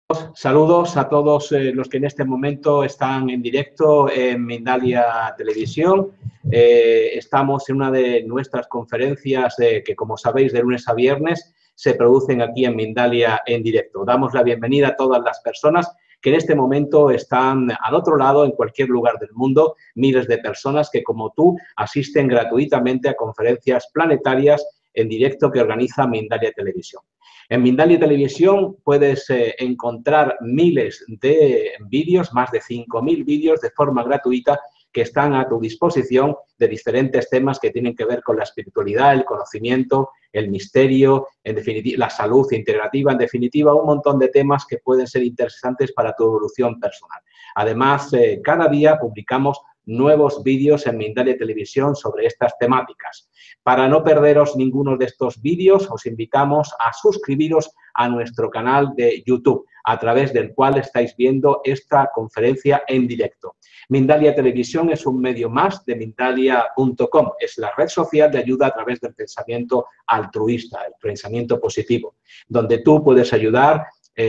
Saludos a todos los que en este momento están en directo en Mindalia Televisión. Estamos en una de nuestras conferencias que, como sabéis, de lunes a viernes se producen aquí en Mindalia en directo. Damos la bienvenida a todas las personas que en este momento están al otro lado, en cualquier lugar del mundo, miles de personas que, como tú, asisten gratuitamente a conferencias planetarias en directo que organiza Mindalia Televisión. En Mindalia Televisión puedes encontrar miles de vídeos, más de 5.000 vídeos de forma gratuita que están a tu disposición de diferentes temas que tienen que ver con la espiritualidad, el conocimiento, el misterio, en definitiva, la salud integrativa, en definitiva, un montón de temas que pueden ser interesantes para tu evolución personal. Además, cada día publicamos nuevos vídeos en Mindalia Televisión sobre estas temáticas. Para no perderos ninguno de estos vídeos, os invitamos a suscribiros a nuestro canal de YouTube, a través del cual estáis viendo esta conferencia en directo. Mindalia Televisión es un medio más de Mindalia.com, es la red social de ayuda a través del pensamiento altruista, el pensamiento positivo, donde tú puedes ayudar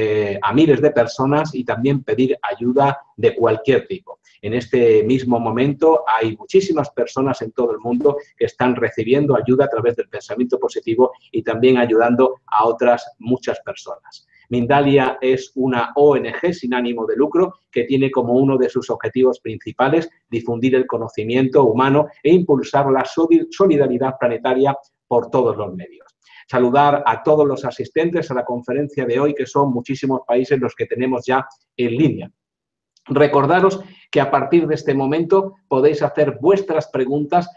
a miles de personas y también pedir ayuda de cualquier tipo. En este mismo momento hay muchísimas personas en todo el mundo que están recibiendo ayuda a través del pensamiento positivo y también ayudando a otras muchas personas. Mindalia es una ONG sin ánimo de lucro que tiene como uno de sus objetivos principales difundir el conocimiento humano e impulsar la solidaridad planetaria por todos los medios. Saludar a todos los asistentes a la conferencia de hoy, que son muchísimos países los que tenemos ya en línea. Recordaros que a partir de este momento podéis hacer vuestras preguntas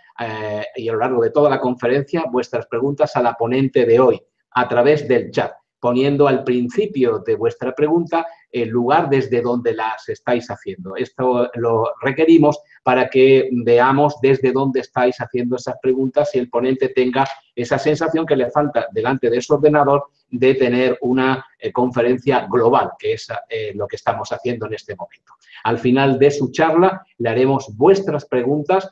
y a lo largo de toda la conferencia, vuestras preguntas a la ponente de hoy a través del chat, poniendo al principio de vuestra pregunta el lugar desde donde las estáis haciendo. Esto lo requerimos para que veamos desde dónde estáis haciendo esas preguntas y el ponente tenga esa sensación que le falta delante de su ordenador de tener una conferencia global, que es lo que estamos haciendo en este momento. Al final de su charla le haremos vuestras preguntas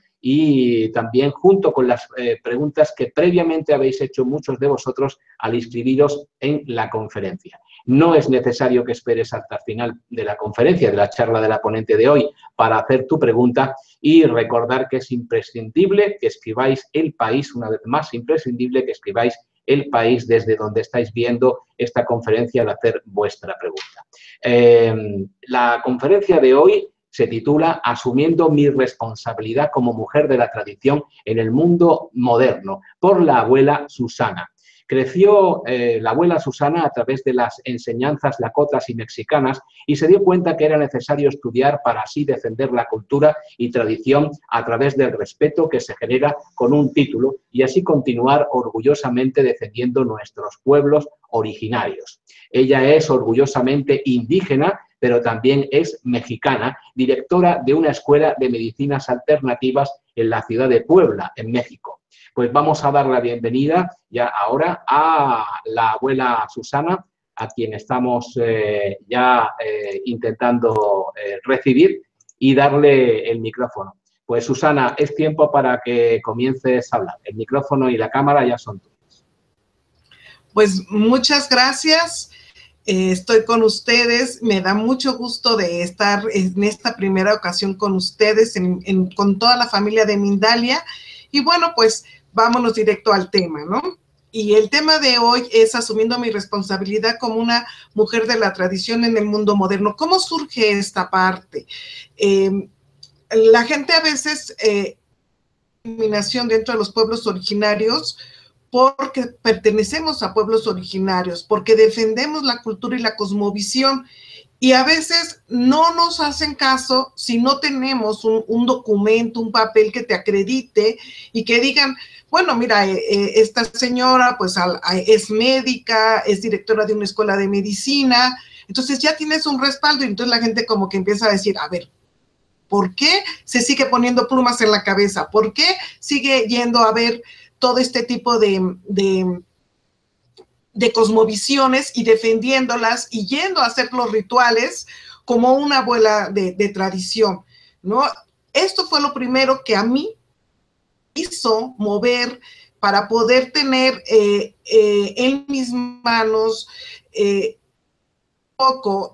y también junto con las preguntas que previamente habéis hecho muchos de vosotros al inscribiros en la conferencia. No es necesario que esperes hasta el final de la conferencia, de la charla de la ponente de hoy, para hacer tu pregunta y recordar que es imprescindible que escribáis el país, una vez más, imprescindible que escribáis el país desde donde estáis viendo esta conferencia al hacer vuestra pregunta. La conferencia de hoy se titula Asumiendo mi responsabilidad como mujer de la tradición en el mundo moderno, por la abuela Susana. Creció la abuela Susana a través de las enseñanzas lakotas y mexicanas y se dio cuenta que era necesario estudiar para así defender la cultura y tradición a través del respeto que se genera con un título y así continuar orgullosamente defendiendo nuestros pueblos originarios. Ella es orgullosamente indígena, pero también es mexicana, directora de una escuela de medicinas alternativas en la ciudad de Puebla, en México. Pues vamos a dar la bienvenida ya ahora a la abuela Susana, a quien estamos intentando recibir y darle el micrófono. Pues Susana, es tiempo para que comiences a hablar. El micrófono y la cámara ya son tuyas. Pues muchas gracias. Estoy con ustedes, me da mucho gusto de estar en esta primera ocasión con ustedes, con toda la familia de Mindalia. Y bueno, pues vámonos directo al tema, ¿no? Y el tema de hoy es asumiendo mi responsabilidad como una mujer de la tradición en el mundo moderno. ¿Cómo surge esta parte? La gente a veces, discriminación dentro de los pueblos originarios, porque pertenecemos a pueblos originarios, porque defendemos la cultura y la cosmovisión, y a veces no nos hacen caso si no tenemos un documento, un papel que te acredite y que digan, bueno, mira, esta señora pues es médica, es directora de una escuela de medicina, entonces ya tienes un respaldo y entonces la gente como que empieza a decir, a ver, ¿por qué se sigue poniendo plumas en la cabeza? ¿Por qué sigue yendo a ver todo este tipo de cosmovisiones y defendiéndolas y yendo a hacer los rituales como una abuela de tradición, ¿no? Esto fue lo primero que a mí hizo mover para poder tener en mis manos poco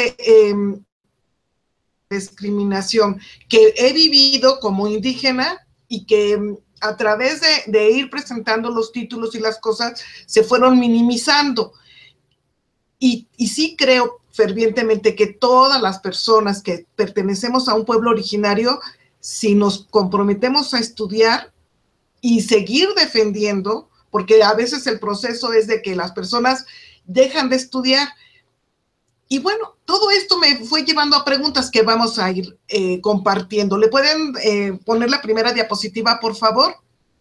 discriminación que he vivido como indígena y que a través de ir presentando los títulos y las cosas se fueron minimizando. Y sí creo fervientemente que todas las personas que pertenecemos a un pueblo originario, si nos comprometemos a estudiar y seguir defendiendo, porque a veces el proceso es de que las personas dejan de estudiar. Y bueno, todo esto me fue llevando a preguntas que vamos a ir compartiendo. ¿Le pueden poner la primera diapositiva, por favor?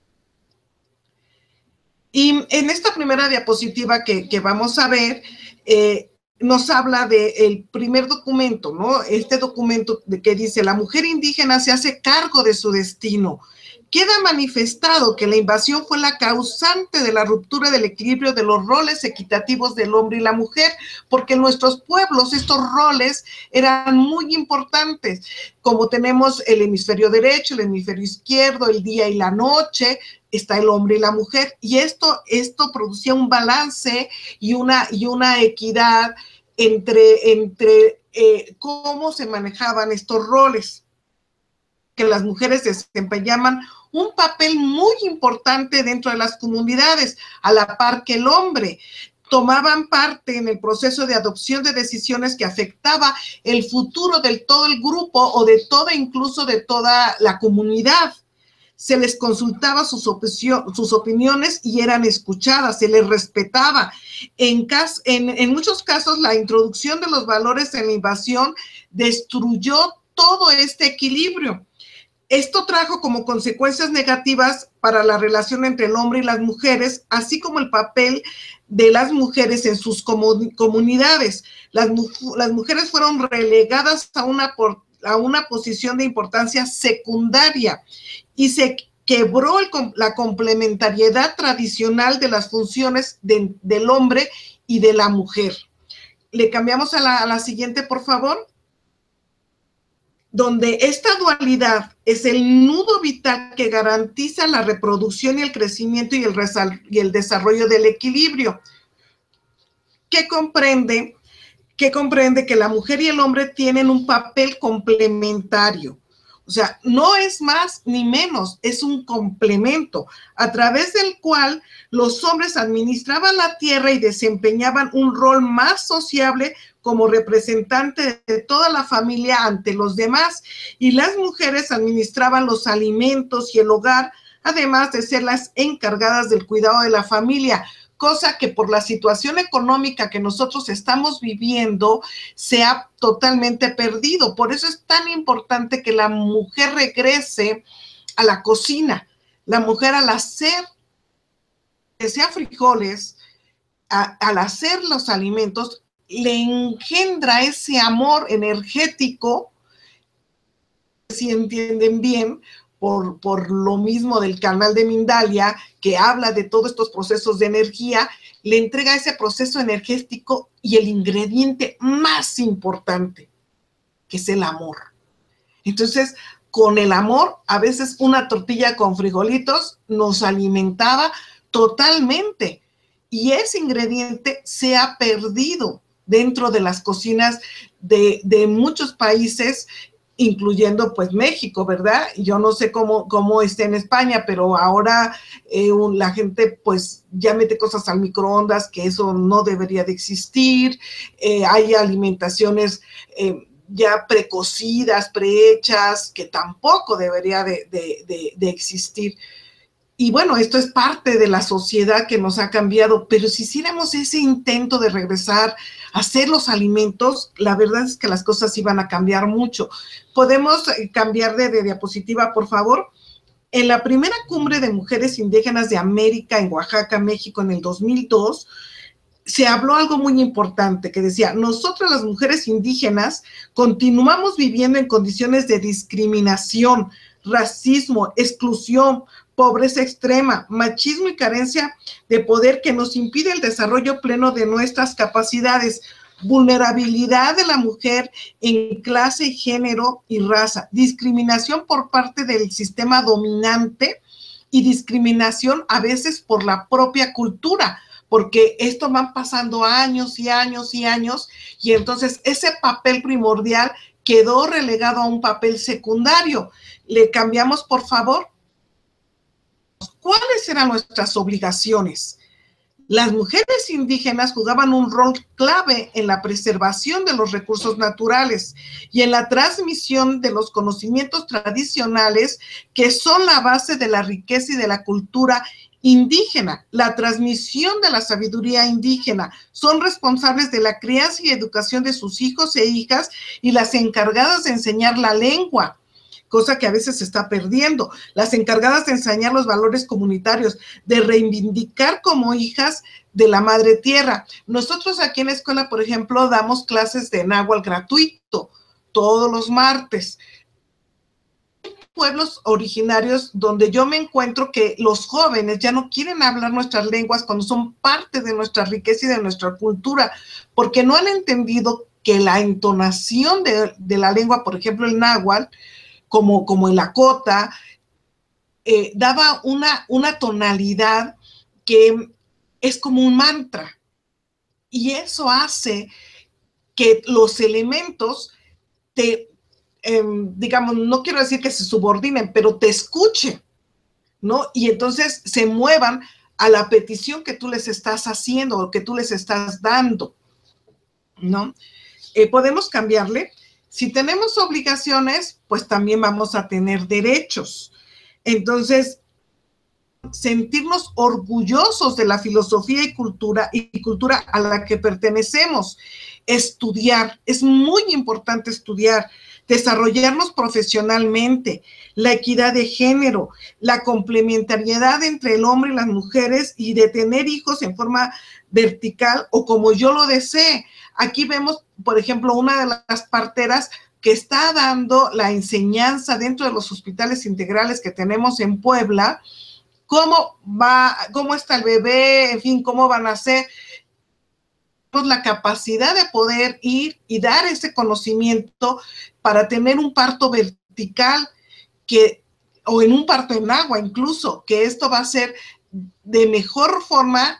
Y en esta primera diapositiva que vamos a ver, nos habla del primer documento, ¿no? Este documento que dice, la mujer indígena se hace cargo de su destino. Queda manifestado que la invasión fue la causante de la ruptura del equilibrio de los roles equitativos del hombre y la mujer, porque en nuestros pueblos estos roles eran muy importantes, como tenemos el hemisferio derecho, el hemisferio izquierdo, el día y la noche, está el hombre y la mujer, y esto producía un balance y una equidad entre cómo se manejaban estos roles, que las mujeres desempeñaban un papel muy importante dentro de las comunidades, a la par que el hombre. Tomaban parte en el proceso de adopción de decisiones que afectaba el futuro de todo el grupo o de toda, incluso de toda la comunidad. Se les consultaba sus opiniones y eran escuchadas, se les respetaba. En muchos casos, la introducción de los valores en la invasión destruyó todo este equilibrio. Esto trajo como consecuencias negativas para la relación entre el hombre y las mujeres, así como el papel de las mujeres en sus comunidades. Las mujeres fueron relegadas a una posición de importancia secundaria y se quebró la complementariedad tradicional de las funciones del hombre y de la mujer. Le cambiamos a la siguiente, por favor. Donde esta dualidad es el nudo vital que garantiza la reproducción y el crecimiento y el desarrollo del equilibrio, que comprende que la mujer y el hombre tienen un papel complementario. O sea, no es más ni menos, es un complemento a través del cual los hombres administraban la tierra y desempeñaban un rol más sociable como representante de toda la familia ante los demás, y las mujeres administraban los alimentos y el hogar, además de ser las encargadas del cuidado de la familia, cosa que por la situación económica que nosotros estamos viviendo se ha totalmente perdido. Por eso es tan importante que la mujer regrese a la cocina. La mujer, al hacer, que sea frijoles, al hacer los alimentos, le engendra ese amor energético, si entienden bien, por lo mismo del canal de Mindalia, que habla de todos estos procesos de energía, le entrega ese proceso energético y el ingrediente más importante, que es el amor. Entonces, con el amor, a veces una tortilla con frijolitos nos alimentaba totalmente, y ese ingrediente se ha perdido dentro de las cocinas de muchos países, incluyendo pues México, ¿verdad? Yo no sé cómo esté en España, pero ahora la gente pues ya mete cosas al microondas, que eso no debería de existir. Hay alimentaciones ya precocidas, prehechas, que tampoco debería de existir. Y bueno, esto es parte de la sociedad que nos ha cambiado, pero si hiciéramos ese intento de regresar a hacer los alimentos, la verdad es que las cosas iban a cambiar mucho. ¿Podemos cambiar de diapositiva, por favor? En la primera cumbre de mujeres indígenas de América en Oaxaca, México, en el 2002, se habló algo muy importante que decía, nosotras las mujeres indígenas continuamos viviendo en condiciones de discriminación, racismo, exclusión, pobreza extrema, machismo y carencia de poder que nos impide el desarrollo pleno de nuestras capacidades, vulnerabilidad de la mujer en clase, género y raza, discriminación por parte del sistema dominante y discriminación a veces por la propia cultura, porque esto van pasando años y años y años, y entonces ese papel primordial quedó relegado a un papel secundario. Le cambiamos, por favor. ¿Cuáles eran nuestras obligaciones? Las mujeres indígenas jugaban un rol clave en la preservación de los recursos naturales y en la transmisión de los conocimientos tradicionales que son la base de la riqueza y de la cultura indígena. La transmisión de la sabiduría indígena. Son responsables de la crianza y educación de sus hijos e hijas y las encargadas de enseñar la lengua, cosa que a veces se está perdiendo, las encargadas de enseñar los valores comunitarios, de reivindicar como hijas de la madre tierra. Nosotros aquí en la escuela, por ejemplo, damos clases de náhuatl gratuito todos los martes. Pueblos originarios donde yo me encuentro que los jóvenes ya no quieren hablar nuestras lenguas cuando son parte de nuestra riqueza y de nuestra cultura, porque no han entendido que la entonación de la lengua, por ejemplo, el náhuatl, como el lakota, daba una tonalidad que es como un mantra. Y eso hace que los elementos digamos, no quiero decir que se subordinen, pero te escuchen, ¿no? Y entonces se muevan a la petición que tú les estás haciendo o que tú les estás dando, ¿no? Podemos cambiarle. Si tenemos obligaciones, pues también vamos a tener derechos. Entonces, sentirnos orgullosos de la filosofía y cultura a la que pertenecemos. Estudiar, es muy importante estudiar, desarrollarnos profesionalmente, la equidad de género, la complementariedad entre el hombre y las mujeres y de tener hijos en forma vertical o como yo lo desee. Aquí vemos, por ejemplo, una de las parteras que está dando la enseñanza dentro de los hospitales integrales que tenemos en Puebla, cómo está el bebé, en fin, cómo van a ser. La capacidad de poder ir y dar ese conocimiento para tener un parto vertical o en un parto en agua incluso, que esto va a ser de mejor forma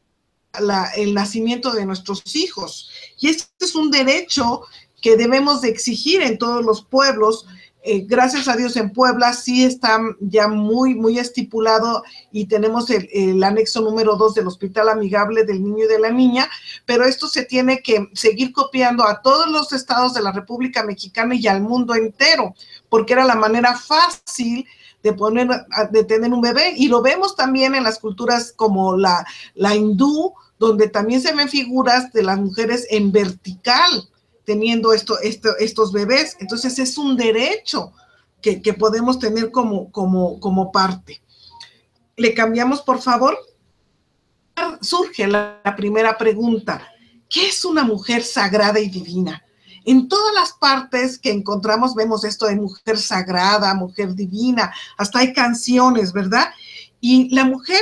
el nacimiento de nuestros hijos. Y este es un derecho que debemos de exigir en todos los pueblos. Gracias a Dios en Puebla sí está ya muy, muy estipulado y tenemos el anexo número 2 del Hospital Amigable del Niño y de la Niña, pero esto se tiene que seguir copiando a todos los estados de la República Mexicana y al mundo entero, porque era la manera fácil de tener un bebé, y lo vemos también en las culturas como la hindú, donde también se ven figuras de las mujeres en vertical, teniendo estos bebés. Entonces es un derecho que podemos tener como parte. Le cambiamos, por favor. Surge la primera pregunta. ¿Qué es una mujer sagrada y divina? En todas las partes que encontramos vemos esto de mujer sagrada, mujer divina, hasta hay canciones, ¿verdad? Y la mujer,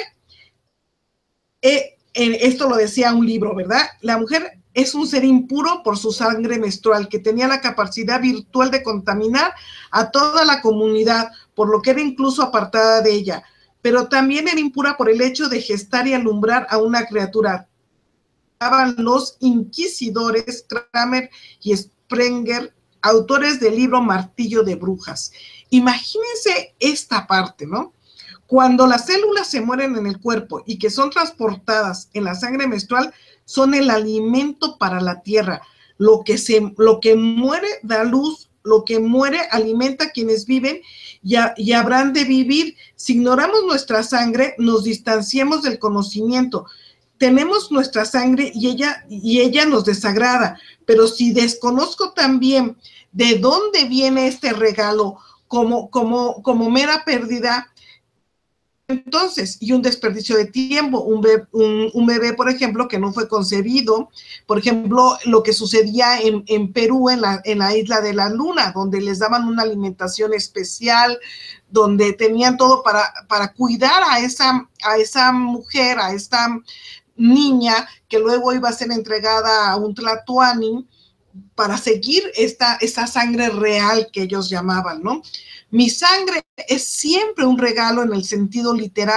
esto lo decía un libro, ¿verdad? La mujer es un ser impuro por su sangre menstrual, que tenía la capacidad virtual de contaminar a toda la comunidad, por lo que era incluso apartada de ella, pero también era impura por el hecho de gestar y alumbrar a una criatura. Los inquisidores Kramer y Sprenger, autores del libro Martillo de Brujas. Imagínense esta parte, ¿no? Cuando las células se mueren en el cuerpo y que son transportadas en la sangre menstrual, son el alimento para la tierra. Lo que muere da luz, lo que muere alimenta a quienes viven y habrán de vivir. Si ignoramos nuestra sangre, nos distanciamos del conocimiento. Tenemos nuestra sangre y ella nos desagrada, pero si desconozco también de dónde viene este regalo como mera pérdida, entonces, y un desperdicio de tiempo, un bebé, por ejemplo, que no fue concebido, por ejemplo, lo que sucedía en Perú, en la isla de la Luna, donde les daban una alimentación especial, donde tenían todo para cuidar a esa mujer, a esta niña, que luego iba a ser entregada a un tlatoani para seguir esa sangre real que ellos llamaban, ¿no? Mi sangre es siempre un regalo en el sentido literal.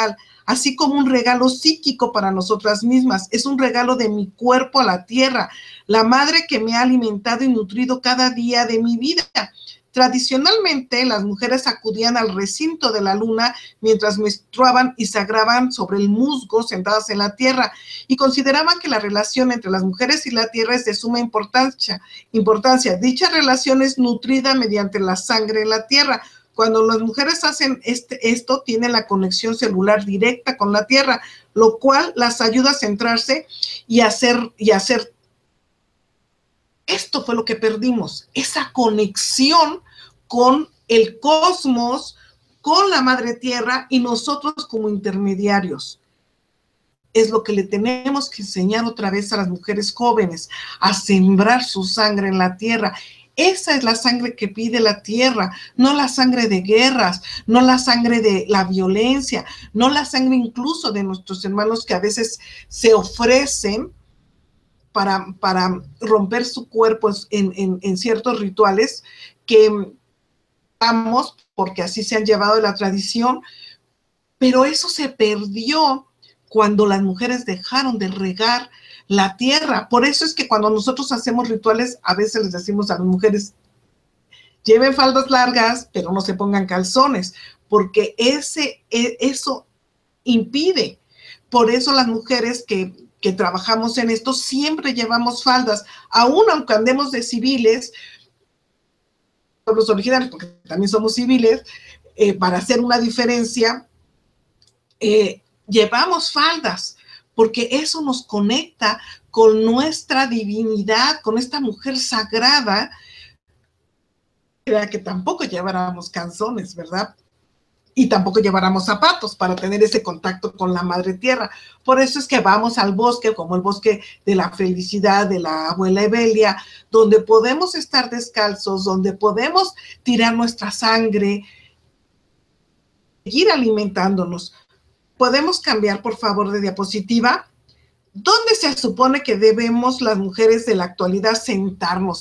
así como un regalo psíquico para nosotras mismas. Es un regalo de mi cuerpo a la tierra, la madre que me ha alimentado y nutrido cada día de mi vida. Tradicionalmente, las mujeres acudían al recinto de la luna mientras menstruaban y sagraban sobre el musgo sentadas en la tierra, y consideraban que la relación entre las mujeres y la tierra es de suma importancia. Dicha relación es nutrida mediante la sangre en la tierra. Cuando las mujeres hacen esto, tienen la conexión celular directa con la tierra, lo cual las ayuda a centrarse y hacer. Esto fue lo que perdimos, esa conexión con el cosmos, con la madre tierra y nosotros como intermediarios. Es lo que le tenemos que enseñar otra vez a las mujeres jóvenes, a sembrar su sangre en la tierra. Esa es la sangre que pide la tierra, no la sangre de guerras, no la sangre de la violencia, no la sangre incluso de nuestros hermanos que a veces se ofrecen para romper su cuerpo en ciertos rituales que vamos, porque así se han llevado de la tradición, pero eso se perdió cuando las mujeres dejaron de regar la tierra. Por eso es que cuando nosotros hacemos rituales, a veces les decimos a las mujeres, lleven faldas largas, pero no se pongan calzones, porque eso impide. Por eso las mujeres que trabajamos en esto siempre llevamos faldas, aún aunque andemos de civiles, pueblos originarios, porque también somos civiles, para hacer una diferencia, llevamos faldas, porque eso nos conecta con nuestra divinidad, con esta mujer sagrada, que tampoco lleváramos calzones, ¿verdad? Y tampoco lleváramos zapatos para tener ese contacto con la madre tierra. Por eso es que vamos al bosque, como el bosque de la felicidad de la abuela Evelia, donde podemos estar descalzos, donde podemos tirar nuestra sangre, seguir alimentándonos. ¿Podemos cambiar, por favor, de diapositiva? ¿Dónde se supone que debemos las mujeres de la actualidad sentarnos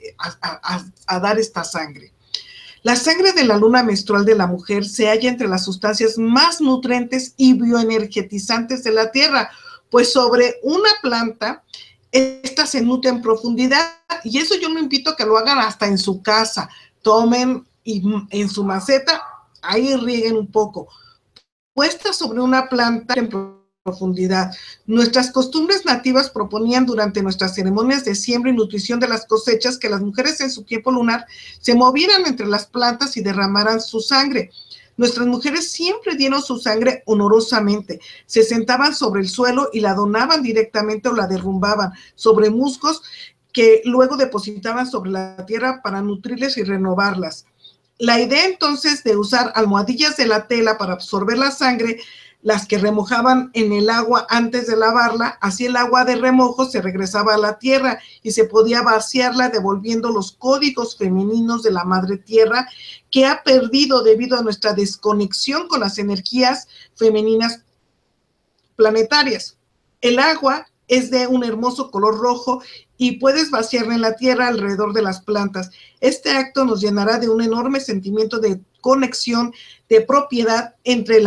a dar esta sangre? La sangre de la luna menstrual de la mujer se halla entre las sustancias más nutrientes y bioenergetizantes de la tierra, pues sobre una planta, esta se nutre en profundidad, y eso yo me invito a que lo hagan hasta en su casa. Tomen y en su maceta, ahí rieguen un poco. Puesta sobre una planta en profundidad. Nuestras costumbres nativas proponían durante nuestras ceremonias de siembra y nutrición de las cosechas que las mujeres en su tiempo lunar se movieran entre las plantas y derramaran su sangre. Nuestras mujeres siempre dieron su sangre honorosamente, se sentaban sobre el suelo y la donaban directamente o la derrumbaban sobre musgos que luego depositaban sobre la tierra para nutrirles y renovarlas. La idea entonces de usar almohadillas de la tela para absorber la sangre, las que remojaban en el agua antes de lavarla, así el agua de remojo se regresaba a la tierra y se podía vaciarla devolviendo los códigos femeninos de la madre tierra que ha perdido debido a nuestra desconexión con las energías femeninas planetarias. El agua es de un hermoso color rojo y puedes vaciarla en la tierra alrededor de las plantas. Este acto nos llenará de un enorme sentimiento de conexión, de propiedad entre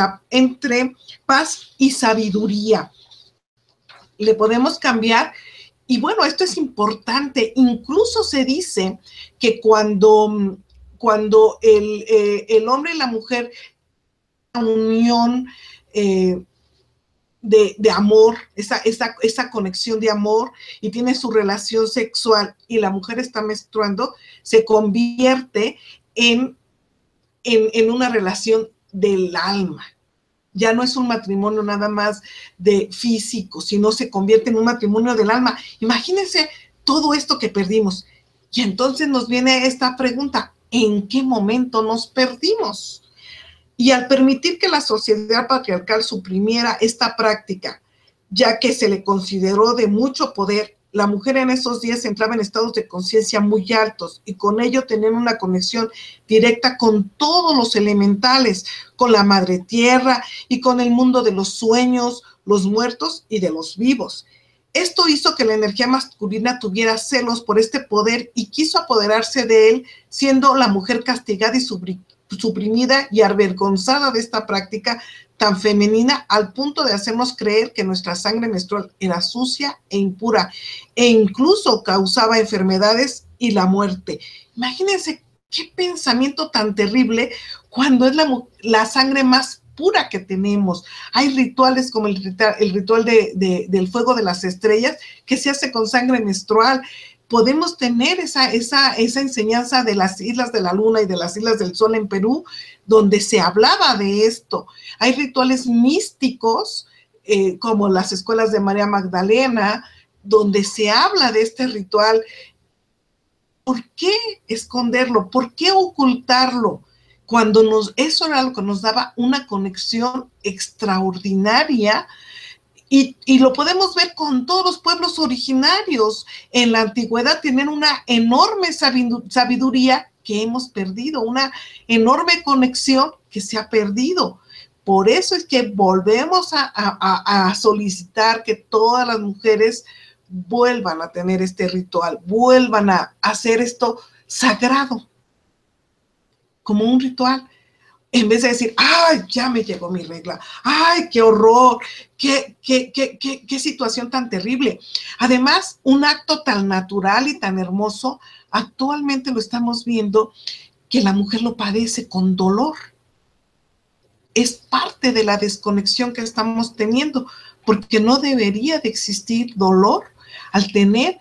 paz y sabiduría. Le podemos cambiar, y bueno, esto es importante. Incluso se dice que cuando el hombre y la mujer, unión de amor, esa conexión de amor, y tiene su relación sexual y la mujer está menstruando, se convierte en una relación del alma. Ya no es un matrimonio nada más de físico, sino se convierte en un matrimonio del alma. Imagínense todo esto que perdimos. Y entonces nos viene esta pregunta: ¿en qué momento nos perdimos? Y al permitir que la sociedad patriarcal suprimiera esta práctica, ya que se le consideró de mucho poder, la mujer en esos días entraba en estados de conciencia muy altos y con ello tenían una conexión directa con todos los elementales, con la madre tierra y con el mundo de los sueños, los muertos y de los vivos. Esto hizo que la energía masculina tuviera celos por este poder y quiso apoderarse de él, siendo la mujer castigada y suprimida y avergonzada de esta práctica tan femenina al punto de hacernos creer que nuestra sangre menstrual era sucia e impura e incluso causaba enfermedades y la muerte. Imagínense qué pensamiento tan terrible cuando es la sangre más pura que tenemos. Hay rituales como el ritual del fuego de las estrellas que se hace con sangre menstrual. Podemos tener esa enseñanza de las Islas de la Luna y de las Islas del Sol en Perú, donde se hablaba de esto. Hay rituales místicos, como las escuelas de María Magdalena, donde se habla de este ritual. ¿Por qué esconderlo? ¿Por qué ocultarlo? Cuando eso era lo que nos daba una conexión extraordinaria. Y lo podemos ver con todos los pueblos originarios. En la antigüedad tienen una enorme sabiduría que hemos perdido, una enorme conexión que se ha perdido. Por eso es que volvemos a solicitar que todas las mujeres vuelvan a tener este ritual, vuelvan a hacer esto sagrado, como un ritual. En vez de decir, ¡ay, ya me llegó mi regla! ¡Ay, qué horror! ¡Qué situación tan terrible! Además, un acto tan natural y tan hermoso, actualmente lo estamos viendo, que la mujer lo padece con dolor. Es parte de la desconexión que estamos teniendo, porque no debería de existir dolor al tener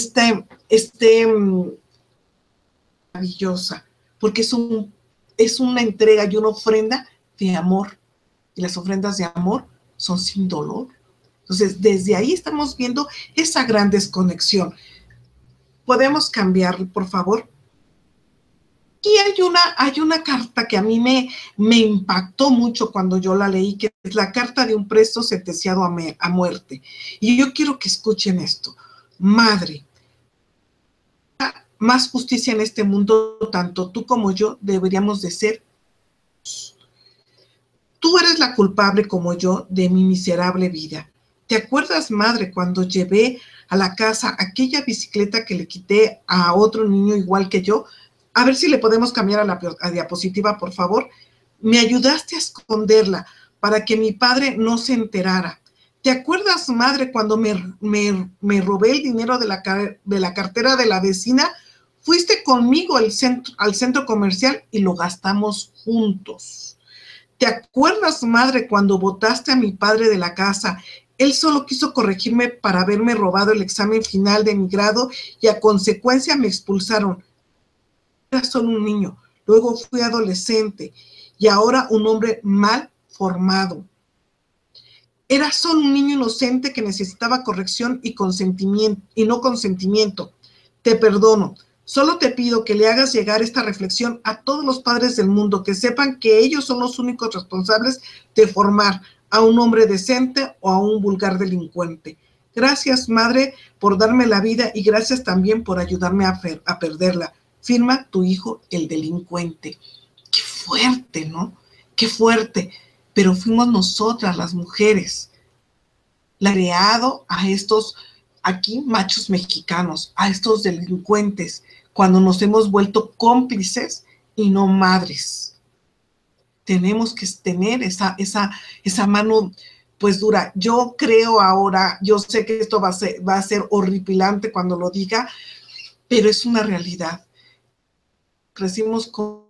maravillosa, porque es una entrega y una ofrenda de amor. Y las ofrendas de amor son sin dolor. Entonces, desde ahí estamos viendo esa gran desconexión. ¿Podemos cambiarlo, por favor? Aquí hay una carta que a mí me impactó mucho cuando yo la leí, que es la carta de un preso sentenciado a muerte. Y yo quiero que escuchen esto. Madre, más justicia en este mundo, tanto tú como yo deberíamos de ser. Tú eres la culpable como yo de mi miserable vida. ¿Te acuerdas, madre, cuando llevé a la casa aquella bicicleta que le quité a otro niño igual que yo? A ver si le podemos cambiar a la diapositiva, por favor. Me ayudaste a esconderla para que mi padre no se enterara. ¿Te acuerdas, madre, cuando me robé el dinero de la cartera de la vecina? Fuiste conmigo al centro comercial y lo gastamos juntos. ¿Te acuerdas, madre, cuando botaste a mi padre de la casa? Él solo quiso corregirme para haberme robado el examen final de mi grado y a consecuencia me expulsaron. Era solo un niño, luego fui adolescente y ahora un hombre mal formado. Era solo un niño inocente que necesitaba corrección y consentimiento, y no consentimiento. Te perdono. Solo te pido que le hagas llegar esta reflexión a todos los padres del mundo, que sepan que ellos son los únicos responsables de formar a un hombre decente o a un vulgar delincuente. Gracias, madre, por darme la vida y gracias también por ayudarme a perderla. Firma tu hijo, el delincuente. Qué fuerte, ¿no? Qué fuerte. Pero fuimos nosotras, las mujeres, la creado a estos aquí machos mexicanos, a estos delincuentes, cuando nos hemos vuelto cómplices y no madres. Tenemos que tener esa mano pues dura. Yo creo ahora, yo sé que esto va a ser horripilante cuando lo diga, pero es una realidad. Crecimos con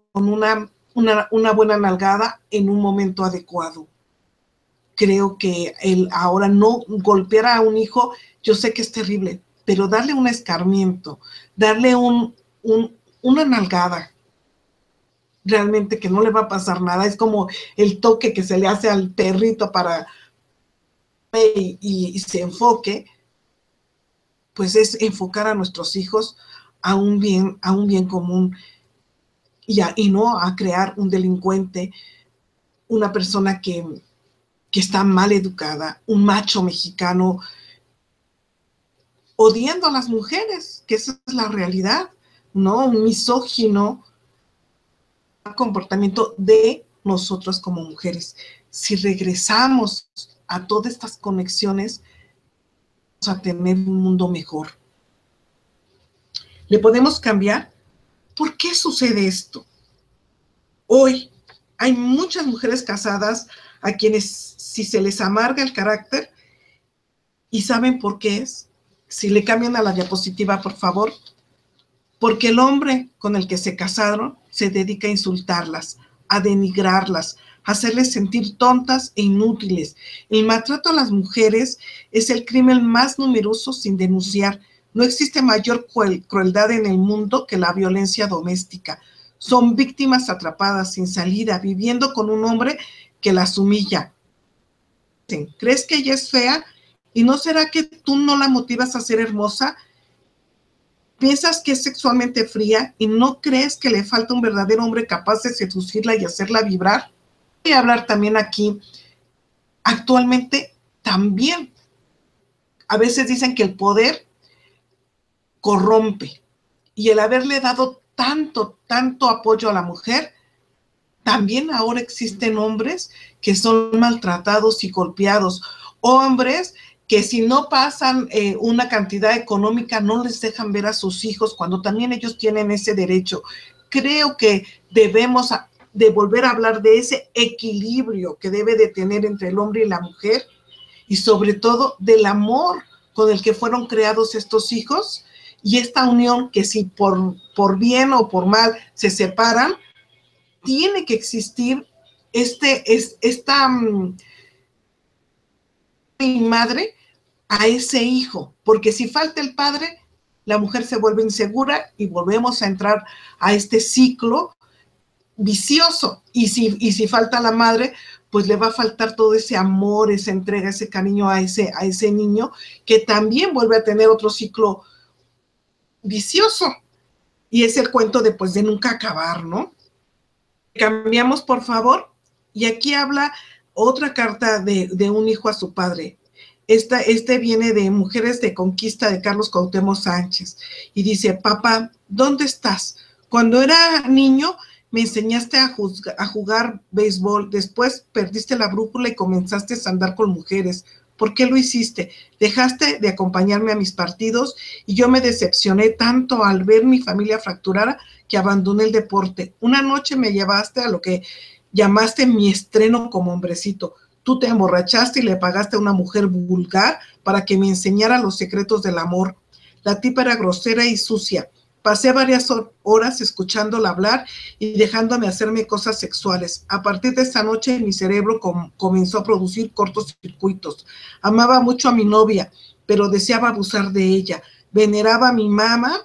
una buena nalgada en un momento adecuado. Creo que el ahora no golpear a un hijo, yo sé que es terrible, pero darle un escarmiento, darle una nalgada, realmente que no le va a pasar nada, es como el toque que se le hace al perrito para y se enfoque, pues es enfocar a nuestros hijos a un bien común y no a crear un delincuente, una persona que está mal educada, un macho mexicano odiando a las mujeres, que esa es la realidad, ¿no? Un misógino comportamiento de nosotros como mujeres. Si regresamos a todas estas conexiones, vamos a tener un mundo mejor. ¿Le podemos cambiar? ¿Por qué sucede esto? Hoy hay muchas mujeres casadas a quienes si se les amarga el carácter, ¿y saben por qué es? Si le cambian a la diapositiva, por favor. Porque el hombre con el que se casaron se dedica a insultarlas, a denigrarlas, a hacerles sentir tontas e inútiles. El maltrato a las mujeres es el crimen más numeroso sin denunciar. No existe mayor crueldad en el mundo que la violencia doméstica. Son víctimas atrapadas sin salida, viviendo con un hombre que las humilla. ¿Crees que ella es fea? ¿Y no será que tú no la motivas a ser hermosa? ¿Piensas que es sexualmente fría y no crees que le falta un verdadero hombre capaz de seducirla y hacerla vibrar? Voy a hablar también aquí. Actualmente también a veces dicen que el poder corrompe, y el haberle dado tanto apoyo a la mujer, también ahora existen hombres que son maltratados y golpeados, hombres que si no pasan una cantidad económica no les dejan ver a sus hijos cuando también ellos tienen ese derecho. Creo que debemos de volver a hablar de ese equilibrio que debe de tener entre el hombre y la mujer, y sobre todo del amor con el que fueron creados estos hijos, y esta unión que si por bien o por mal se separan, tiene que existir esta madre a ese hijo, porque si falta el padre, la mujer se vuelve insegura y volvemos a entrar a este ciclo vicioso. Y si falta la madre, pues le va a faltar todo ese amor, esa entrega, ese cariño a ese niño, que también vuelve a tener otro ciclo vicioso. Y es el cuento de nunca acabar, ¿no? Cambiamos, por favor. Y aquí habla otra carta de un hijo a su padre. Este viene de Mujeres de Conquista de Carlos Cuauhtémoc Sánchez. Y dice: papá, ¿dónde estás? Cuando era niño me enseñaste a jugar béisbol, después perdiste la brújula y comenzaste a andar con mujeres. ¿Por qué lo hiciste? Dejaste de acompañarme a mis partidos y yo me decepcioné tanto al ver mi familia fracturada que abandoné el deporte. Una noche me llevaste a lo que llamaste mi estreno como hombrecito. Tú te emborrachaste y le pagaste a una mujer vulgar para que me enseñara los secretos del amor. La tipa era grosera y sucia. Pasé varias horas escuchándola hablar y dejándome hacerme cosas sexuales. A partir de esa noche mi cerebro comenzó a producir cortocircuitos. Amaba mucho a mi novia, pero deseaba abusar de ella. Veneraba a mi mamá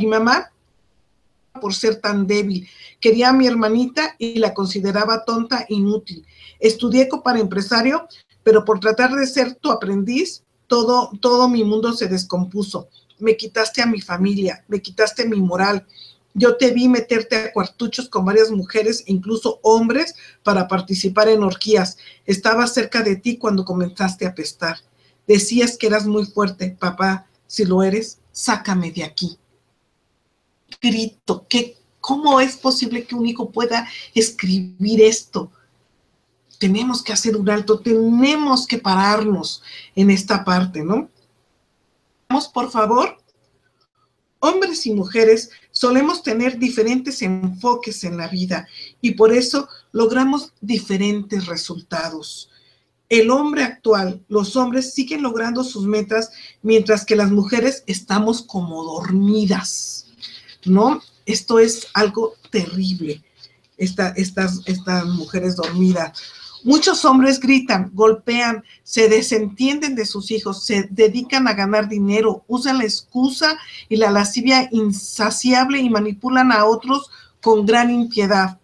por ser tan débil. Quería a mi hermanita y la consideraba tonta, inútil. Estudié para empresario, pero por tratar de ser tu aprendiz, todo mi mundo se descompuso. Me quitaste a mi familia, me quitaste mi moral. Yo te vi meterte a cuartuchos con varias mujeres, incluso hombres, para participar en orgías. Estaba cerca de ti cuando comenzaste a apestar. Decías que eras muy fuerte. Papá, si lo eres, sácame de aquí. Grito, ¿cómo es posible que un hijo pueda escribir esto? Tenemos que hacer un alto, tenemos que pararnos en esta parte, ¿no? Vamos, por favor. Hombres y mujeres solemos tener diferentes enfoques en la vida y por eso logramos diferentes resultados. El hombre actual, los hombres siguen logrando sus metas mientras que las mujeres estamos como dormidas, ¿no? Esto es algo terrible, estas mujeres dormidas. Muchos hombres gritan, golpean, se desentienden de sus hijos, se dedican a ganar dinero, usan la excusa y la lascivia insaciable y manipulan a otros con gran impiedad.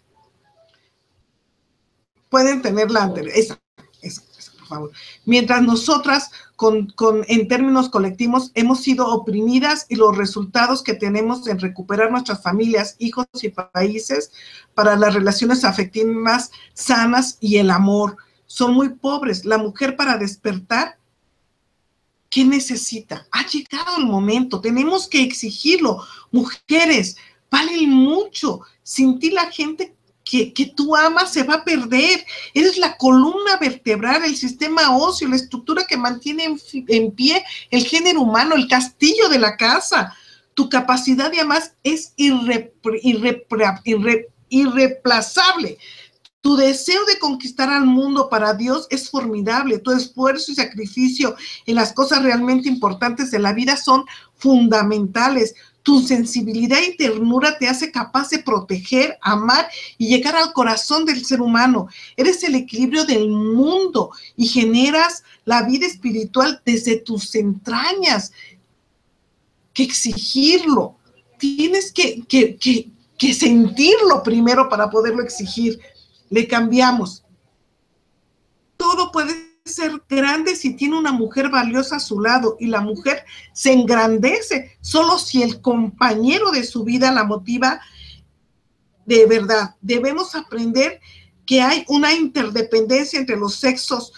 Pueden tenerla esa, por favor. Mientras nosotras, en términos colectivos, hemos sido oprimidas y los resultados que tenemos en recuperar nuestras familias, hijos y países para las relaciones afectivas sanas y el amor son muy pobres. La mujer, para despertar, ¿qué necesita? Ha llegado el momento, tenemos que exigirlo. Mujeres, valen mucho. Sin ti la gente que tú amas se va a perder. Eres la columna vertebral, el sistema óseo, la estructura que mantiene en pie el género humano, el castillo de la casa. Tu capacidad de amar es irreemplazable. Tu deseo de conquistar al mundo para Dios es formidable. Tu esfuerzo y sacrificio en las cosas realmente importantes de la vida son fundamentales. Tu sensibilidad y ternura te hace capaz de proteger, amar y llegar al corazón del ser humano. Eres el equilibrio del mundo y generas la vida espiritual desde tus entrañas. Que exigirlo. Tienes que sentirlo primero para poderlo exigir. Le cambiamos. Todo puede ser grande si tiene una mujer valiosa a su lado, y la mujer se engrandece solo si el compañero de su vida la motiva de verdad. Debemos aprender que hay una interdependencia entre los sexos,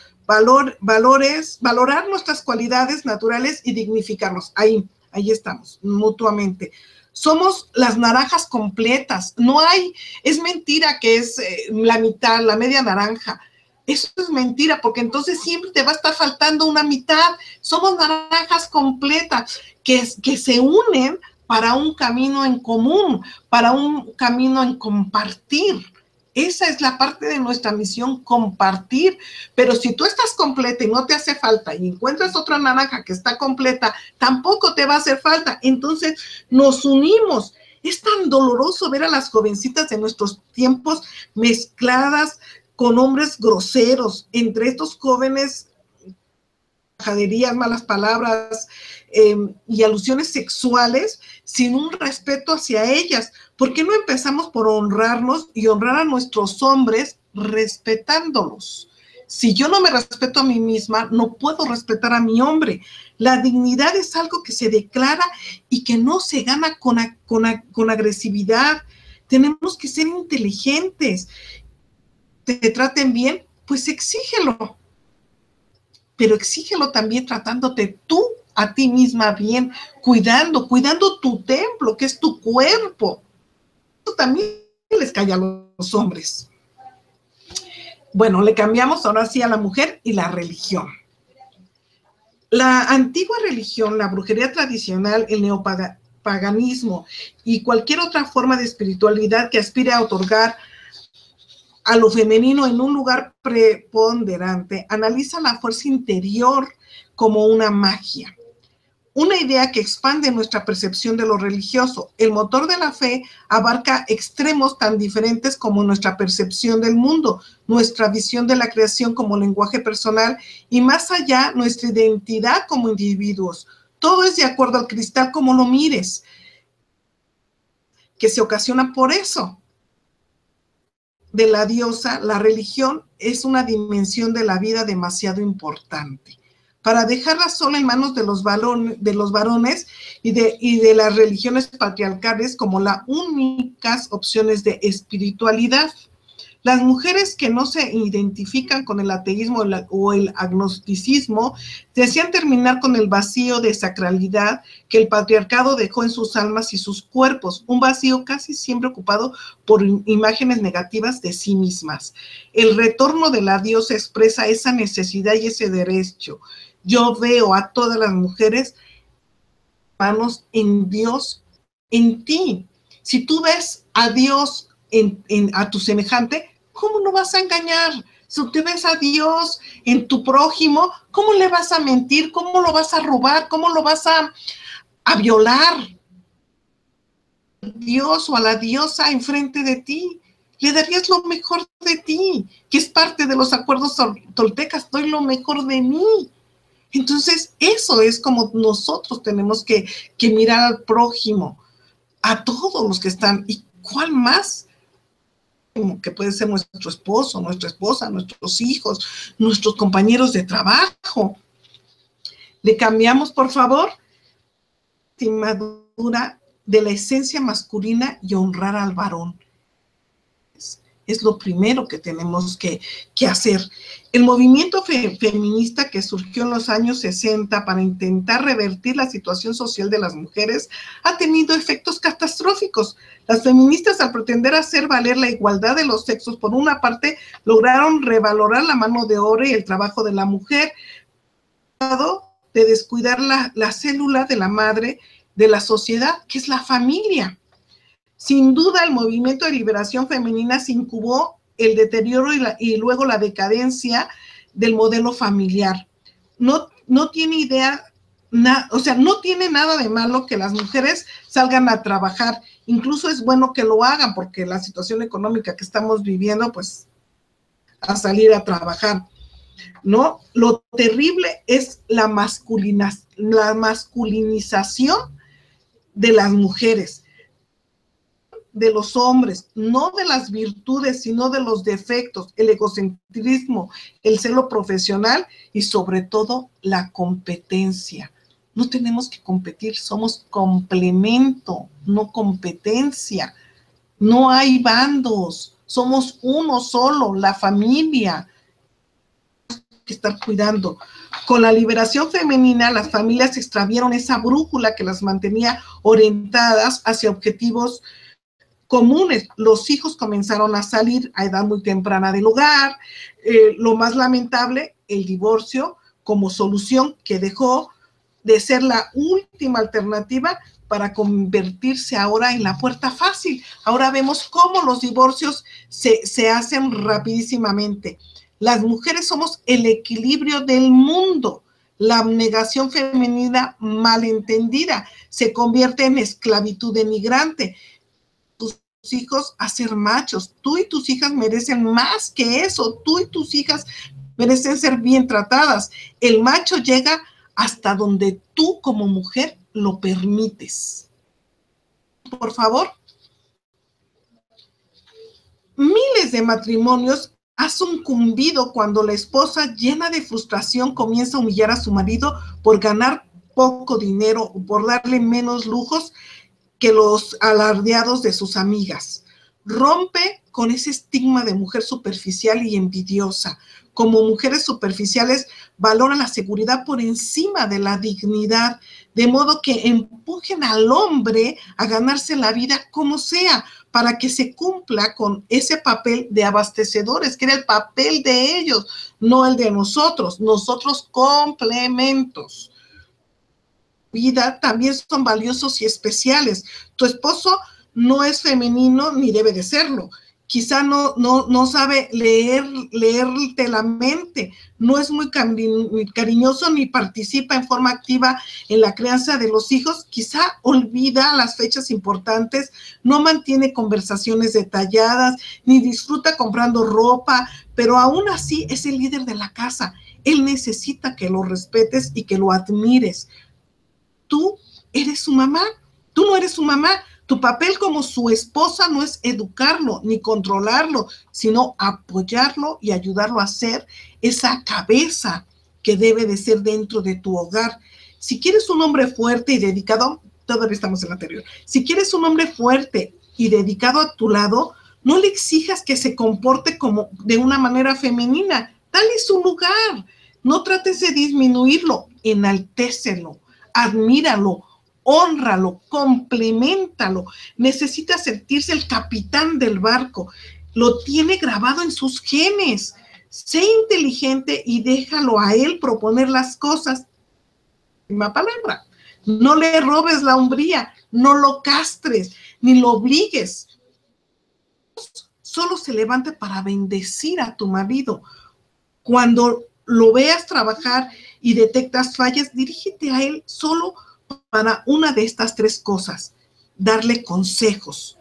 valorar nuestras cualidades naturales y dignificarnos. Ahí estamos, mutuamente. Somos las naranjas completas. No hay, es mentira que es la mitad, la media naranja. Eso es mentira, porque entonces siempre te va a estar faltando una mitad. Somos naranjas completas que se unen para un camino en común, para un camino en compartir. Esa es la parte de nuestra misión, compartir. Pero si tú estás completa y no te hace falta y encuentras otra naranja que está completa, tampoco te va a hacer falta. Entonces nos unimos. Es tan doloroso ver a las jovencitas de nuestros tiempos mezcladas con hombres groseros. Entre estos jóvenes, majaderías, malas palabras y alusiones sexuales sin un respeto hacia ellas. ¿Por qué no empezamos por honrarnos y honrar a nuestros hombres respetándolos? Si yo no me respeto a mí misma, no puedo respetar a mi hombre. La dignidad es algo que se declara y que no se gana con agresividad. Tenemos que ser inteligentes. Te traten bien, pues exígelo. Pero exígelo también tratándote tú a ti misma bien, cuidando tu templo, que es tu cuerpo. Eso también les cae a los hombres. Bueno, le cambiamos ahora sí a la mujer y la religión. La antigua religión, la brujería tradicional, el neopaganismo y cualquier otra forma de espiritualidad que aspire a otorgar a lo femenino en un lugar preponderante, analiza la fuerza interior como una magia. Una idea que expande nuestra percepción de lo religioso. El motor de la fe abarca extremos tan diferentes como nuestra percepción del mundo, nuestra visión de la creación como lenguaje personal y más allá nuestra identidad como individuos. Todo es de acuerdo al cristal como lo mires, que se ocasiona por eso. De la diosa, la religión es una dimensión de la vida demasiado importante para dejarla sola en manos de los varones y de las religiones patriarcales como las únicas opciones de espiritualidad. Las mujeres que no se identifican con el ateísmo o el agnosticismo desean terminar con el vacío de sacralidad que el patriarcado dejó en sus almas y sus cuerpos, un vacío casi siempre ocupado por imágenes negativas de sí mismas. El retorno de la diosa expresa esa necesidad y ese derecho. Yo veo a todas las mujeres, hermanos, en Dios, en ti. Si tú ves a Dios a tu semejante, ¿cómo no vas a engañar? Si te ves a Dios en tu prójimo, ¿cómo le vas a mentir? ¿Cómo lo vas a robar? ¿Cómo lo vas a violar? Dios o a la diosa enfrente de ti. Le darías lo mejor de ti, que es parte de los acuerdos toltecas. Doy lo mejor de mí. Entonces, eso es como nosotros tenemos que mirar al prójimo, a todos los que están. ¿Y cuál más? Que puede ser nuestro esposo, nuestra esposa, nuestros hijos, nuestros compañeros de trabajo. Le cambiamos, por favor, estimadura de la esencia masculina y honrar al varón. Es lo primero que tenemos que hacer. El movimiento feminista que surgió en los años 60 para intentar revertir la situación social de las mujeres ha tenido efectos catastróficos. Las feministas, al pretender hacer valer la igualdad de los sexos, por una parte, lograron revalorar la mano de obra y el trabajo de la mujer, de descuidar la célula de la madre de la sociedad, que es la familia. Sin duda, el movimiento de liberación femenina se incubó el deterioro y luego la decadencia del modelo familiar. No tiene idea, o sea, no tiene nada de malo que las mujeres salgan a trabajar. Incluso es bueno que lo hagan porque la situación económica que estamos viviendo, pues, a salir a trabajar, ¿no? Lo terrible es la masculinización de las mujeres, de los hombres, no de las virtudes, sino de los defectos, el egocentrismo, el celo profesional y sobre todo la competencia. No tenemos que competir, somos complemento, no competencia. No hay bandos, somos uno solo, la familia. Que estar cuidando. Con la liberación femenina, las familias extravieron esa brújula que las mantenía orientadas hacia objetivos comunes. Los hijos comenzaron a salir a edad muy temprana del hogar. Lo más lamentable, el divorcio como solución que dejó de ser la última alternativa para convertirse ahora en la puerta fácil. Ahora vemos cómo los divorcios se hacen rapidísimamente. Las mujeres somos el equilibrio del mundo. La abnegación femenina malentendida se convierte en esclavitud denigrante. Tus hijos a ser machos. Tú y tus hijas merecen más que eso. Tú y tus hijas merecen ser bien tratadas. El macho llega hasta donde tú como mujer lo permites. Por favor. Miles de matrimonios ha sucumbido cuando la esposa, llena de frustración, comienza a humillar a su marido por ganar poco dinero o por darle menos lujos que los alardeados de sus amigas. Rompe con ese estigma de mujer superficial y envidiosa. Como mujeres superficiales valoran la seguridad por encima de la dignidad, de modo que empujen al hombre a ganarse la vida como sea, para que se cumpla con ese papel de abastecedores, que era el papel de ellos, no el de nosotros. Nosotros complementos. Vida también son valiosos y especiales. Tu esposo no es femenino ni debe de serlo. Quizá no sabe leerte la mente, no es muy cariñoso ni participa en forma activa en la crianza de los hijos, quizá olvida las fechas importantes, no mantiene conversaciones detalladas, ni disfruta comprando ropa, pero aún así es el líder de la casa. Él necesita que lo respetes y que lo admires. Tú eres su mamá, tú no eres su mamá. Tu papel como su esposa no es educarlo ni controlarlo, sino apoyarlo y ayudarlo a ser esa cabeza que debe de ser dentro de tu hogar. Si quieres un hombre fuerte y dedicado, todavía estamos en la anterior, si quieres un hombre fuerte y dedicado a tu lado, no le exijas que se comporte como de una manera femenina, dale su lugar, no trates de disminuirlo, enaltécelo, admíralo, hónralo, compleméntalo. Necesita sentirse el capitán del barco. Lo tiene grabado en sus genes. Sé inteligente y déjalo a él proponer las cosas. Última palabra. No le robes la hombría, no lo castres, ni lo obligues. Solo se levante para bendecir a tu marido. Cuando lo veas trabajar y detectas fallas, dirígete a él solo para una de estas tres cosas: darle consejos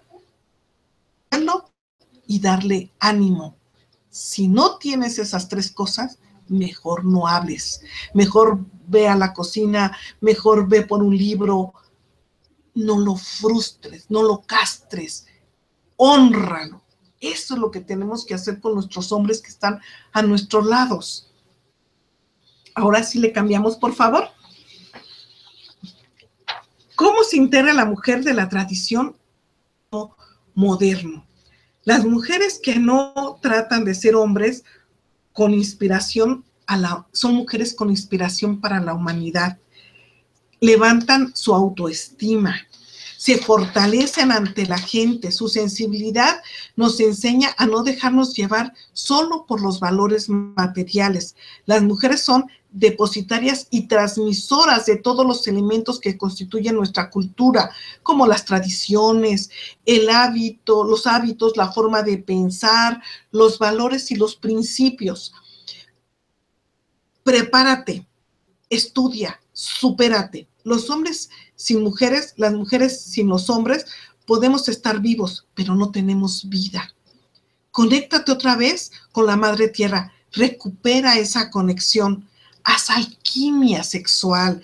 y darle ánimo. Si no tienes esas tres cosas, mejor no hables, mejor ve a la cocina, mejor ve por un libro. No lo frustres, no lo castres, hónralo. Eso es lo que tenemos que hacer con nuestros hombres que están a nuestros lados. Ahora sí le cambiamos, por favor. ¿Cómo se integra la mujer de la tradición moderno? Las mujeres que no tratan de ser hombres con inspiración, son mujeres con inspiración para la humanidad. Levantan su autoestima, se fortalecen ante la gente. Su sensibilidad nos enseña a no dejarnos llevar solo por los valores materiales. Las mujeres son depositarias y transmisoras de todos los elementos que constituyen nuestra cultura, como las tradiciones, los hábitos, la forma de pensar, los valores y los principios. Prepárate, estudia, supérate. Los hombres sin mujeres, las mujeres sin los hombres, podemos estar vivos, pero no tenemos vida. Conéctate otra vez con la Madre Tierra, recupera esa conexión, haz alquimia sexual,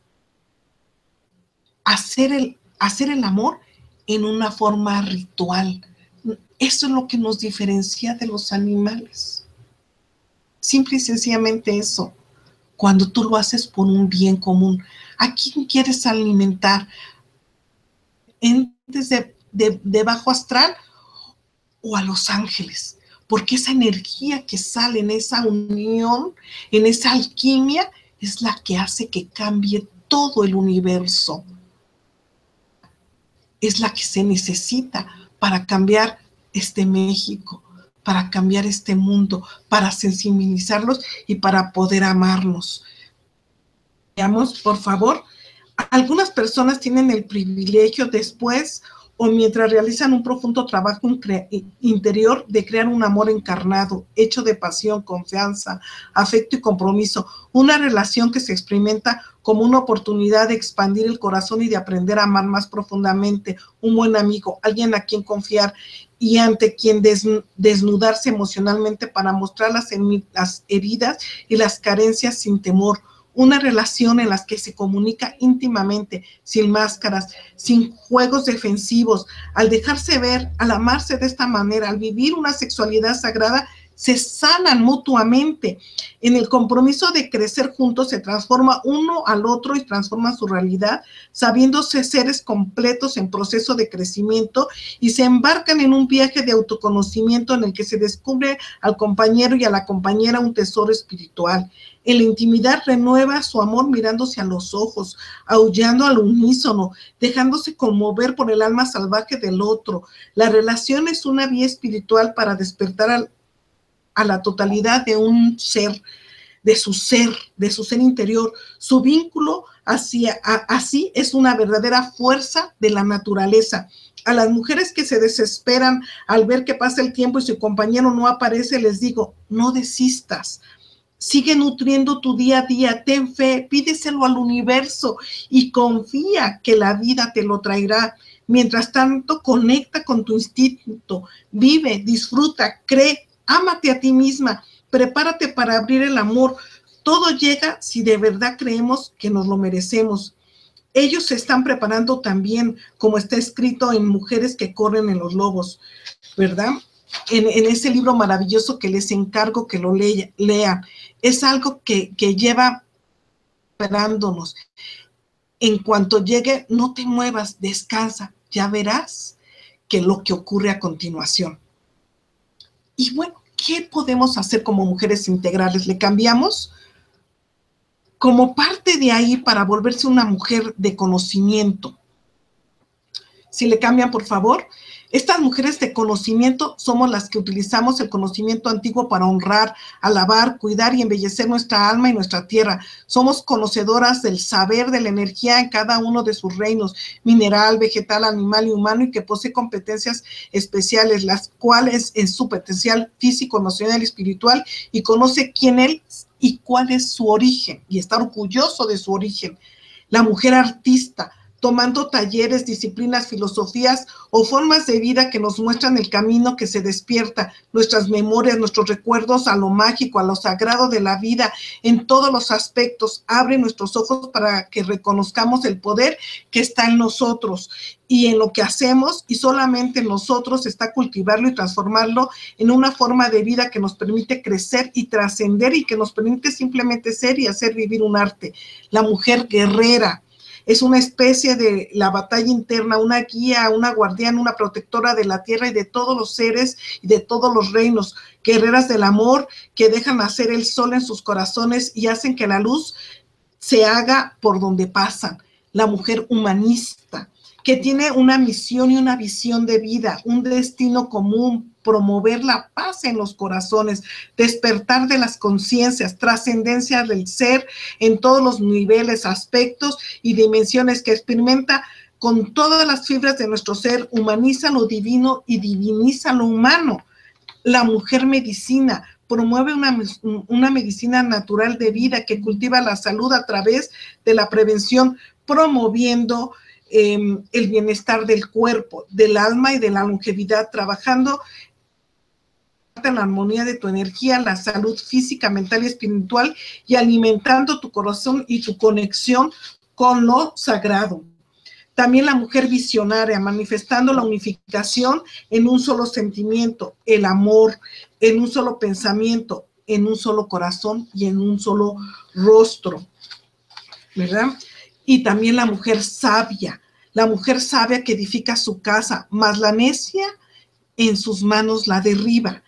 hacer el amor en una forma ritual. Eso es lo que nos diferencia de los animales. Simple y sencillamente eso. Cuando tú lo haces por un bien común. ¿A quién quieres alimentar? ¿Entes de bajo astral o a los ángeles? Porque esa energía que sale en esa unión, en esa alquimia, es la que hace que cambie todo el universo. Es la que se necesita para cambiar este México, para cambiar este mundo, para sensibilizarlos y para poder amarnos. Veamos, por favor, algunas personas tienen el privilegio después o mientras realizan un profundo trabajo interior de crear un amor encarnado, hecho de pasión, confianza, afecto y compromiso, una relación que se experimenta como una oportunidad de expandir el corazón y de aprender a amar más profundamente, un buen amigo, alguien a quien confiar y ante quien desnudarse emocionalmente para mostrar las heridas y las carencias sin temor. Una relación en la que se comunica íntimamente, sin máscaras, sin juegos defensivos. Al dejarse ver, al amarse de esta manera, al vivir una sexualidad sagrada, se sanan mutuamente. En el compromiso de crecer juntos se transforma uno al otro y transforma su realidad, sabiéndose seres completos en proceso de crecimiento y se embarcan en un viaje de autoconocimiento en el que se descubre al compañero y a la compañera un tesoro espiritual. En la intimidad renueva su amor mirándose a los ojos, aullando al unísono, dejándose conmover por el alma salvaje del otro. La relación es una vía espiritual para despertar a la totalidad de un ser, de su ser interior. Su vínculo así es una verdadera fuerza de la naturaleza. A las mujeres que se desesperan al ver que pasa el tiempo y su compañero no aparece, les digo, no desistas. Sigue nutriendo tu día a día, ten fe, pídeselo al universo y confía que la vida te lo traerá. Mientras tanto, conecta con tu instinto, vive, disfruta, cree, ámate a ti misma, prepárate para abrir el amor. Todo llega si de verdad creemos que nos lo merecemos. Ellos se están preparando también, como está escrito en Mujeres que corren en los lobos, ¿verdad? En ese libro maravilloso que les encargo que lo lean. Es algo que lleva esperándonos. En cuanto llegue, no te muevas, descansa, ya verás que lo que ocurre a continuación. Y bueno, ¿qué podemos hacer como mujeres integrales? ¿Le cambiamos? Como parte de ahí para volverse una mujer de conocimiento. Si le cambian, por favor. Estas mujeres de conocimiento somos las que utilizamos el conocimiento antiguo para honrar, alabar, cuidar y embellecer nuestra alma y nuestra tierra. Somos conocedoras del saber de la energía en cada uno de sus reinos, mineral, vegetal, animal y humano, y que posee competencias especiales, las cuales en su potencial físico, emocional y espiritual, y conoce quién es y cuál es su origen, y está orgulloso de su origen. La mujer artista, tomando talleres, disciplinas, filosofías o formas de vida que nos muestran el camino que se despierta, nuestras memorias, nuestros recuerdos a lo mágico, a lo sagrado de la vida, en todos los aspectos. Abre nuestros ojos para que reconozcamos el poder que está en nosotros y en lo que hacemos, y solamente en nosotros está cultivarlo y transformarlo en una forma de vida que nos permite crecer y trascender y que nos permite simplemente ser y hacer vivir un arte. La mujer guerrera es una especie de la batalla interna, una guía, una guardiana, una protectora de la tierra y de todos los seres y de todos los reinos, guerreras del amor que dejan nacer el sol en sus corazones y hacen que la luz se haga por donde pasan. La mujer humanista, que tiene una misión y una visión de vida, un destino común, promover la paz en los corazones, despertar de las conciencias, trascendencia del ser en todos los niveles, aspectos y dimensiones, que experimenta con todas las fibras de nuestro ser, humaniza lo divino y diviniza lo humano. La mujer medicina promueve una medicina natural de vida que cultiva la salud a través de la prevención, promoviendo el bienestar del cuerpo, del alma y de la longevidad, trabajando en la armonía de tu energía, la salud física, mental y espiritual, y alimentando tu corazón y tu conexión con lo sagrado. También la mujer visionaria, manifestando la unificación en un solo sentimiento, el amor, en un solo pensamiento, en un solo corazón y en un solo rostro, ¿verdad? Y también la mujer sabia que edifica su casa, mas la necia en sus manos la derriba.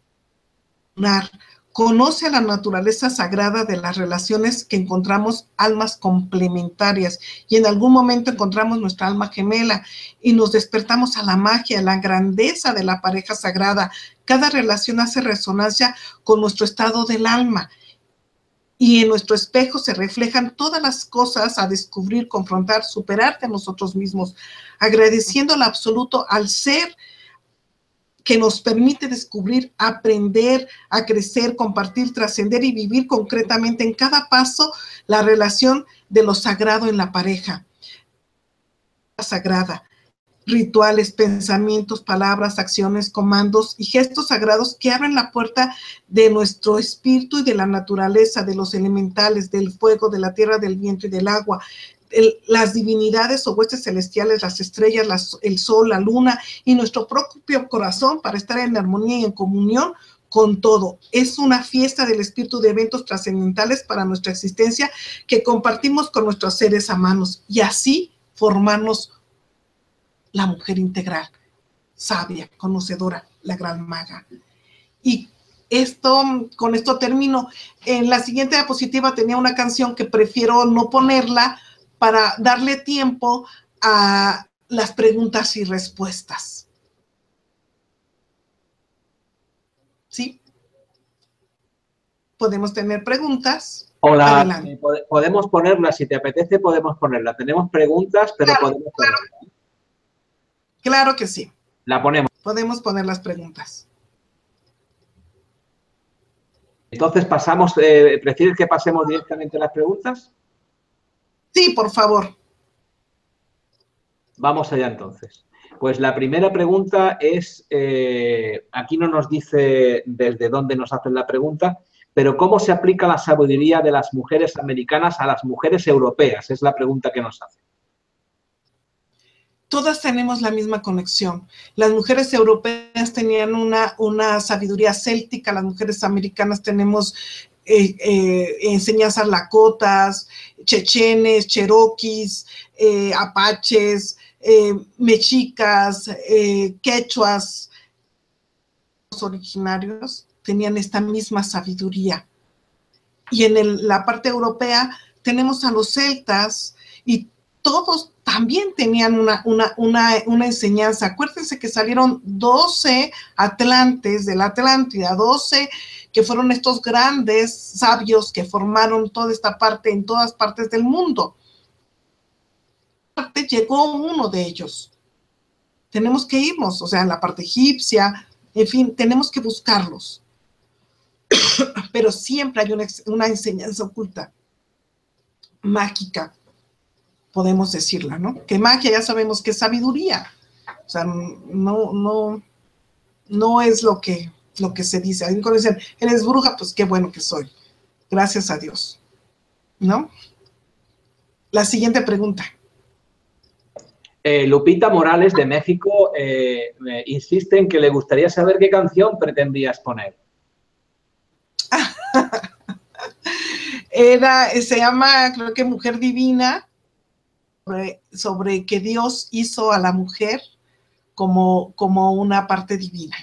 Conoce a la naturaleza sagrada de las relaciones, que encontramos almas complementarias y en algún momento encontramos nuestra alma gemela y nos despertamos a la magia, a la grandeza de la pareja sagrada. Cada relación hace resonancia con nuestro estado del alma y en nuestro espejo se reflejan todas las cosas a descubrir, confrontar, superarte a nosotros mismos, agradeciendo al absoluto, al ser que nos permite descubrir, aprender, a crecer, compartir, trascender y vivir concretamente en cada paso la relación de lo sagrado en la pareja. Sagrada, rituales, pensamientos, palabras, acciones, comandos y gestos sagrados que abren la puerta de nuestro espíritu y de la naturaleza, de los elementales, del fuego, de la tierra, del viento y del agua. Las divinidades o huestes celestiales, las estrellas, el sol, la luna y nuestro propio corazón, para estar en armonía y en comunión con todo. Es una fiesta del espíritu de eventos trascendentales para nuestra existencia que compartimos con nuestros seres amados y así formarnos la mujer integral, sabia, conocedora, la gran maga. Y con esto termino. En la siguiente diapositiva tenía una canción que prefiero no ponerla para darle tiempo a las preguntas y respuestas. ¿Sí? Podemos tener preguntas. Hola, adelante. Podemos ponerla, si te apetece podemos ponerla. Tenemos preguntas, pero claro, podemos ponerla. Claro que sí. La ponemos. Podemos poner las preguntas. Entonces pasamos, ¿prefieres que pasemos directamente a las preguntas? Sí, por favor. Vamos allá entonces. Pues la primera pregunta es, aquí no nos dice desde dónde nos hacen la pregunta, pero ¿cómo se aplica la sabiduría de las mujeres americanas a las mujeres europeas? Es la pregunta que nos hacen. Todas tenemos la misma conexión. Las mujeres europeas tenían una sabiduría céltica, las mujeres americanas tenemos enseñanzas lakotas, chechenes, cheroquis, apaches, mexicas, quechuas. Los originarios tenían esta misma sabiduría. Y en la parte europea tenemos a los celtas y todos también tenían una enseñanza. Acuérdense que salieron 12 atlantes de la Atlántida, 12 que fueron estos grandes sabios que formaron toda esta parte en todas partes del mundo. Llegó uno de ellos. Tenemos que irnos, o sea, en la parte egipcia, en fin, tenemos que buscarlos. Pero siempre hay una enseñanza oculta, mágica, podemos decirla, ¿no? Que magia ya sabemos que es sabiduría. O sea, no es lo que se dice. A mí cuando dicen, eres bruja, pues qué bueno que soy. Gracias a Dios. ¿No? La siguiente pregunta. Lupita Morales de México insiste en que le gustaría saber qué canción pretendías poner. Se llama, creo que Mujer Divina, sobre que Dios hizo a la mujer como una parte divina.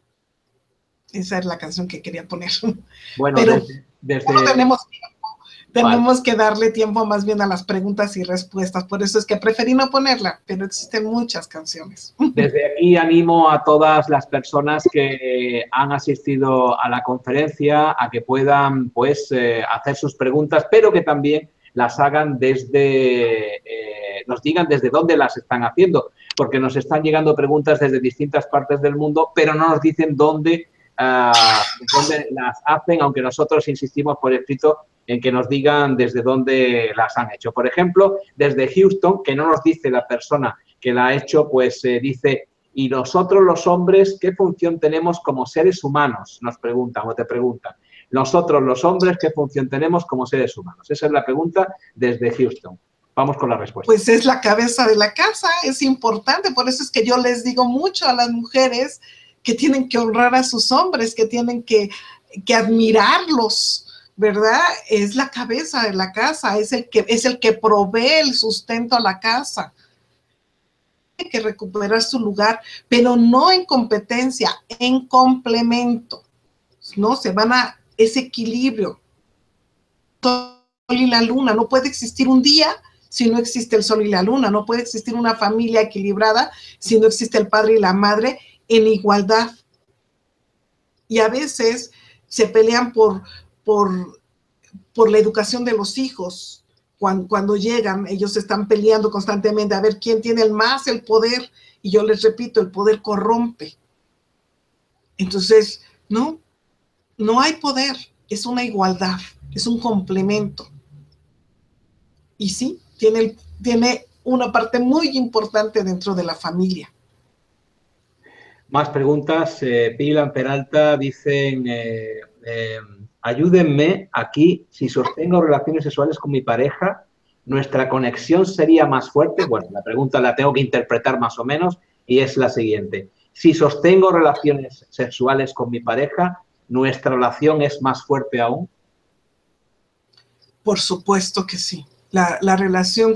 Esa es la canción que quería poner. Bueno, pero no tenemos tiempo. tenemos que darle tiempo más bien a las preguntas y respuestas. Por eso es que preferí no ponerla, pero existen muchas canciones. Desde aquí animo a todas las personas que han asistido a la conferencia a que puedan, pues, hacer sus preguntas, pero que también las hagan desde, nos digan desde dónde las están haciendo, porque nos están llegando preguntas desde distintas partes del mundo, pero no nos dicen dónde las hacen, aunque nosotros insistimos por escrito en que nos digan desde dónde las han hecho. Por ejemplo, desde Houston, que no nos dice la persona que la ha hecho, pues dice, ¿y nosotros los hombres qué función tenemos como seres humanos? Nos preguntan o te preguntan. Nosotros los hombres, ¿qué función tenemos como seres humanos? Esa es la pregunta desde Houston. Vamos con la respuesta. Pues es la cabeza de la casa, es importante, por eso es que yo les digo mucho a las mujeres que tienen que honrar a sus hombres, que tienen que admirarlos, ¿verdad? Es la cabeza de la casa, es el que provee el sustento a la casa. Tiene que recuperar su lugar, pero no en competencia, en complemento, ¿no? Se van a ese equilibrio. El sol y la luna, no puede existir un día si no existe el sol y la luna, no puede existir una familia equilibrada si no existe el padre y la madre en igualdad. Y a veces se pelean por la educación de los hijos. Cuando llegan, ellos están peleando constantemente a ver quién tiene el poder. Y yo les repito, el poder corrompe. Entonces, no hay poder, es una igualdad, es un complemento. Y sí, tiene una parte muy importante dentro de la familia. Más preguntas. Pilar Peralta dicen, ayúdenme aquí, si sostengo relaciones sexuales con mi pareja, ¿nuestra conexión sería más fuerte? Bueno, la pregunta la tengo que interpretar más o menos y es la siguiente. Si sostengo relaciones sexuales con mi pareja, ¿nuestra relación es más fuerte aún? Por supuesto que sí. La relación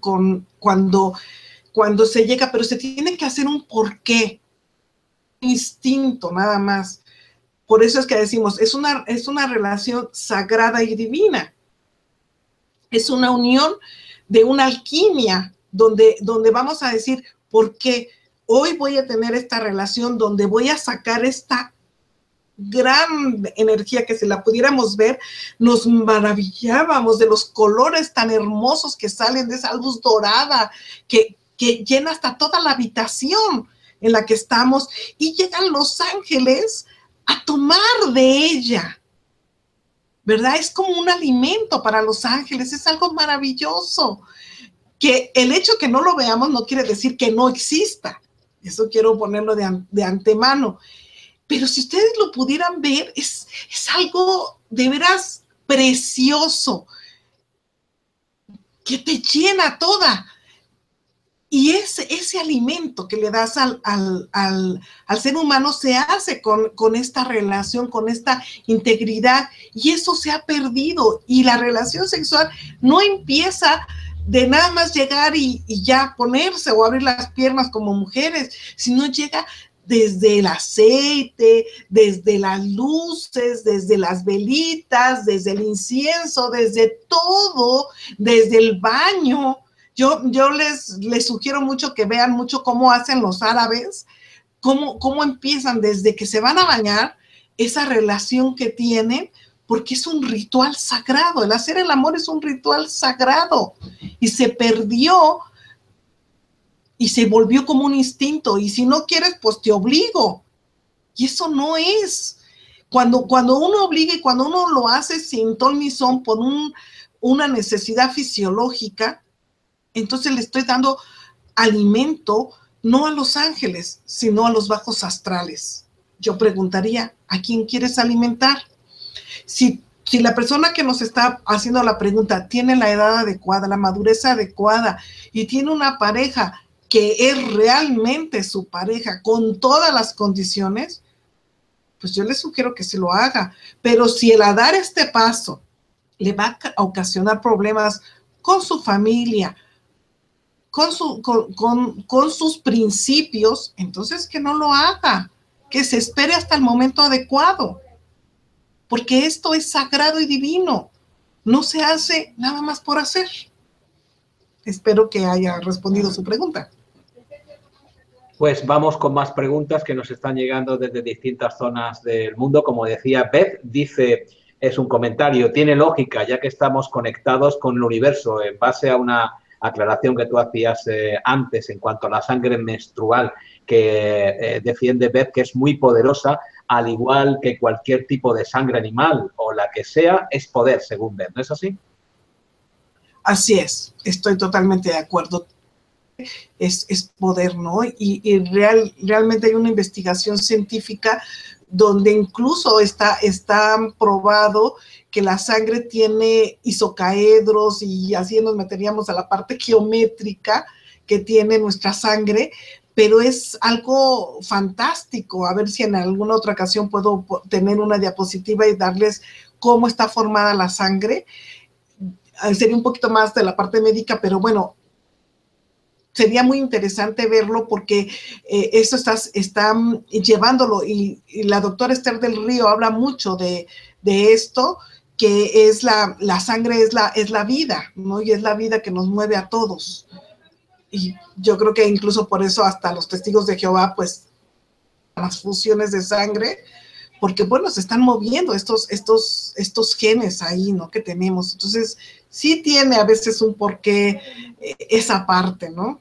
cuando se llega, pero se tiene que hacer un porqué, instinto nada más. Por eso es que decimos, es una relación sagrada y divina. Es una unión de una alquimia, donde vamos a decir, ¿por qué hoy voy a tener esta relación donde voy a sacar esta gran energía que si la pudiéramos ver, nos maravillábamos de los colores tan hermosos que salen de esa luz dorada que llena hasta toda la habitación en la que estamos y llegan los ángeles a tomar de ella, ¿verdad? Es como un alimento para los ángeles, es algo maravilloso, que el hecho que no lo veamos no quiere decir que no exista, eso quiero ponerlo de antemano. Pero si ustedes lo pudieran ver, es algo de veras precioso, que te llena toda. Y ese alimento que le das al ser humano se hace con esta relación, con esta integridad, y eso se ha perdido. Y la relación sexual no empieza de nada más llegar y ya ponerse o abrir las piernas como mujeres, sino llega desde el aceite, desde las luces, desde las velitas, desde el incienso, desde todo, desde el baño. Yo les sugiero mucho que vean mucho cómo hacen los árabes, cómo empiezan desde que se van a bañar, esa relación que tienen, porque es un ritual sagrado. El hacer el amor es un ritual sagrado y se perdió y se volvió como un instinto, y si no quieres, pues te obligo. Y eso no es. Cuando uno obliga y cuando uno lo hace sin ton ni son por una necesidad fisiológica, entonces le estoy dando alimento no a los ángeles, sino a los bajos astrales. Yo preguntaría, ¿a quién quieres alimentar? Si la persona que nos está haciendo la pregunta tiene la edad adecuada, la madurez adecuada y tiene una pareja que es realmente su pareja con todas las condiciones, pues yo le sugiero que se lo haga. Pero si el dar este paso le va a ocasionar problemas con su familia, con sus principios, entonces que no lo haga, que se espere hasta el momento adecuado, porque esto es sagrado y divino. no se hace nada más por hacer. Espero que haya respondido su pregunta. Pues vamos con más preguntas que nos están llegando desde distintas zonas del mundo. Como decía Beth, dice, es un comentario, tiene lógica, ya que estamos conectados con el universo, en base a una aclaración que tú hacías antes en cuanto a la sangre menstrual, que defiende Beth, que es muy poderosa, al igual que cualquier tipo de sangre animal o la que sea, es poder, según Beth, ¿no es así? Así es, estoy totalmente de acuerdo. Es poder, ¿no? Y realmente hay una investigación científica donde incluso está probado que la sangre tiene isocaedros, y así nos meteríamos a la parte geométrica que tiene nuestra sangre, pero es algo fantástico. A ver si en alguna otra ocasión puedo tener una diapositiva y darles cómo está formada la sangre. Sería un poquito más de la parte médica, pero bueno, sería muy interesante verlo porque eso está llevándolo, y la doctora Esther del Río habla mucho de esto, que es la sangre es la vida, ¿no? Y es la vida que nos mueve a todos. Y yo creo que incluso por eso hasta los testigos de Jehová, pues, las fusiones de sangre, porque, bueno, se están moviendo estos genes ahí, ¿no? Que tenemos. Entonces, sí tiene a veces un porqué esa parte, ¿no?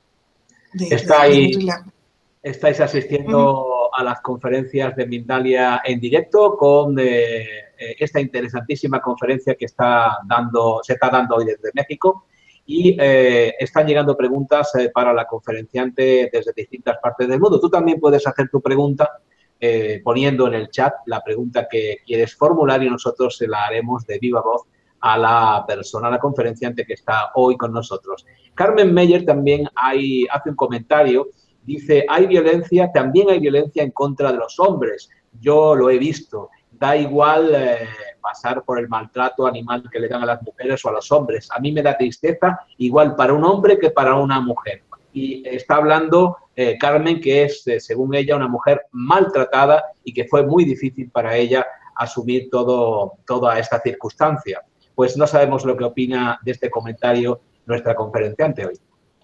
Estáis asistiendo a las conferencias de Mindalia en directo con esta interesantísima conferencia que se está dando hoy desde México, y están llegando preguntas para la conferenciante desde distintas partes del mundo. Tú también puedes hacer tu pregunta poniendo en el chat la pregunta que quieres formular, y nosotros se la haremos de viva voz a la persona, a la conferenciante que está hoy con nosotros. Carmen Meyer también hace un comentario. Dice, también hay violencia en contra de los hombres. Yo lo he visto. Da igual pasar por el maltrato animal que le dan a las mujeres o a los hombres. A mí me da tristeza igual para un hombre que para una mujer. Y está hablando Carmen, que es, según ella, una mujer maltratada y que fue muy difícil para ella asumir toda esta circunstancia. Pues no sabemos lo que opina de este comentario nuestra conferenciante hoy.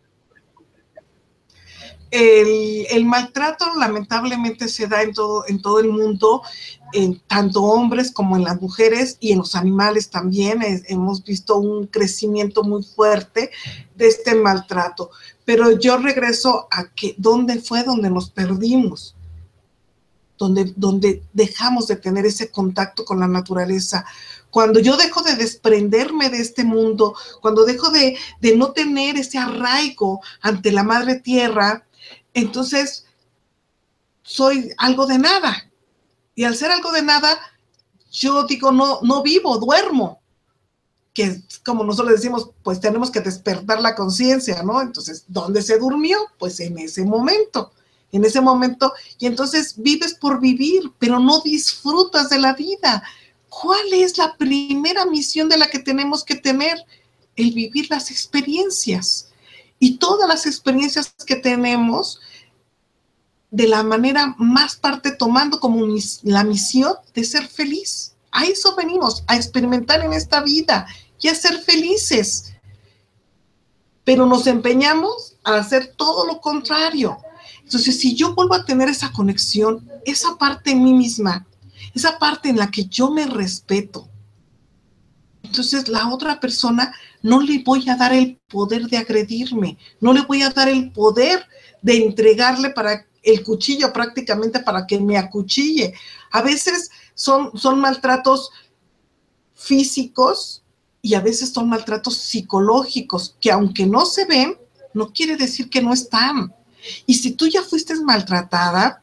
El maltrato lamentablemente se da en todo el mundo, en tanto hombres como en las mujeres y en los animales también. Hemos visto un crecimiento muy fuerte de este maltrato. Pero yo regreso a ¿dónde fue donde nos perdimos? Donde dejamos de tener ese contacto con la naturaleza. Cuando yo dejo de desprenderme de este mundo, cuando dejo de no tener ese arraigo ante la madre tierra, entonces soy algo de nada. Y al ser algo de nada, yo digo, no vivo, duermo. Que como nosotros decimos, pues tenemos que despertar la conciencia, ¿no? Entonces, ¿dónde se durmió? Pues en ese momento. Y entonces vives por vivir, pero no disfrutas de la vida. ¿Cuál es la primera misión de la que tenemos que tener? El vivir las experiencias. Y todas las experiencias que tenemos, de la manera más parte tomando como la misión de ser feliz. A eso venimos, a experimentar en esta vida y a ser felices. Pero nos empeñamos a hacer todo lo contrario. Entonces, si yo vuelvo a tener esa conexión, esa parte en mí misma, esa parte en la que yo me respeto, entonces la otra persona no le voy a dar el poder de agredirme, no le voy a dar el poder de entregarle el cuchillo prácticamente para que me acuchille. A veces son maltratos físicos y a veces son maltratos psicológicos que, aunque no se ven, no quiere decir que no están. Y si tú ya fuiste maltratada,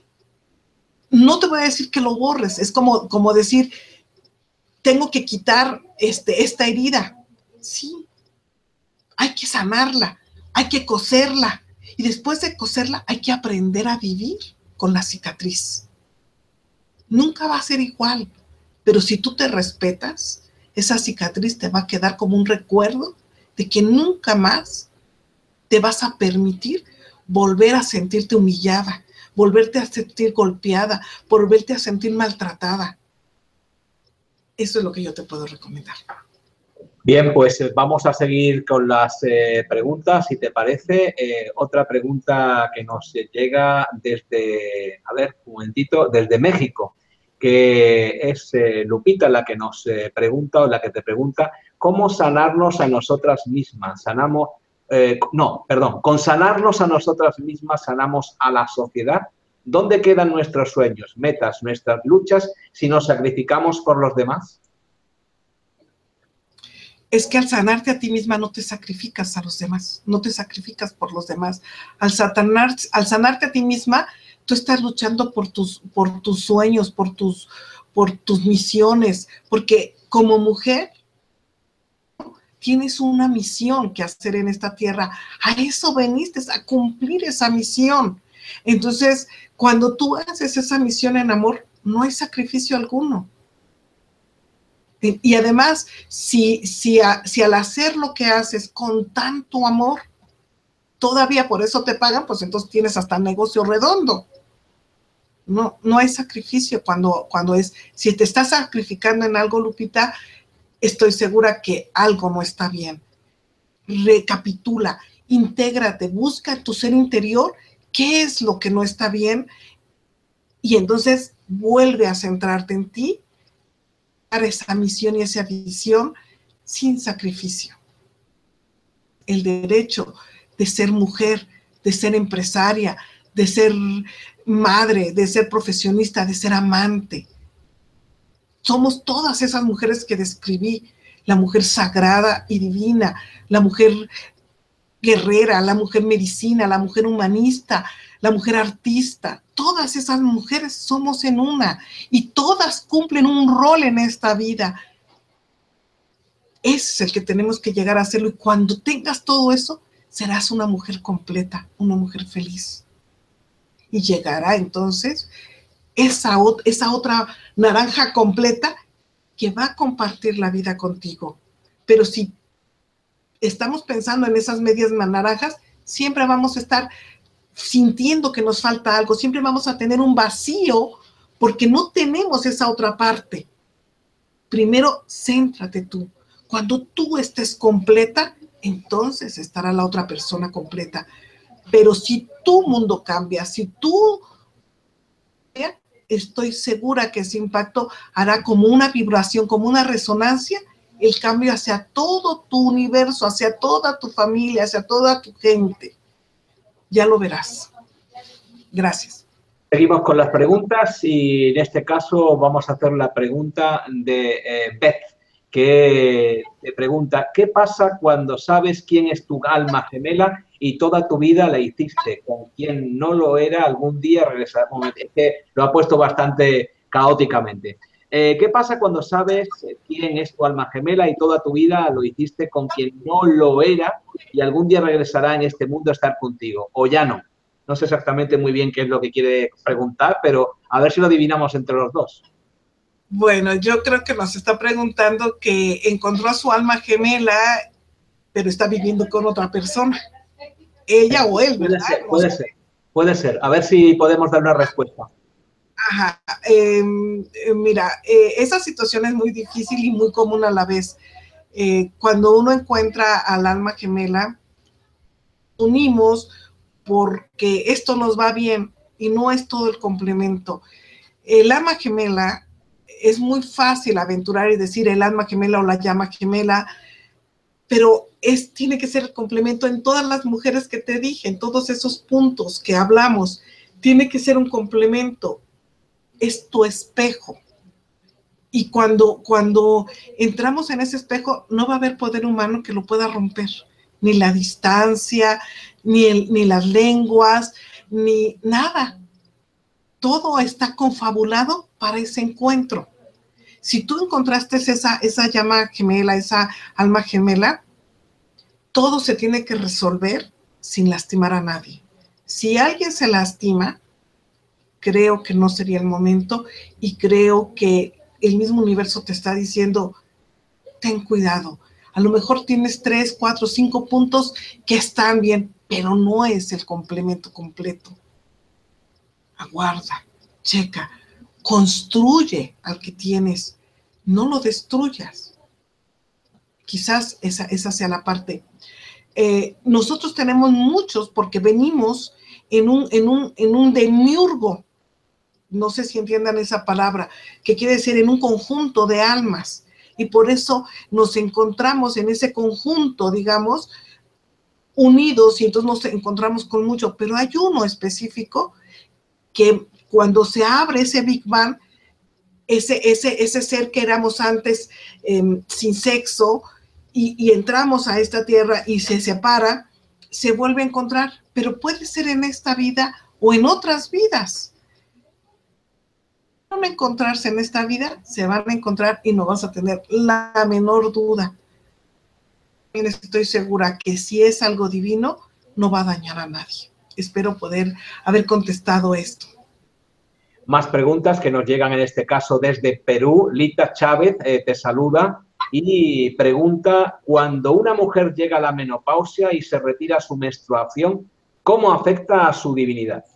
no te voy a decir que lo borres. Es como decir, tengo que quitar esta herida. Sí, hay que sanarla, hay que coserla. Y después de coserla, hay que aprender a vivir con la cicatriz. Nunca va a ser igual, pero si tú te respetas, esa cicatriz te va a quedar como un recuerdo de que nunca más te vas a permitir volver a sentirte humillada, volverte a sentir golpeada, volverte a sentir maltratada. Eso es lo que yo te puedo recomendar. Bien, pues vamos a seguir con las preguntas, si te parece. Otra pregunta que nos llega desde, a ver, un momentito, desde México, que es Lupita la que nos pregunta o la que te pregunta, ¿cómo sanarnos a nosotras mismas? Con sanarnos a nosotras mismas sanamos a la sociedad. ¿Dónde quedan nuestros sueños, metas, nuestras luchas si nos sacrificamos por los demás? Es que al sanarte a ti misma no te sacrificas a los demás, no te sacrificas por los demás. Al sanarte a ti misma, tú estás luchando por tus sueños, por tus misiones, porque como mujer tienes una misión que hacer en esta tierra. A eso veniste, a cumplir esa misión. Entonces, cuando tú haces esa misión en amor, no hay sacrificio alguno. Y además, si al hacer lo que haces con tanto amor, todavía por eso te pagan, pues entonces tienes hasta negocio redondo. No hay sacrificio cuando si te estás sacrificando en algo, Lupita, estoy segura que algo no está bien. Recapitula, intégrate, busca en tu ser interior qué es lo que no está bien y entonces vuelve a centrarte en ti, esa misión y esa visión sin sacrificio. El derecho de ser mujer, de ser empresaria, de ser madre, de ser profesionista, de ser amante. Somos todas esas mujeres que describí, la mujer sagrada y divina, la mujer guerrera, la mujer medicina, la mujer humanista, la mujer artista. Todas esas mujeres somos en una y todas cumplen un rol en esta vida. Ese es el que tenemos que llegar a hacerlo y cuando tengas todo eso, serás una mujer completa, una mujer feliz. Y llegará entonces esa otra naranja completa que va a compartir la vida contigo. Pero si estamos pensando en esas medias naranjas, siempre vamos a estar sintiendo que nos falta algo, siempre vamos a tener un vacío porque no tenemos esa otra parte. Primero, céntrate tú. Cuando tú estés completa, entonces estará la otra persona completa. Pero si tu mundo cambia, si tú, estoy segura que ese impacto hará como una vibración, como una resonancia, el cambio hacia todo tu universo, hacia toda tu familia, hacia toda tu gente. Ya lo verás. Gracias. Seguimos con las preguntas y en este caso vamos a hacer la pregunta de Beth, que te pregunta, ¿qué pasa cuando sabes quién es tu alma gemela y toda tu vida la hiciste? Con quien no lo era, algún día regresará. Es que lo ha puesto bastante caóticamente. ¿Qué pasa cuando sabes quién es tu alma gemela y toda tu vida lo hiciste con quien no lo era y algún día regresará en este mundo a estar contigo? ¿O ya no? No sé exactamente muy bien qué es lo que quiere preguntar, pero a ver si lo adivinamos entre los dos. Bueno, yo creo que nos está preguntando que encontró a su alma gemela, pero está viviendo con otra persona. Ella o él, ¿verdad? Puede ser. A ver si podemos dar una respuesta. Ajá. Mira, esa situación es muy difícil y muy común a la vez. Cuando uno encuentra al alma gemela, unimos porque esto nos va bien y no es todo el complemento. El alma gemela es muy fácil aventurar y decir el alma gemela o la llama gemela, pero tiene que ser el complemento en todas las mujeres que te dije, en todos esos puntos que hablamos. Tiene que ser un complemento. Es tu espejo. Y cuando entramos en ese espejo, no va a haber poder humano que lo pueda romper. Ni la distancia, ni las lenguas, ni nada. Todo está confabulado para ese encuentro. Si tú encontraste esa llama gemela, esa alma gemela, todo se tiene que resolver sin lastimar a nadie. Si alguien se lastima, creo que no sería el momento y creo que el mismo universo te está diciendo, ten cuidado. A lo mejor tienes 3, 4, 5 puntos que están bien, pero no es el complemento completo. Aguarda, checa, construye al que tienes, no lo destruyas. Quizás esa sea la parte. Nosotros tenemos muchos porque venimos en un demiurgo, no sé si entiendan esa palabra, que quiere decir en un conjunto de almas, y por eso nos encontramos en ese conjunto, digamos, unidos, y entonces nos encontramos con mucho, pero hay uno específico que cuando se abre ese Big Bang, ese ser que éramos antes sin sexo, y entramos a esta tierra y se separa, se vuelve a encontrar, pero puede ser en esta vida o en otras vidas. Van a encontrarse en esta vida, se van a encontrar y no vas a tener la menor duda. Estoy segura que si es algo divino, no va a dañar a nadie. Espero poder haber contestado esto. Más preguntas que nos llegan en este caso desde Perú. Lita Chávez te saluda y pregunta, cuando una mujer llega a la menopausia y se retira su menstruación, ¿cómo afecta a su divinidad?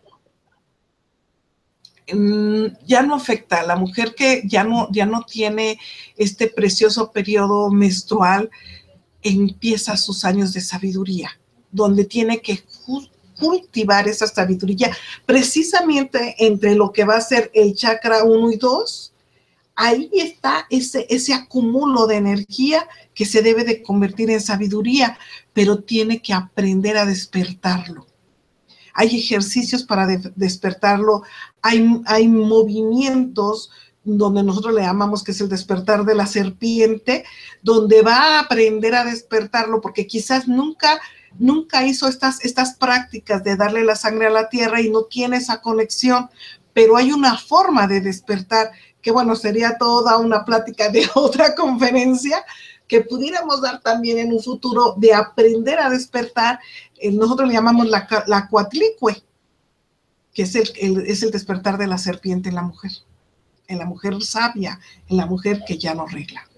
Ya no afecta. La mujer que ya no tiene este precioso periodo menstrual, empieza sus años de sabiduría, donde tiene que cultivar esa sabiduría, precisamente entre lo que va a ser el chakra 1 y 2, ahí está ese acumulo de energía que se debe de convertir en sabiduría, pero tiene que aprender a despertarlo. Hay ejercicios para despertarlo, hay movimientos donde nosotros le llamamos que es el despertar de la serpiente, donde va a aprender a despertarlo, porque quizás nunca hizo estas prácticas de darle la sangre a la tierra y no tiene esa conexión, pero hay una forma de despertar, que bueno, sería toda una plática de otra conferencia, que pudiéramos dar también en un futuro, de aprender a despertar. Nosotros le llamamos la cuatlicue, que es el despertar de la serpiente en la mujer sabia, en la mujer que ya no regla.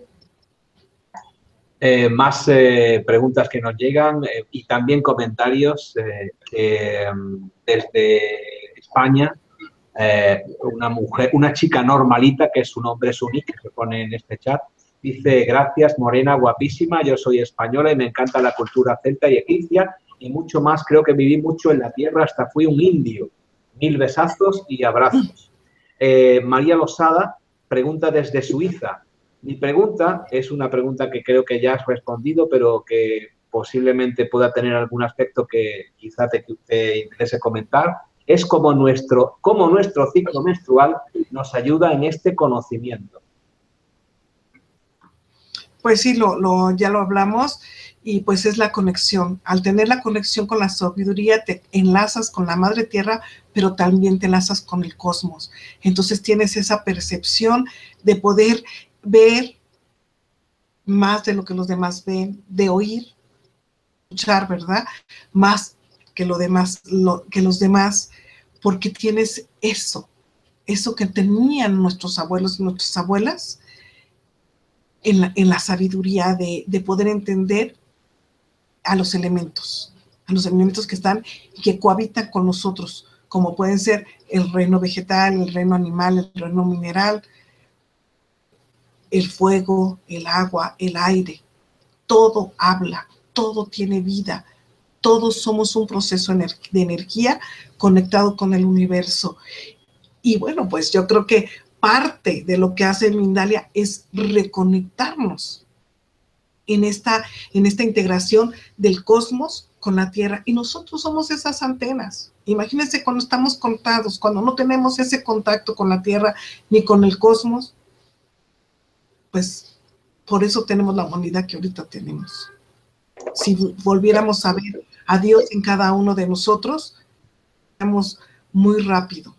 Más preguntas que nos llegan y también comentarios desde España. Una chica normalita, que su nombre es Unique, que se pone en este chat, dice: gracias, morena, guapísima, yo soy española y me encanta la cultura celta y egipcia y mucho más. Creo que viví mucho en la tierra, hasta fui un indio. 1000 besazos y abrazos. María Losada pregunta desde Suiza. Mi pregunta es una pregunta que creo que ya has respondido, pero que posiblemente pueda tener algún aspecto que quizá te interese comentar. Es cómo nuestro ciclo menstrual nos ayuda en este conocimiento. Pues sí, ya lo hablamos, y pues es la conexión. Al tener la conexión con la sabiduría, te enlazas con la madre tierra, pero también te enlazas con el cosmos. Entonces tienes esa percepción de poder ver más de lo que los demás ven, de oír, escuchar, ¿verdad? Más que los demás, porque tienes eso que tenían nuestros abuelos y nuestras abuelas, en la sabiduría de poder entender a los elementos que están y que cohabitan con nosotros, como pueden ser el reino vegetal, el reino animal, el reino mineral, el fuego, el agua, el aire. Todo habla, todo tiene vida, todos somos un proceso de energía conectado con el universo. Y bueno, pues yo creo que parte de lo que hace Mindalia es reconectarnos en esta integración del cosmos con la Tierra, y nosotros somos esas antenas. Imagínense cuando estamos conectados, cuando no tenemos ese contacto con la Tierra ni con el cosmos, pues por eso tenemos la humanidad que ahorita tenemos. Si volviéramos a ver a Dios en cada uno de nosotros, seríamos muy rápido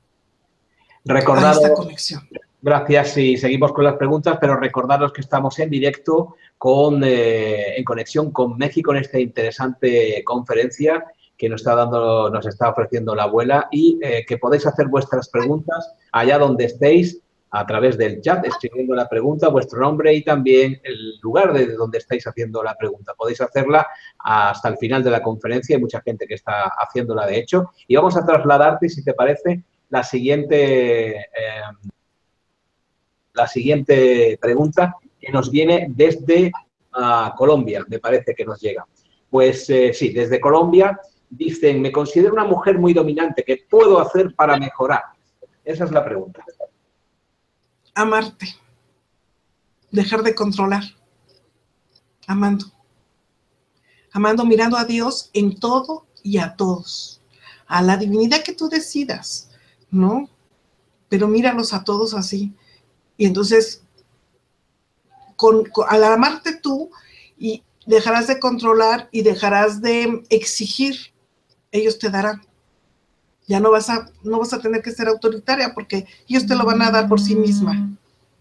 a esta conexión. Gracias, y seguimos con las preguntas, pero recordaros que estamos en directo en conexión con México en esta interesante conferencia que nos está ofreciendo la abuela, y que podéis hacer vuestras preguntas allá donde estéis a través del chat, escribiendo la pregunta, vuestro nombre y también el lugar de donde estáis haciendo la pregunta. Podéis hacerla hasta el final de la conferencia, hay mucha gente que está haciéndola de hecho, y vamos a trasladarte, si te parece, la siguiente la siguiente pregunta, que nos viene desde Colombia, me parece que nos llega. Pues sí, desde Colombia dicen, me considero una mujer muy dominante, ¿qué puedo hacer para mejorar? Esa es la pregunta. Amarte. Dejar de controlar. Amando. Amando, mirando a Dios en todo y a todos. A la divinidad que tú decidas, ¿no? Pero míralos a todos así. Y entonces, al amarte tú, y dejarás de controlar y dejarás de exigir, ellos te darán. Ya no vas a tener que ser autoritaria porque ellos te lo van a dar por sí misma.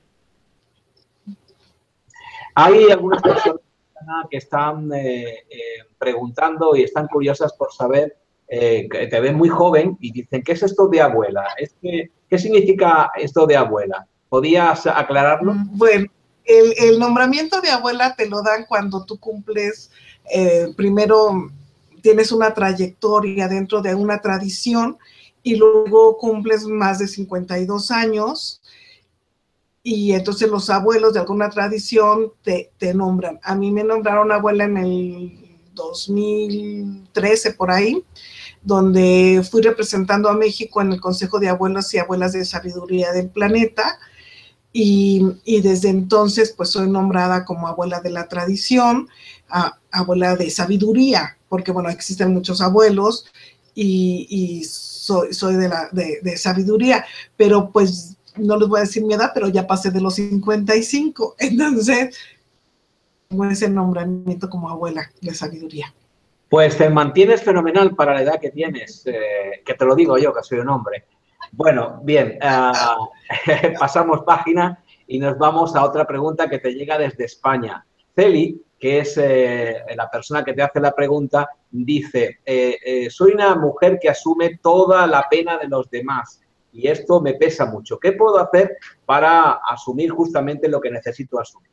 Hay algunas personas que están preguntando y están curiosas por saber, que te ven muy joven y dicen, ¿qué es esto de abuela? ¿Qué significa esto de abuela? ¿Podías aclararlo? Bueno, el nombramiento de abuela te lo dan cuando tú cumples, primero tienes una trayectoria dentro de una tradición y luego cumples más de 52 años y entonces los abuelos de alguna tradición te nombran. A mí me nombraron abuela en el 2013 por ahí, donde fui representando a México en el Consejo de Abuelos y Abuelas de Sabiduría del Planeta. Y desde entonces, pues soy nombrada como abuela de la tradición, abuela de sabiduría, porque, bueno, existen muchos abuelos y soy de sabiduría, pero pues no les voy a decir mi edad, pero ya pasé de los 55, entonces tengo ese nombramiento como abuela de sabiduría. Pues te mantienes fenomenal para la edad que tienes, que te lo digo yo, que soy un hombre. Bueno, bien, pasamos página y nos vamos a otra pregunta que te llega desde España. Celi, que es la persona que te hace la pregunta, dice, soy una mujer que asume toda la pena de los demás y esto me pesa mucho. ¿Qué puedo hacer para asumir justamente lo que necesito asumir?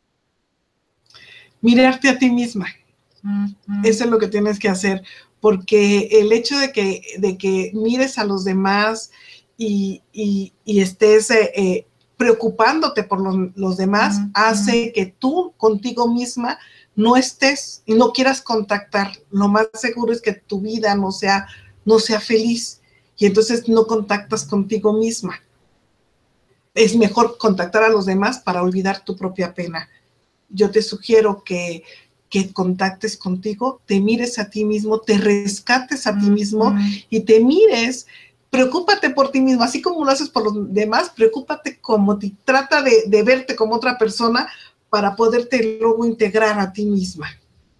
Mirarte a ti misma. Eso es lo que tienes que hacer, porque el hecho de que mires a los demás y estés preocupándote por los demás hace que tú contigo misma no estés y no quieras contactar. Lo más seguro es que tu vida no sea feliz y entonces no contactas contigo misma. Es mejor contactar a los demás para olvidar tu propia pena. Yo te sugiero que contactes contigo, te mires a ti mismo, te rescates a ti mismo y te mires, preocúpate por ti mismo, así como lo haces por los demás, preocúpate trata de verte como otra persona para poderte luego integrar a ti misma.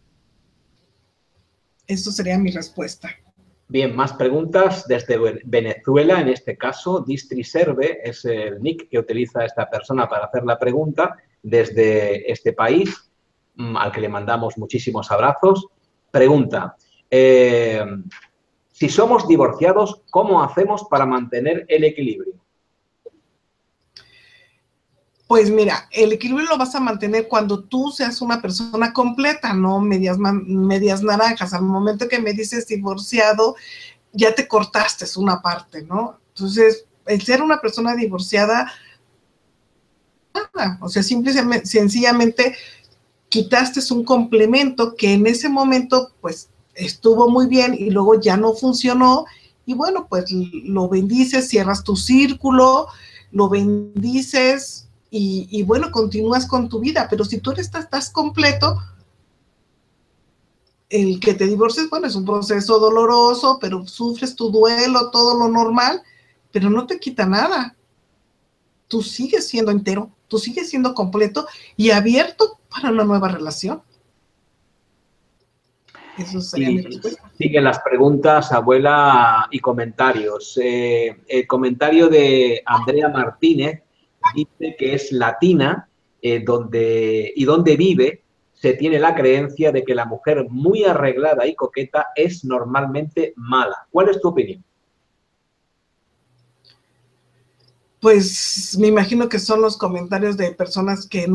Eso sería mi respuesta. Bien, más preguntas desde Venezuela, en este caso, Distriserve es el nick que utiliza esta persona para hacer la pregunta desde este país, al que le mandamos muchísimos abrazos. Pregunta, si somos divorciados, ¿cómo hacemos para mantener el equilibrio? Pues mira, el equilibrio lo vas a mantener cuando tú seas una persona completa, no medias naranjas. Al momento que me dices divorciado, ya te cortaste una parte, ¿no? Entonces, el ser una persona divorciada, nada, o sea, sencillamente quitaste un complemento que en ese momento, pues, estuvo muy bien y luego ya no funcionó, y bueno, pues lo bendices, cierras tu círculo, lo bendices, y bueno, continúas con tu vida, pero si tú estás completo, el que te divorcies, bueno, es un proceso doloroso, pero sufres tu duelo, todo lo normal, pero no te quita nada. Tú sigues siendo entero, tú sigues siendo completo y abierto para una nueva relación. Eso sería mi respuesta. Siguen las preguntas, abuela, y comentarios. El comentario de Andrea Martínez dice que es latina, donde vive se tiene la creencia de que la mujer muy arreglada y coqueta es normalmente mala. ¿Cuál es tu opinión? Pues me imagino que son los comentarios de personas que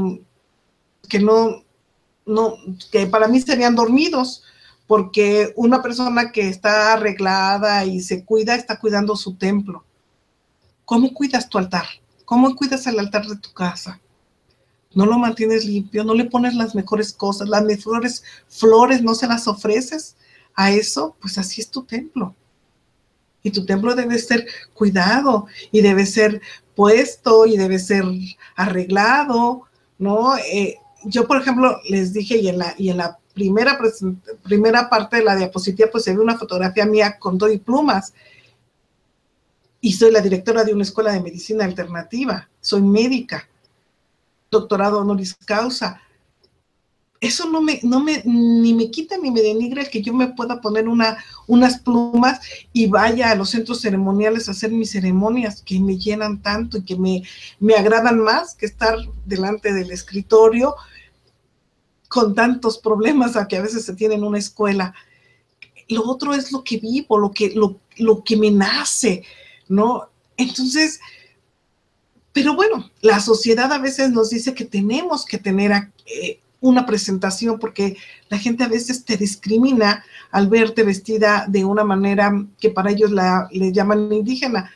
para mí serían dormidos, porque una persona que está arreglada y se cuida, está cuidando su templo. ¿Cómo cuidas tu altar? ¿Cómo cuidas el altar de tu casa? No lo mantienes limpio, no le pones las mejores cosas, las mejores flores, no se las ofreces a eso, pues así es tu templo. Y tu templo debe ser cuidado y debe ser puesto y debe ser arreglado, ¿no? Yo, por ejemplo, les dije, y en la primera parte de la diapositiva, pues se ve una fotografía mía con todo y plumas. Y soy la directora de una escuela de medicina alternativa, soy médica, doctorado honoris causa. Eso ni me quita ni me denigra el que yo me pueda poner unas plumas y vaya a los centros ceremoniales a hacer mis ceremonias que me llenan tanto y que me agradan más que estar delante del escritorio con tantos problemas a que a veces se tiene en una escuela. Lo otro es lo que vivo, lo que me nace, ¿no? Entonces, pero bueno, la sociedad a veces nos dice que tenemos que tener una presentación porque la gente a veces te discrimina al verte vestida de una manera que para ellos le llaman indígena.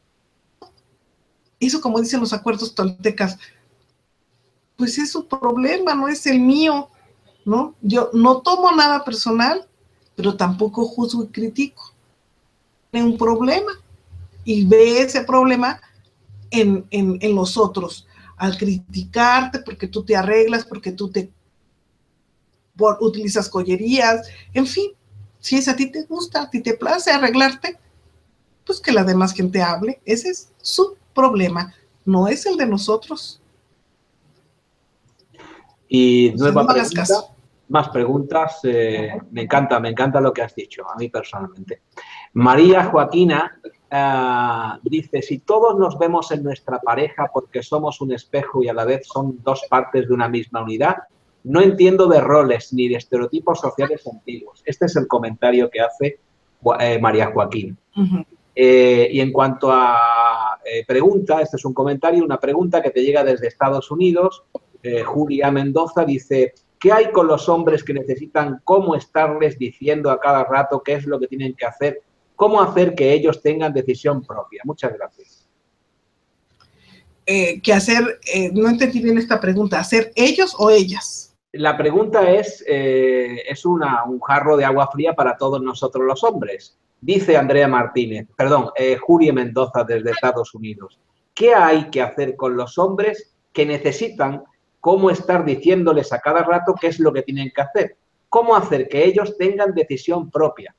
Eso, como dicen los acuerdos toltecas, pues es su problema, no es el mío, ¿no? Yo no tomo nada personal, pero tampoco juzgo y critico. Tiene un problema y ve ese problema en los otros, al criticarte porque tú te arreglas, porque tú utilizas joyerías, en fin, si es a ti te gusta, a ti te place arreglarte, pues que la demás gente hable, ese es su problema, no es el de nosotros. Y nueva no hagas pregunta, caso. más preguntas, me encanta lo que has dicho, a mí personalmente. María Joaquina dice, si todos nos vemos en nuestra pareja porque somos un espejo y a la vez son dos partes de una misma unidad, no entiendo de roles ni de estereotipos sociales antiguos. Este es el comentario que hace María Joaquina. Y en cuanto a pregunta, este es un comentario, una pregunta que te llega desde Estados Unidos. Julia Mendoza dice, ¿qué hay con los hombres que necesitan cómo estarles diciendo a cada rato qué es lo que tienen que hacer? ¿Cómo hacer que ellos tengan decisión propia? Muchas gracias. ¿Qué hacer? No entendí bien esta pregunta. ¿Hacer ellos o ellas? La pregunta es un jarro de agua fría para todos nosotros los hombres. Dice Andrea Martínez, perdón, Julia Mendoza desde Estados Unidos. ¿Qué hay que hacer con los hombres que necesitan cómo estar diciéndoles a cada rato qué es lo que tienen que hacer? ¿Cómo hacer que ellos tengan decisión propia?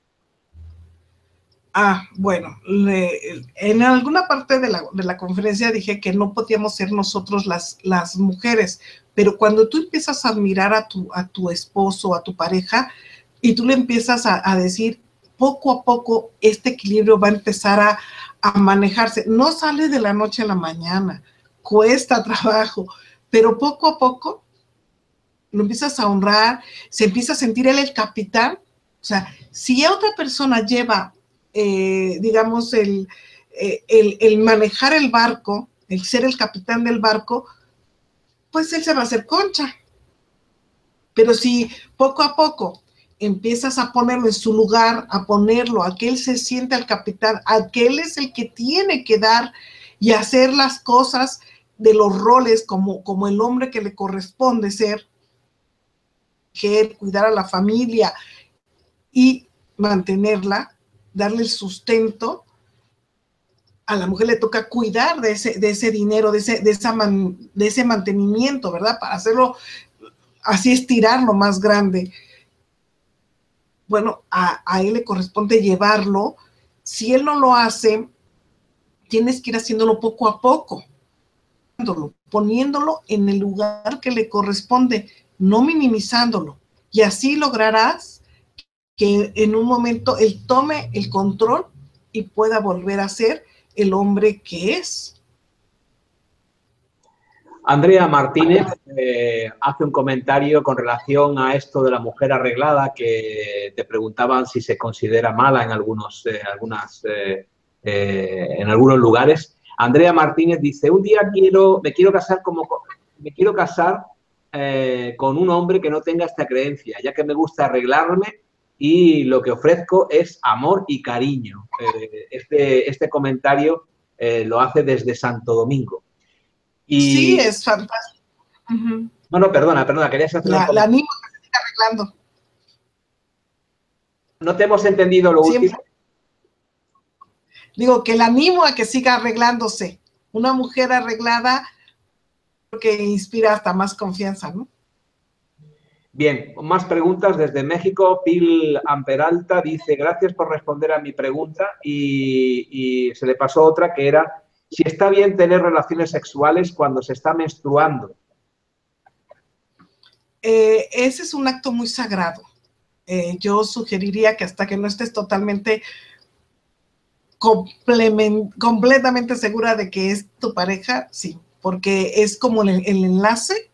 Bueno, en alguna parte de la conferencia dije que no podíamos ser nosotros las mujeres, pero cuando tú empiezas a admirar a tu esposo, a tu pareja, y tú le empiezas a decir, poco a poco este equilibrio va a empezar a manejarse. No sale de la noche a la mañana, cuesta trabajo, pero poco a poco lo empiezas a honrar, se empieza a sentir él el capitán. O sea, si otra persona lleva digamos, el manejar el barco, el ser el capitán del barco, pues él se va a hacer concha. Pero si poco a poco empiezas a ponerlo en su lugar, a ponerlo, a que él se sienta el capitán, a que él es el que tiene que dar y hacer las cosas de los roles como el hombre que le corresponde ser, cuidar a la familia y mantenerla, darle el sustento, a la mujer le toca cuidar de ese dinero, de ese mantenimiento, ¿verdad? Para hacerlo, así estirarlo más grande. Bueno, a él le corresponde llevarlo. Si él no lo hace, tienes que ir haciéndolo poco a poco, poniéndolo en el lugar que le corresponde, no minimizándolo. Y así lograrás que en un momento él tome el control y pueda volver a ser el hombre que es. Andrea Martínez hace un comentario con relación a esto de la mujer arreglada, que te preguntaban si se considera mala en algunos lugares. Andrea Martínez dice, un día me quiero casar con un hombre que no tenga esta creencia, ya que me gusta arreglarme y lo que ofrezco es amor y cariño. Este comentario lo hace desde Santo Domingo. Y... Sí, es fantástico. No, perdona, querías hacer un comentario. La animo a que se siga arreglando. No te hemos entendido lo último. Digo que la animo a que siga arreglándose. Una mujer arreglada que inspira hasta más confianza, ¿no? Bien, más preguntas desde México. Pil Amperalta dice, gracias por responder a mi pregunta, y se le pasó otra que era, si está bien tener relaciones sexuales cuando se está menstruando. Ese es un acto muy sagrado. Yo sugeriría que hasta que no estés totalmente completamente segura de que es tu pareja, sí, porque es como el enlace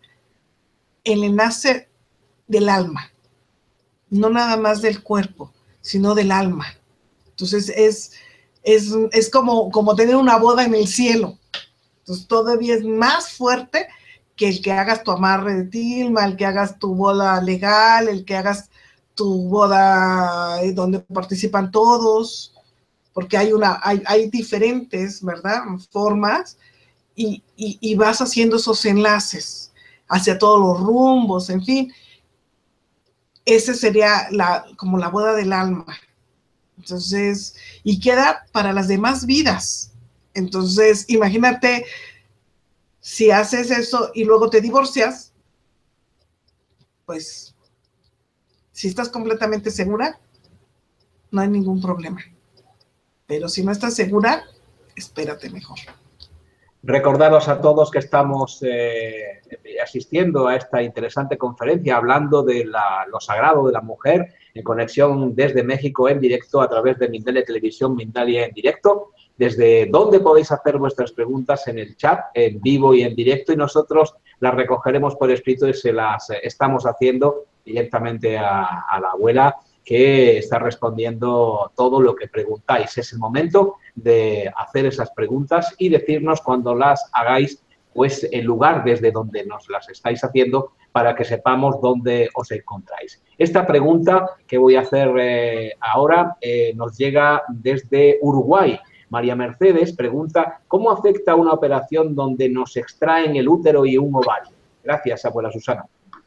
del alma, no nada más del cuerpo, sino del alma. Entonces es como tener una boda en el cielo. Entonces todavía es más fuerte que el que hagas tu amarre de tilma, el que hagas tu boda legal, el que hagas tu boda donde participan todos, porque hay diferentes, ¿verdad?, formas, y vas haciendo esos enlaces hacia todos los rumbos, en fin. Ese sería como la boda del alma. Entonces, y queda para las demás vidas. Entonces, imagínate si haces eso y luego te divorcias, pues, si estás completamente segura, no hay ningún problema. Pero si no estás segura, espérate mejor. Recordaros a todos que estamos asistiendo a esta interesante conferencia hablando de lo sagrado de la mujer, en conexión desde México en directo a través de Mindalia Televisión, Mindalia en directo, desde donde podéis hacer vuestras preguntas en el chat, en vivo y en directo, y nosotros las recogeremos por escrito y se las estamos haciendo directamente a la abuela, que está respondiendo todo lo que preguntáis. Es el momento de hacer esas preguntas y decirnos cuando las hagáis, pues el lugar desde donde nos las estáis haciendo, para que sepamos dónde os encontráis. Esta pregunta que voy a hacer ahora nos llega desde Uruguay. María Mercedes pregunta, ¿cómo afecta una operación donde nos extraen el útero y un ovario? Gracias, abuela Susana.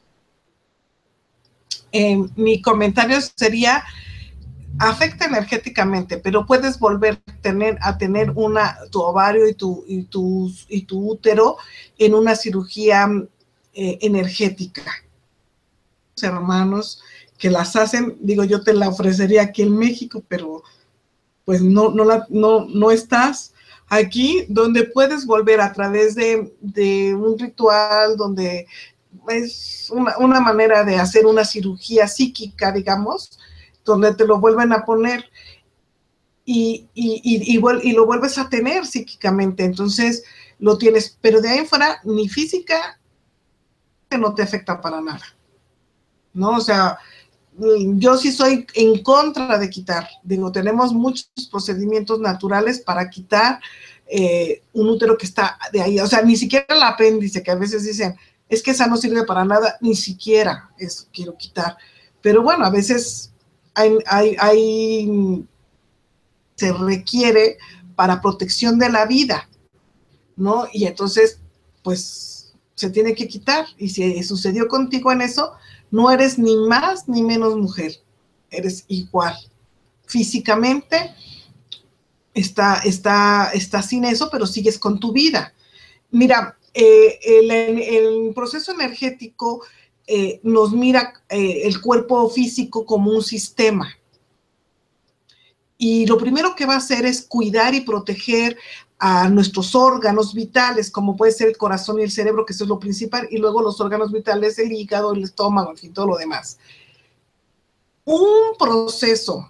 Mi comentario sería, afecta energéticamente, pero puedes volver a tener tu ovario y tu útero en una cirugía energética. Los hermanos que las hacen, digo, yo te la ofrecería aquí en México, pero pues no estás aquí, donde puedes volver a través de un ritual, donde es una manera de hacer una cirugía psíquica, digamos, donde te lo vuelven a poner y lo vuelves a tener psíquicamente. Entonces lo tienes, pero de ahí en fuera, ni física, que no te afecta para nada, ¿no? O sea, yo sí soy en contra de quitar. Digo, tenemos muchos procedimientos naturales para quitar un útero que está de ahí. O sea, ni siquiera el apéndice, que a veces dicen, es que esa no sirve para nada, ni siquiera eso quiero quitar. Pero bueno, a veces se requiere para protección de la vida, ¿no? Y entonces, pues, se tiene que quitar. Y si sucedió contigo en eso, no eres ni más ni menos mujer, eres igual. Físicamente está sin eso, pero sigues con tu vida. Mira, el proceso energético nos mira el cuerpo físico como un sistema. Y lo primero que va a hacer es cuidar y proteger a nuestros órganos vitales, como puede ser el corazón y el cerebro, que eso es lo principal, y luego los órganos vitales, el hígado, el estómago, en fin, todo lo demás. Un proceso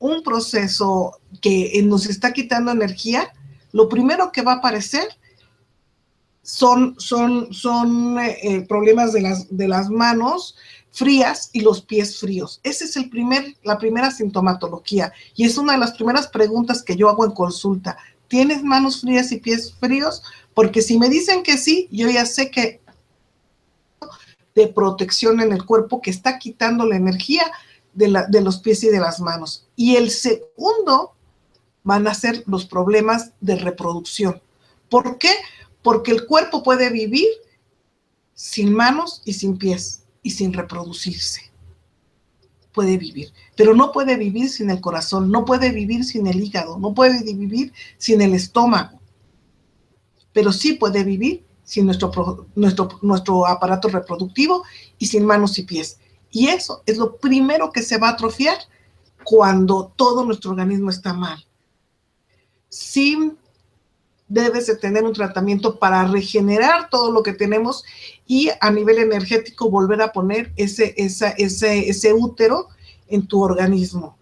que nos está quitando energía, lo primero que va a aparecer son problemas de las manos frías y los pies fríos. Esa es la primera sintomatología, y es una de las primeras preguntas que yo hago en consulta. ¿Tienes manos frías y pies fríos? Porque si me dicen que sí, yo ya sé que de protección en el cuerpo que está quitando la energía de los pies y de las manos. Y el segundo van a ser los problemas de reproducción. ¿Por qué? Porque el cuerpo puede vivir sin manos y sin pies y sin reproducirse. Puede vivir, pero no puede vivir sin el corazón, no puede vivir sin el hígado, no puede vivir sin el estómago, pero sí puede vivir sin nuestro aparato reproductivo y sin manos y pies. Y eso es lo primero que se va a atrofiar cuando todo nuestro organismo está mal. Sí debes de tener un tratamiento para regenerar todo lo que tenemos y a nivel energético volver a poner ese útero en tu organismo,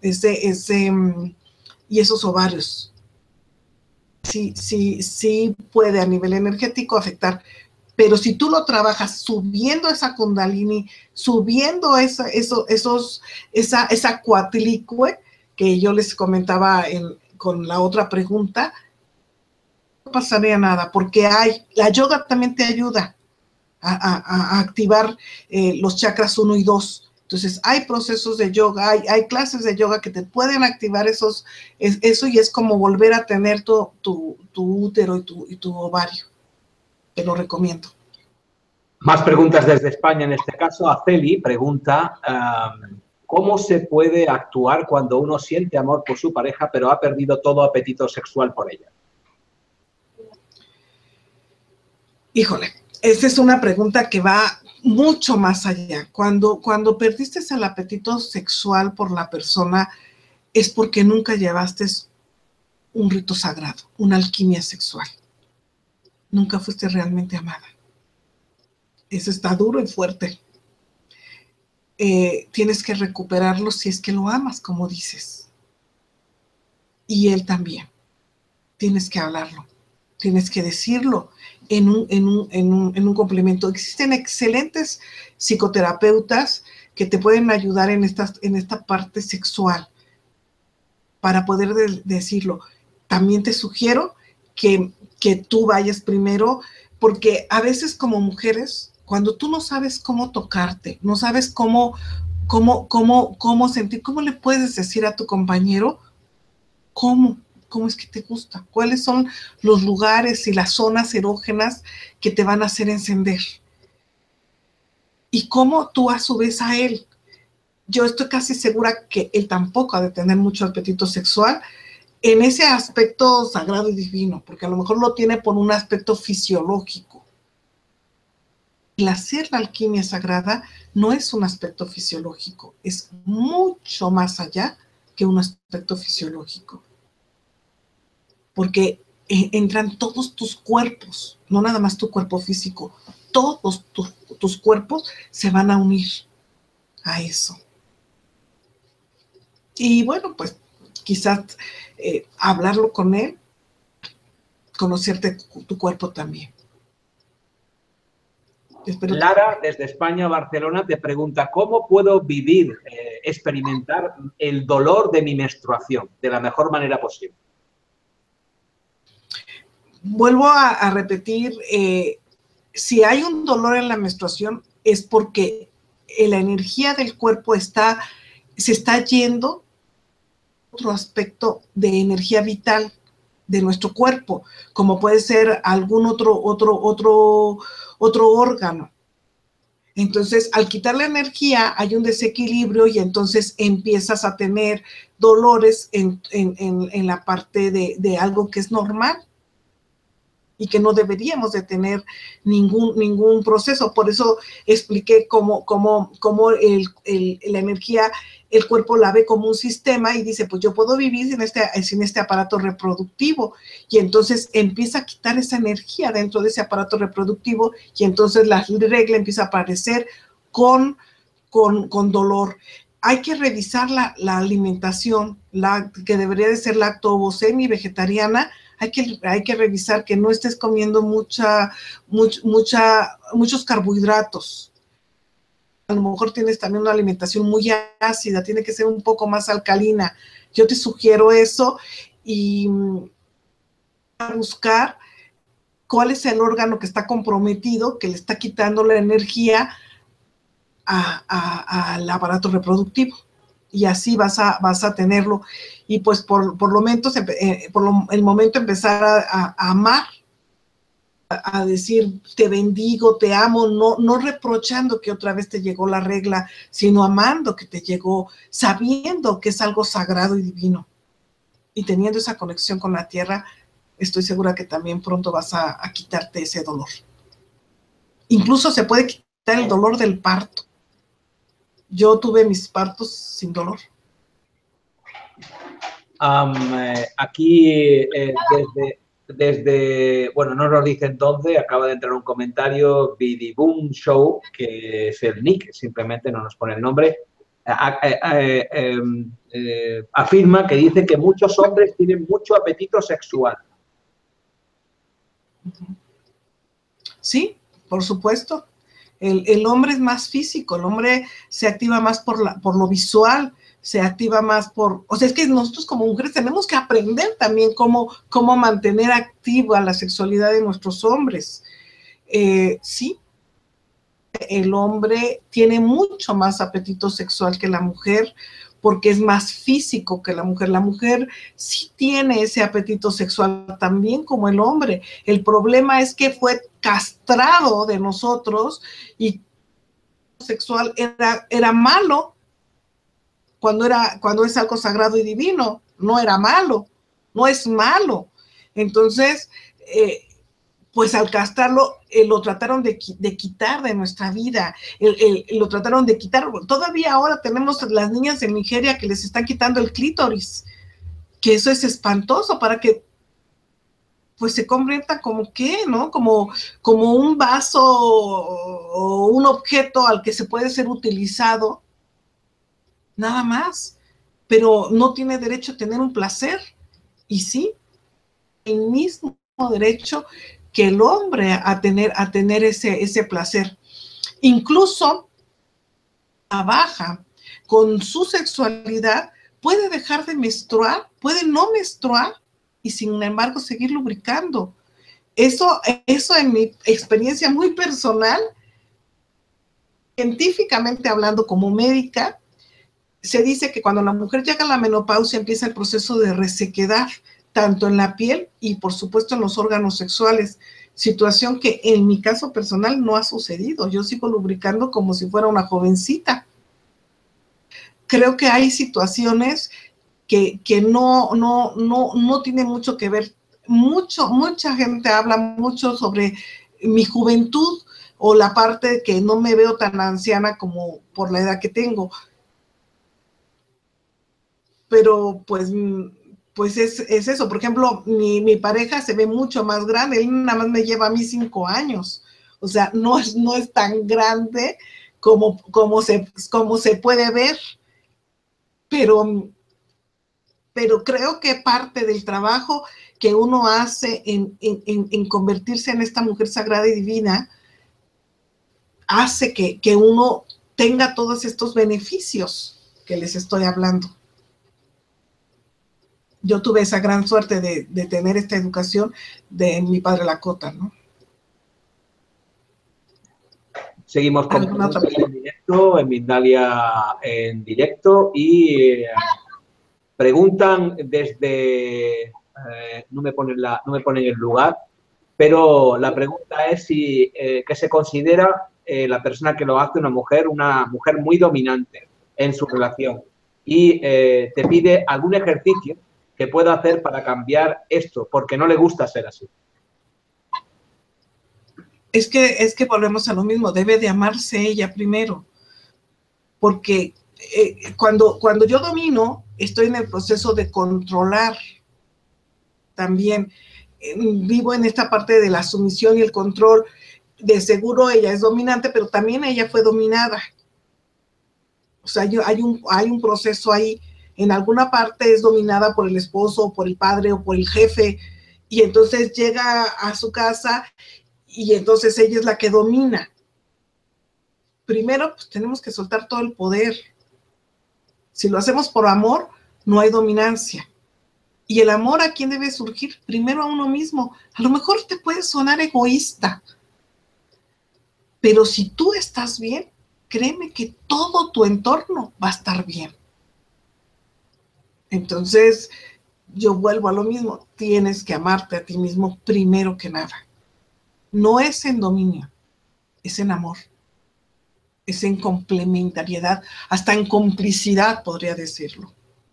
y esos ovarios. Sí puede a nivel energético afectar, pero si tú lo trabajas subiendo esa kundalini, subiendo esa cuatlicue que yo les comentaba con la otra pregunta, no pasaría nada, porque la yoga también te ayuda a activar los chakras 1 y 2. Entonces, hay procesos de yoga, hay clases de yoga que te pueden activar eso, y es como volver a tener tu útero y tu ovario. Te lo recomiendo. Más preguntas desde España, en este caso. Aceli pregunta, ¿cómo se puede actuar cuando uno siente amor por su pareja, pero ha perdido todo apetito sexual por ella? Híjole, esa es una pregunta que va mucho más allá. Cuando perdiste el apetito sexual por la persona, es porque nunca llevaste un rito sagrado, una alquimia sexual. Nunca fuiste realmente amada. Eso está duro y fuerte. Tienes que recuperarlo si es que lo amas, como dices. Y él también. Tienes que hablarlo. Tienes que decirlo en un complemento. Existen excelentes psicoterapeutas que te pueden ayudar en esta parte sexual para poder decirlo. También te sugiero que tú vayas primero, porque a veces como mujeres, cuando tú no sabes cómo tocarte, no sabes cómo sentir, ¿cómo le puedes decir a tu compañero cómo es que te gusta? ¿Cuáles son los lugares y las zonas erógenas que te van a hacer encender? Y cómo tú a su vez a él. Yo estoy casi segura que él tampoco ha de tener mucho apetito sexual en ese aspecto sagrado y divino, porque a lo mejor lo tiene por un aspecto fisiológico. El hacer la alquimia sagrada no es un aspecto fisiológico, es mucho más allá que un aspecto fisiológico. Porque entran todos tus cuerpos, no nada más tu cuerpo físico, todos tus cuerpos se van a unir a eso. Y bueno, pues quizás hablarlo con él, conocerte tu cuerpo también. Lara, desde España, Barcelona, te pregunta, ¿cómo puedo vivir, experimentar el dolor de mi menstruación de la mejor manera posible? Vuelvo a repetir, si hay un dolor en la menstruación es porque la energía del cuerpo se está yendo a otro aspecto de energía vital de nuestro cuerpo, como puede ser algún otro órgano. Entonces, al quitar la energía, hay un desequilibrio y entonces empiezas a tener dolores en la parte de algo que es normal y que no deberíamos de tener ningún proceso. Por eso expliqué cómo la energía, el cuerpo la ve como un sistema y dice, pues yo puedo vivir sin este aparato reproductivo. Y entonces empieza a quitar esa energía dentro de ese aparato reproductivo y entonces la regla empieza a aparecer con dolor. Hay que revisar la alimentación, que debería de ser lacto semi vegetariana. Hay que revisar que no estés comiendo muchos carbohidratos. A lo mejor tienes también una alimentación muy ácida, tiene que ser un poco más alcalina. Yo te sugiero eso y buscar cuál es el órgano que está comprometido, que le está quitando la energía al aparato reproductivo. y así vas a tenerlo. Y pues por el momento empezar a amar, a decir te bendigo, te amo, no reprochando que otra vez te llegó la regla, sino amando que te llegó, sabiendo que es algo sagrado y divino. Y teniendo esa conexión con la tierra, estoy segura que también pronto vas a quitarte ese dolor. Incluso se puede quitar el dolor del parto. Yo tuve mis partos sin dolor. Aquí bueno, no nos dicen dónde, acaba de entrar un comentario, Bidiboom Show, que es el nick, simplemente no nos pone el nombre, afirma que dice que muchos hombres tienen mucho apetito sexual. Sí, por supuesto. El hombre es más físico, el hombre se activa más por lo visual, se activa más o sea, es que nosotros como mujeres tenemos que aprender también cómo mantener activa la sexualidad de nuestros hombres. Sí, el hombre tiene mucho más apetito sexual que la mujer, porque es más físico que la mujer. La mujer sí tiene ese apetito sexual también como el hombre. El problema es que fue castrado de nosotros y sexual era malo cuando es algo sagrado y divino. No era malo, no es malo. Entonces, pues al castrarlo, lo trataron de quitar de nuestra vida, lo trataron de quitar. Todavía ahora tenemos las niñas en Nigeria que les están quitando el clítoris, que eso es espantoso, para que pues se convierta como qué, ¿no? Como un vaso o un objeto al que se puede ser utilizado, nada más, pero no tiene derecho a tener un placer, y sí, el mismo derecho que el hombre a tener ese placer. Incluso trabaja con su sexualidad, puede dejar de menstruar, puede no menstruar y sin embargo seguir lubricando. Eso en mi experiencia muy personal, científicamente hablando como médica, se dice que cuando la mujer llega a la menopausia empieza el proceso de resequedad, tanto en la piel y por supuesto en los órganos sexuales, situación que en mi caso personal no ha sucedido. Yo sigo lubricando como si fuera una jovencita. Creo que hay situaciones que no tienen mucho que ver. Mucha gente habla mucho sobre mi juventud o la parte que no me veo tan anciana como por la edad que tengo. Pero pues es eso. Por ejemplo, mi pareja se ve mucho más grande, él nada más me lleva a mí 5 años. O sea, no es tan grande como se puede ver, pero creo que parte del trabajo que uno hace en convertirse en esta mujer sagrada y divina hace que uno tenga todos estos beneficios que les estoy hablando. Yo tuve esa gran suerte de tener esta educación de mi padre Lakota, ¿no? Seguimos con en directo, en Mindalia en directo, y preguntan desde, no me ponen el lugar, pero la pregunta es si que se considera la persona que lo hace una mujer muy dominante en su relación, y te pide algún ejercicio que pueda hacer para cambiar esto, porque no le gusta ser así. Es que volvemos a lo mismo, debe de amarse ella primero, porque cuando yo domino, estoy en el proceso de controlar también. Vivo en esta parte de la sumisión y el control. De seguro ella es dominante, pero también ella fue dominada. O sea, hay un proceso ahí. En alguna parte es dominada por el esposo, o por el padre, o por el jefe, y entonces llega a su casa y entonces ella es la que domina. Primero, pues tenemos que soltar todo el poder. Si lo hacemos por amor, no hay dominancia. Y el amor, ¿a quién debe surgir? Primero a uno mismo. A lo mejor te puede sonar egoísta, pero si tú estás bien, créeme que todo tu entorno va a estar bien. Entonces, yo vuelvo a lo mismo, tienes que amarte a ti mismo primero que nada. No es en dominio, es en amor, es en complementariedad, hasta en complicidad, podría decirlo.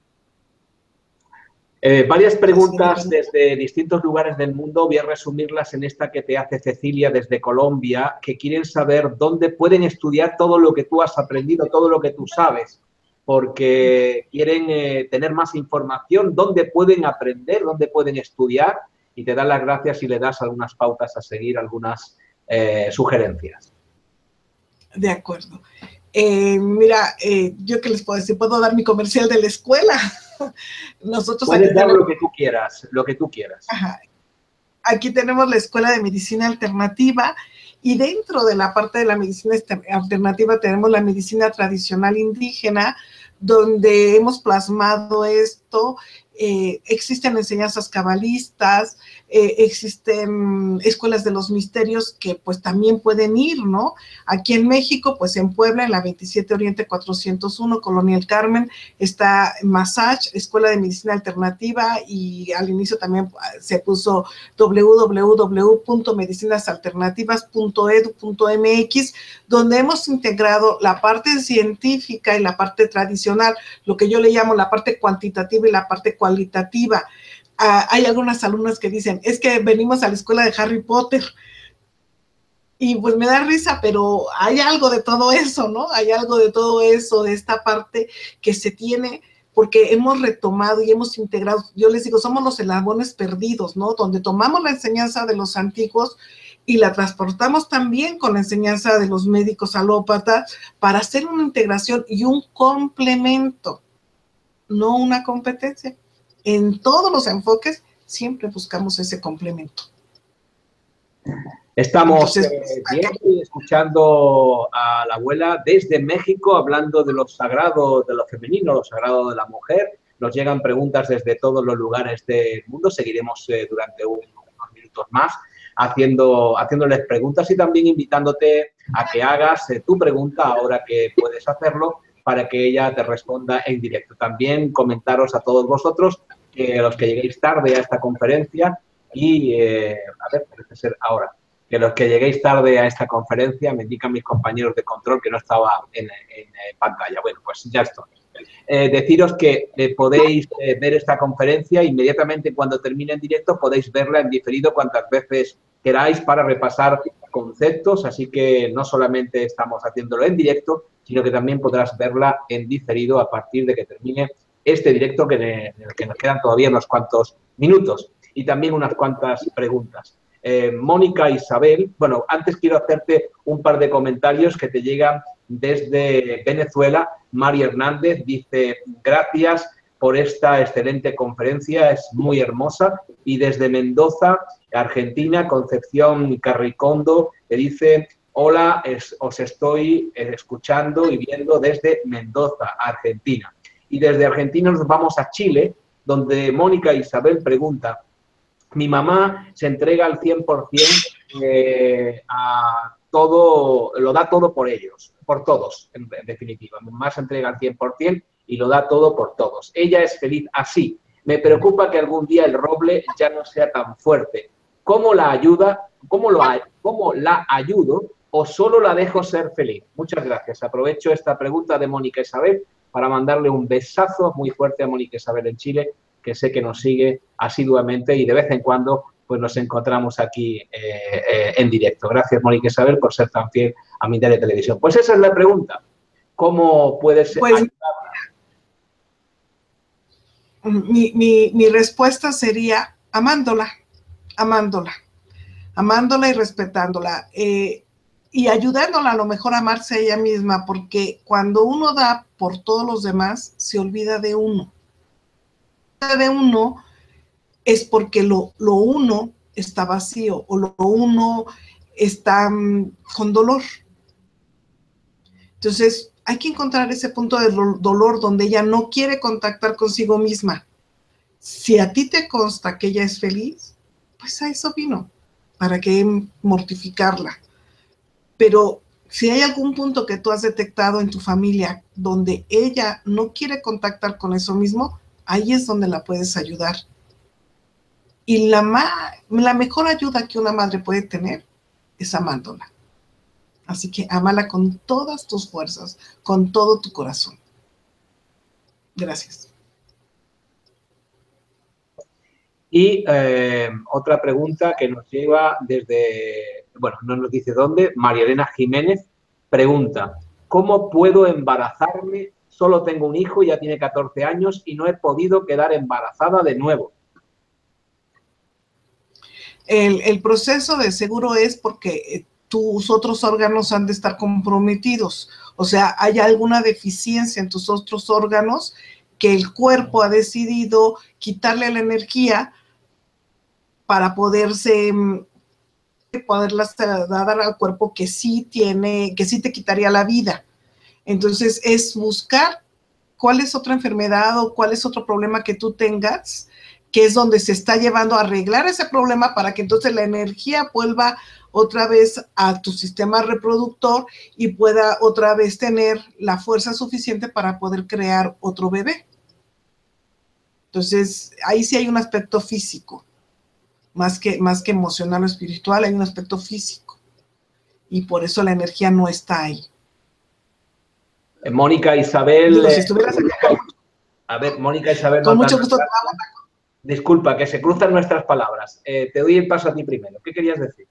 Varias preguntas desde distintos lugares del mundo, voy a resumirlas en esta que te hace Cecilia desde Colombia, que quieren saber dónde pueden estudiar todo lo que tú has aprendido, todo lo que tú sabes, porque quieren tener más información, dónde pueden aprender, dónde pueden estudiar, y te dan las gracias y le das algunas pautas a seguir, algunas sugerencias. De acuerdo. Mira, yo qué les puedo decir, puedo dar mi comercial de la escuela. Nosotros puedes dar lo que tú quieras, lo que tú quieras. Ajá. Aquí tenemos la Escuela de Medicina Alternativa y dentro de la parte de la medicina alternativa tenemos la medicina tradicional indígena, donde hemos plasmado esto. Existen enseñanzas cabalistas, existen escuelas de los misterios que pues también pueden ir, ¿no? Aquí en México, pues en Puebla, en la 27 Oriente 401, Colonia El Carmen, está Massage, Escuela de Medicina Alternativa, y al inicio también se puso www.medicinasalternativas.edu.mx, donde hemos integrado la parte científica y la parte tradicional, lo que yo le llamo la parte cuantitativa y la parte cualitativa. Hay algunas alumnas que dicen, es que venimos a la escuela de Harry Potter, y pues me da risa, pero hay algo de todo eso, ¿no? Hay algo de todo eso, de esta parte que se tiene, porque hemos retomado y hemos integrado, yo les digo, somos los eslabones perdidos, ¿no? Donde tomamos la enseñanza de los antiguos y la transportamos también con la enseñanza de los médicos alópatas para hacer una integración y un complemento, no una competencia. En todos los enfoques siempre buscamos ese complemento. Estamos viendo y escuchando a la abuela desde México, hablando de lo sagrado, de lo femenino, lo sagrado de la mujer. Nos llegan preguntas desde todos los lugares del mundo. Seguiremos durante unos minutos más haciéndoles preguntas y también invitándote a que hagas tu pregunta ahora que puedes hacerlo, para que ella te responda en directo. También comentaros a todos vosotros que los que lleguéis tarde a esta conferencia y, a ver, parece ser ahora, que los que lleguéis tarde a esta conferencia, me indican mis compañeros de control que no estaba en pantalla. Bueno, pues ya estoy. Deciros que podéis ver esta conferencia inmediatamente cuando termine en directo, podéis verla en diferido cuantas veces queráis para repasar conceptos, así que no solamente estamos haciéndolo en directo, sino que también podrás verla en diferido a partir de que termine este directo, en el que nos quedan todavía unos cuantos minutos y también unas cuantas preguntas. Mónica Isabel, bueno, antes quiero hacerte un par de comentarios que te llegan desde Venezuela. María Hernández dice, gracias por esta excelente conferencia, es muy hermosa. Y desde Mendoza, Argentina, Concepción Carricondo, que dice, hola, os estoy escuchando y viendo desde Mendoza, Argentina. Y desde Argentina nos vamos a Chile, donde Mónica Isabel pregunta, mi mamá se entrega al 100% a todo, lo da todo por ellos, por todos, en definitiva. Mi mamá se entrega al 100% y lo da todo por todos. Ella es feliz así. Me preocupa que algún día el roble ya no sea tan fuerte. ¿Cómo la ayuda? ¿Cómo la ayudo o solo la dejo ser feliz? Muchas gracias. Aprovecho esta pregunta de Mónica Isabel para mandarle un besazo muy fuerte a Mónica Isabel en Chile, que sé que nos sigue asiduamente y de vez en cuando pues nos encontramos aquí en directo. Gracias, Mónica Isabel, por ser tan fiel a Mindalia Televisión. Pues esa es la pregunta. ¿Cómo puedes ayudarla? Mi respuesta sería amándola y respetándola y ayudándola a lo mejor a amarse a ella misma, porque cuando uno da por todos los demás, se olvida de uno. De uno es porque lo uno está vacío o lo uno está con dolor. Entonces, hay que encontrar ese punto de dolor donde ella no quiere contactar consigo misma. Si a ti te consta que ella es feliz, pues a eso vino, para que mortificarla. Pero si hay algún punto que tú has detectado en tu familia donde ella no quiere contactar con eso mismo, ahí es donde la puedes ayudar. Y la mejor ayuda que una madre puede tener es amándola. Así que ámala con todas tus fuerzas, con todo tu corazón. Gracias. Y otra pregunta que nos lleva desde, bueno, no nos dice dónde, María Elena Jiménez pregunta, ¿cómo puedo embarazarme? Solo tengo un hijo, ya tiene 14 años y no he podido quedar embarazada de nuevo. El proceso de seguro es porque tus otros órganos han de estar comprometidos. O sea, hay alguna deficiencia en tus otros órganos que el cuerpo ha decidido quitarle la energía para poderlas dar al cuerpo que sí te quitaría la vida. Entonces, es buscar cuál es otra enfermedad o cuál es otro problema que tú tengas, que es donde se está llevando a arreglar ese problema para que entonces la energía vuelva otra vez a tu sistema reproductor y pueda otra vez tener la fuerza suficiente para poder crear otro bebé. Entonces, ahí sí hay un aspecto físico, más que emocional o espiritual, hay un aspecto físico. Y por eso la energía no está ahí. Mónica Isabel... Digo, si estuvieras aquí, a ver, Mónica Isabel... con mucho gusto. Disculpa, que se cruzan nuestras palabras. Te doy el paso a ti primero. ¿Qué querías decir?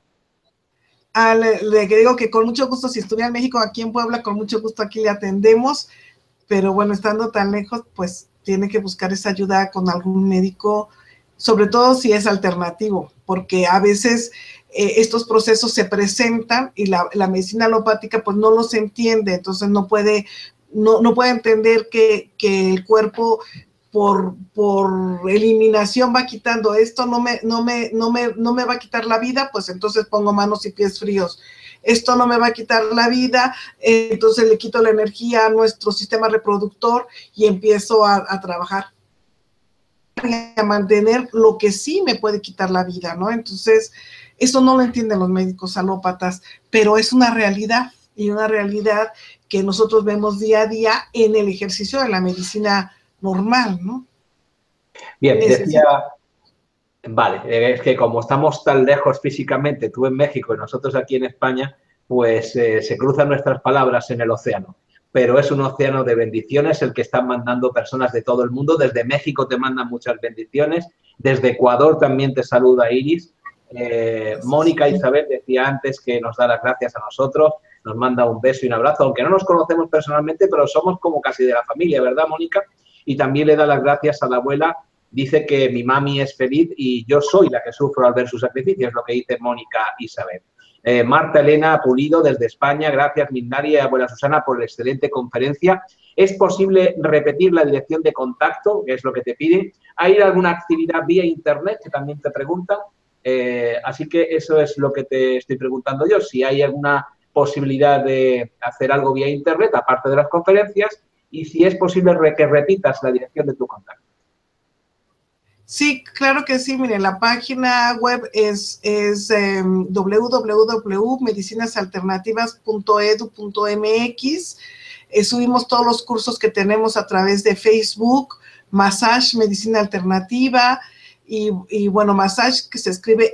Le digo que con mucho gusto, si estuviera en México, aquí en Puebla, con mucho gusto aquí le atendemos. Pero bueno, estando tan lejos, pues tiene que buscar esa ayuda con algún médico, sobre todo si es alternativo, porque a veces estos procesos se presentan y la medicina alopática pues no los entiende, entonces no puede entender que el cuerpo por eliminación va quitando esto, no me va a quitar la vida, pues entonces pongo manos y pies fríos. Esto no me va a quitar la vida, entonces le quito la energía a nuestro sistema reproductor y empiezo a trabajar, a mantener lo que sí me puede quitar la vida, ¿no? Entonces, eso no lo entienden los médicos alópatas, pero es una realidad, y una realidad que nosotros vemos día a día en el ejercicio de la medicina normal, ¿no? Bien, decía... Vale, es que como estamos tan lejos físicamente, tú en México y nosotros aquí en España, pues se cruzan nuestras palabras en el océano. Pero es un océano de bendiciones el que están mandando personas de todo el mundo. Desde México te mandan muchas bendiciones. Desde Ecuador también te saluda Iris. Mónica Isabel decía antes que nos da las gracias a nosotros. Nos manda un beso y un abrazo, aunque no nos conocemos personalmente, pero somos como casi de la familia, ¿verdad, Mónica? Y también le da las gracias a la abuela. Dice que mi mami es feliz y yo soy la que sufro al ver su sacrificio, es lo que dice Mónica Isabel. Marta Elena Pulido, desde España, gracias Mindalia y abuela Susana por la excelente conferencia. ¿Es posible repetir la dirección de contacto, que es lo que te piden? ¿Hay alguna actividad vía internet que también te preguntan? Así que eso es lo que te estoy preguntando yo, si hay alguna posibilidad de hacer algo vía internet, aparte de las conferencias, y si es posible que repitas la dirección de tu contacto. Sí, claro que sí. Miren, la página web es www.medicinasalternativas.edu.mx. Subimos todos los cursos que tenemos a través de Facebook, Massage Medicina Alternativa, y bueno, Massage, que se escribe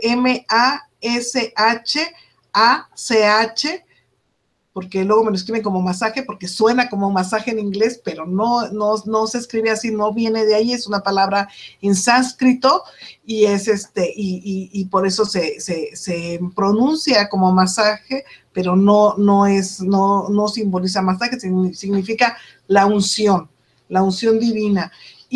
M-A-S-H-A-C-H, porque luego me lo escriben como masaje, porque suena como masaje en inglés, pero no se escribe así, no viene de ahí, es una palabra en sánscrito, y es y por eso se pronuncia como masaje, pero no simboliza masaje, significa la unción divina.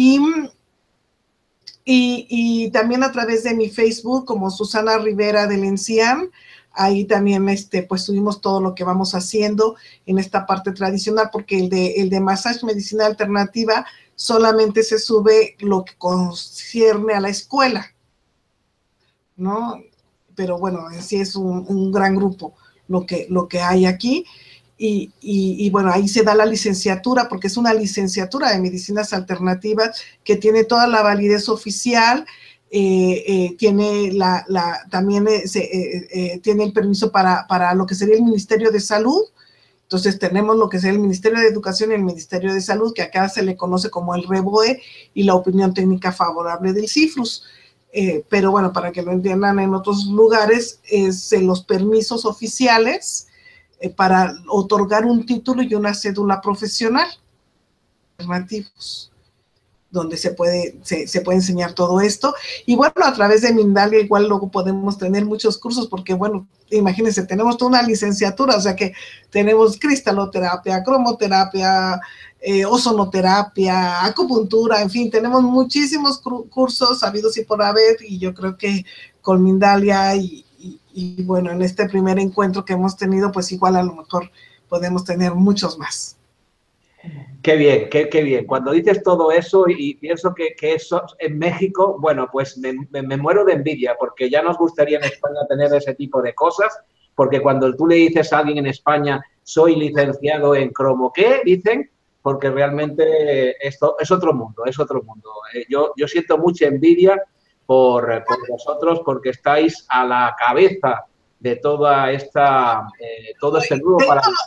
Y también a través de mi Facebook, como Susana Rivera del Enciam, ahí también pues subimos todo lo que vamos haciendo en esta parte tradicional, porque el de Massage Medicina Alternativa solamente se sube lo que concierne a la escuela, ¿no? Pero bueno, sí es un gran grupo lo que hay aquí. Y bueno, ahí se da la licenciatura, porque es una licenciatura de medicinas alternativas que tiene toda la validez oficial, tiene también tiene el permiso para lo que sería el Ministerio de Salud, Entonces tenemos lo que es el Ministerio de Educación y el Ministerio de Salud, que acá se le conoce como el REBOE, y la opinión técnica favorable del CIFRUS. Pero bueno, para que lo entiendan en otros lugares, es los permisos oficiales para otorgar un título y una cédula profesional alternativos, donde se puede enseñar todo esto. Y bueno, a través de Mindalia igual luego podemos tener muchos cursos, porque bueno, imagínense, tenemos toda una licenciatura, o sea que tenemos cristaloterapia, cromoterapia, ozonoterapia, acupuntura, en fin, tenemos muchísimos cursos habidos y por haber, y yo creo que con Mindalia y bueno, en este primer encuentro que hemos tenido, pues igual a lo mejor podemos tener muchos más. Qué bien, qué bien. Cuando dices todo eso y pienso que eso en México, bueno, pues me muero de envidia, porque ya nos gustaría en España tener ese tipo de cosas, porque cuando tú le dices a alguien en España, soy licenciado en cromo, ¿qué? Dicen, porque realmente esto es otro mundo, es otro mundo. Yo siento mucha envidia por vosotros, porque estáis a la cabeza de toda todo este nuevo paradigma.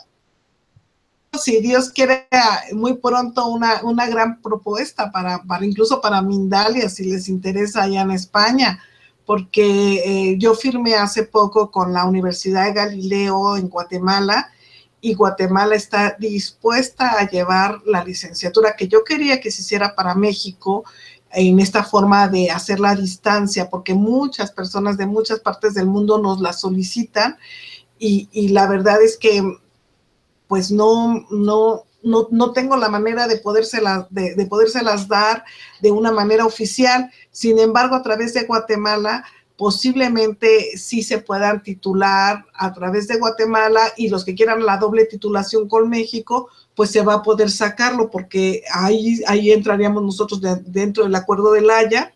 Si Dios quiere, muy pronto una gran propuesta para incluso para Mindalia, si les interesa allá en España, porque yo firmé hace poco con la Universidad de Galileo en Guatemala, y Guatemala está dispuesta a llevar la licenciatura que yo quería que se hiciera para México, en esta forma de hacer la distancia, porque muchas personas de muchas partes del mundo nos la solicitan, y la verdad es que pues no tengo la manera de podérselas dar de una manera oficial. Sin embargo, a través de Guatemala, posiblemente sí se puedan titular a través de Guatemala, y los que quieran la doble titulación con México, pues se va a poder sacarlo, porque ahí entraríamos nosotros dentro del Acuerdo de La Haya,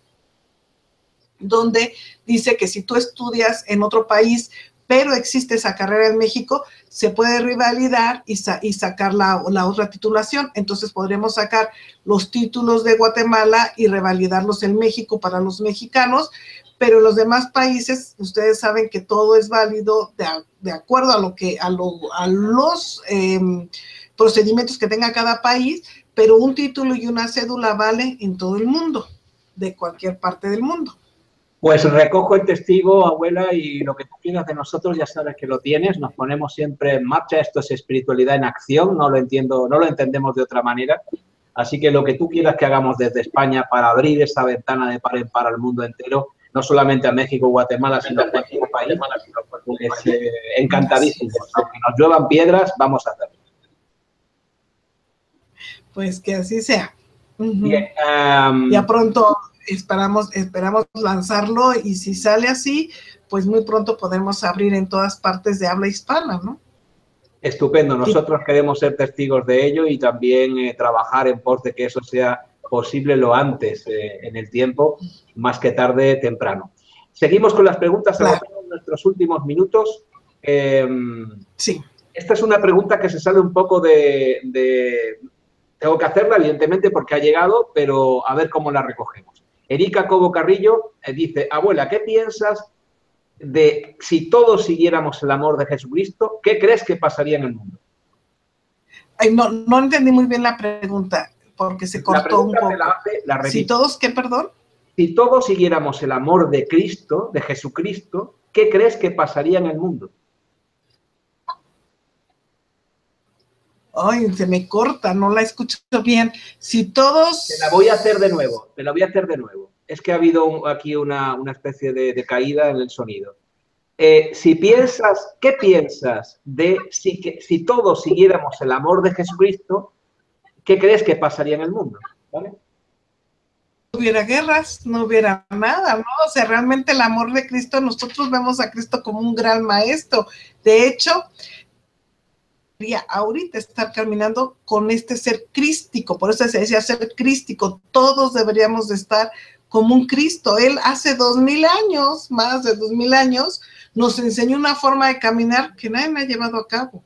donde dice que si tú estudias en otro país, pero existe esa carrera en México, se puede revalidar y sacar la otra titulación. Entonces podremos sacar los títulos de Guatemala y revalidarlos en México para los mexicanos, pero en los demás países, ustedes saben que todo es válido de acuerdo a los procedimientos que tenga cada país, pero un título y una cédula vale en todo el mundo, de cualquier parte del mundo. Pues recojo el testigo, abuela, y lo que tú quieras de nosotros ya sabes que lo tienes. Nos ponemos siempre en marcha. Esto es espiritualidad en acción, no lo entendemos de otra manera. Así que lo que tú quieras que hagamos desde España para abrir esa ventana de par en par al mundo entero, no solamente a México, Guatemala, sino a cualquier país, pues encantadísimos. Aunque nos lluevan piedras, vamos a hacerlo. Pues que así sea. Bien, ya pronto esperamos lanzarlo, y si sale así, pues muy pronto podemos abrir en todas partes de habla hispana, ¿no? Estupendo. Nosotros queremos ser testigos de ello y también trabajar en pos de que eso sea posible lo antes en el tiempo, más que tarde, temprano. Seguimos con las preguntas, claro. En nuestros últimos minutos. Sí. Esta es una pregunta que se sale un poco tengo que hacerla, evidentemente, porque ha llegado, pero a ver cómo la recogemos. Erika Cobo Carrillo dice, abuela, ¿qué piensas de si todos siguiéramos el amor de Jesucristo? ¿Qué crees que pasaría en el mundo? Ay, no entendí muy bien la pregunta, porque se cortó un poco. Si todos, ¿qué, perdón? Si todos siguiéramos el amor de Cristo, de Jesucristo, ¿qué crees que pasaría en el mundo? Ay, se me corta, no la escucho bien. Si todos... Te la voy a hacer de nuevo, Es que ha habido aquí una especie de caída en el sonido. ¿Qué piensas de si todos siguiéramos el amor de Jesucristo, qué crees que pasaría en el mundo? ¿Vale? No hubiera guerras, no hubiera nada, ¿no? O sea, realmente el amor de Cristo, nosotros vemos a Cristo como un gran maestro. De hecho, ahorita estar caminando con este ser crístico, por eso se decía ser crístico, todos deberíamos de estar como un Cristo. Él hace 2000 años, más de 2000 años, nos enseñó una forma de caminar que nadie me ha llevado a cabo.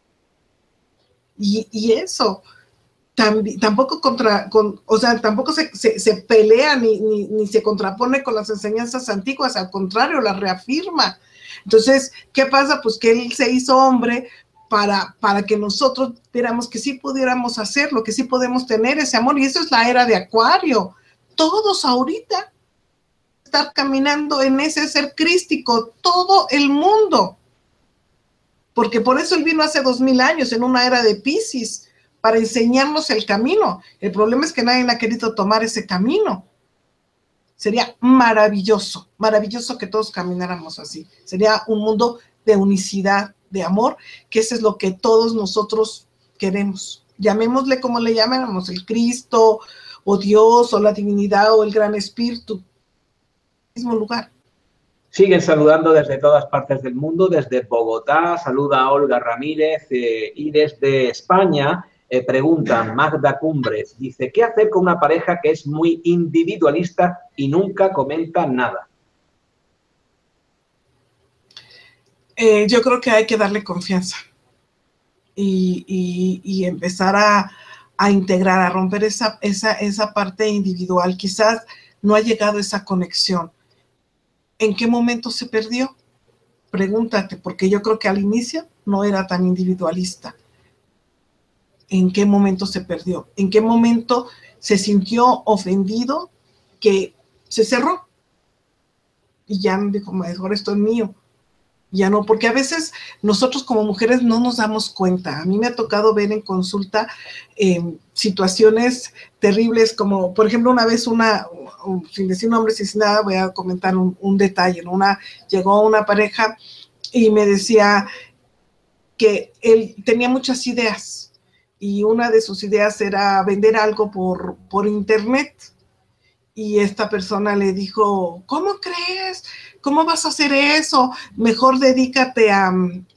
Y eso, tampoco tampoco se pelea ni se contrapone con las enseñanzas antiguas, al contrario, las reafirma. Entonces, ¿qué pasa? Pues que él se hizo hombre para que nosotros viéramos que sí pudiéramos hacerlo, que sí podemos tener ese amor. Y eso es la era de Acuario. Todos ahorita están caminando en ese ser crístico, todo el mundo. Porque por eso él vino hace 2000 años en una era de Piscis, para enseñarnos el camino. El problema es que nadie ha querido tomar ese camino. Sería maravilloso, maravilloso que todos camináramos así. Sería un mundo de unicidad, de amor, que eso es lo que todos nosotros queremos. Llamémosle como le llamamos, el Cristo, o Dios, o la divinidad, o el gran espíritu. Mismo lugar. Siguen saludando desde todas partes del mundo, desde Bogotá, saluda a Olga Ramírez, y desde España preguntan, Magda Cumbres, dice, ¿qué hacer con una pareja que es muy individualista y nunca comenta nada? Yo creo que hay que darle confianza y empezar a integrar, a romper esa parte individual. Quizás no ha llegado esa conexión. ¿En qué momento se perdió? Pregúntate, porque yo creo que al inicio no era tan individualista. ¿En qué momento se perdió? ¿En qué momento se sintió ofendido que se cerró? Y ya dijo, mejor esto es mío. Ya no, porque a veces nosotros como mujeres no nos damos cuenta. A mí me ha tocado ver en consulta situaciones terribles, como por ejemplo una vez sin decir nombres y sin nada, voy a comentar un detalle, ¿no? Llegó una pareja y me decía que él tenía muchas ideas y una de sus ideas era vender algo por internet. Y esta persona le dijo, ¿cómo crees? ¿Cómo vas a hacer eso? Mejor dedícate a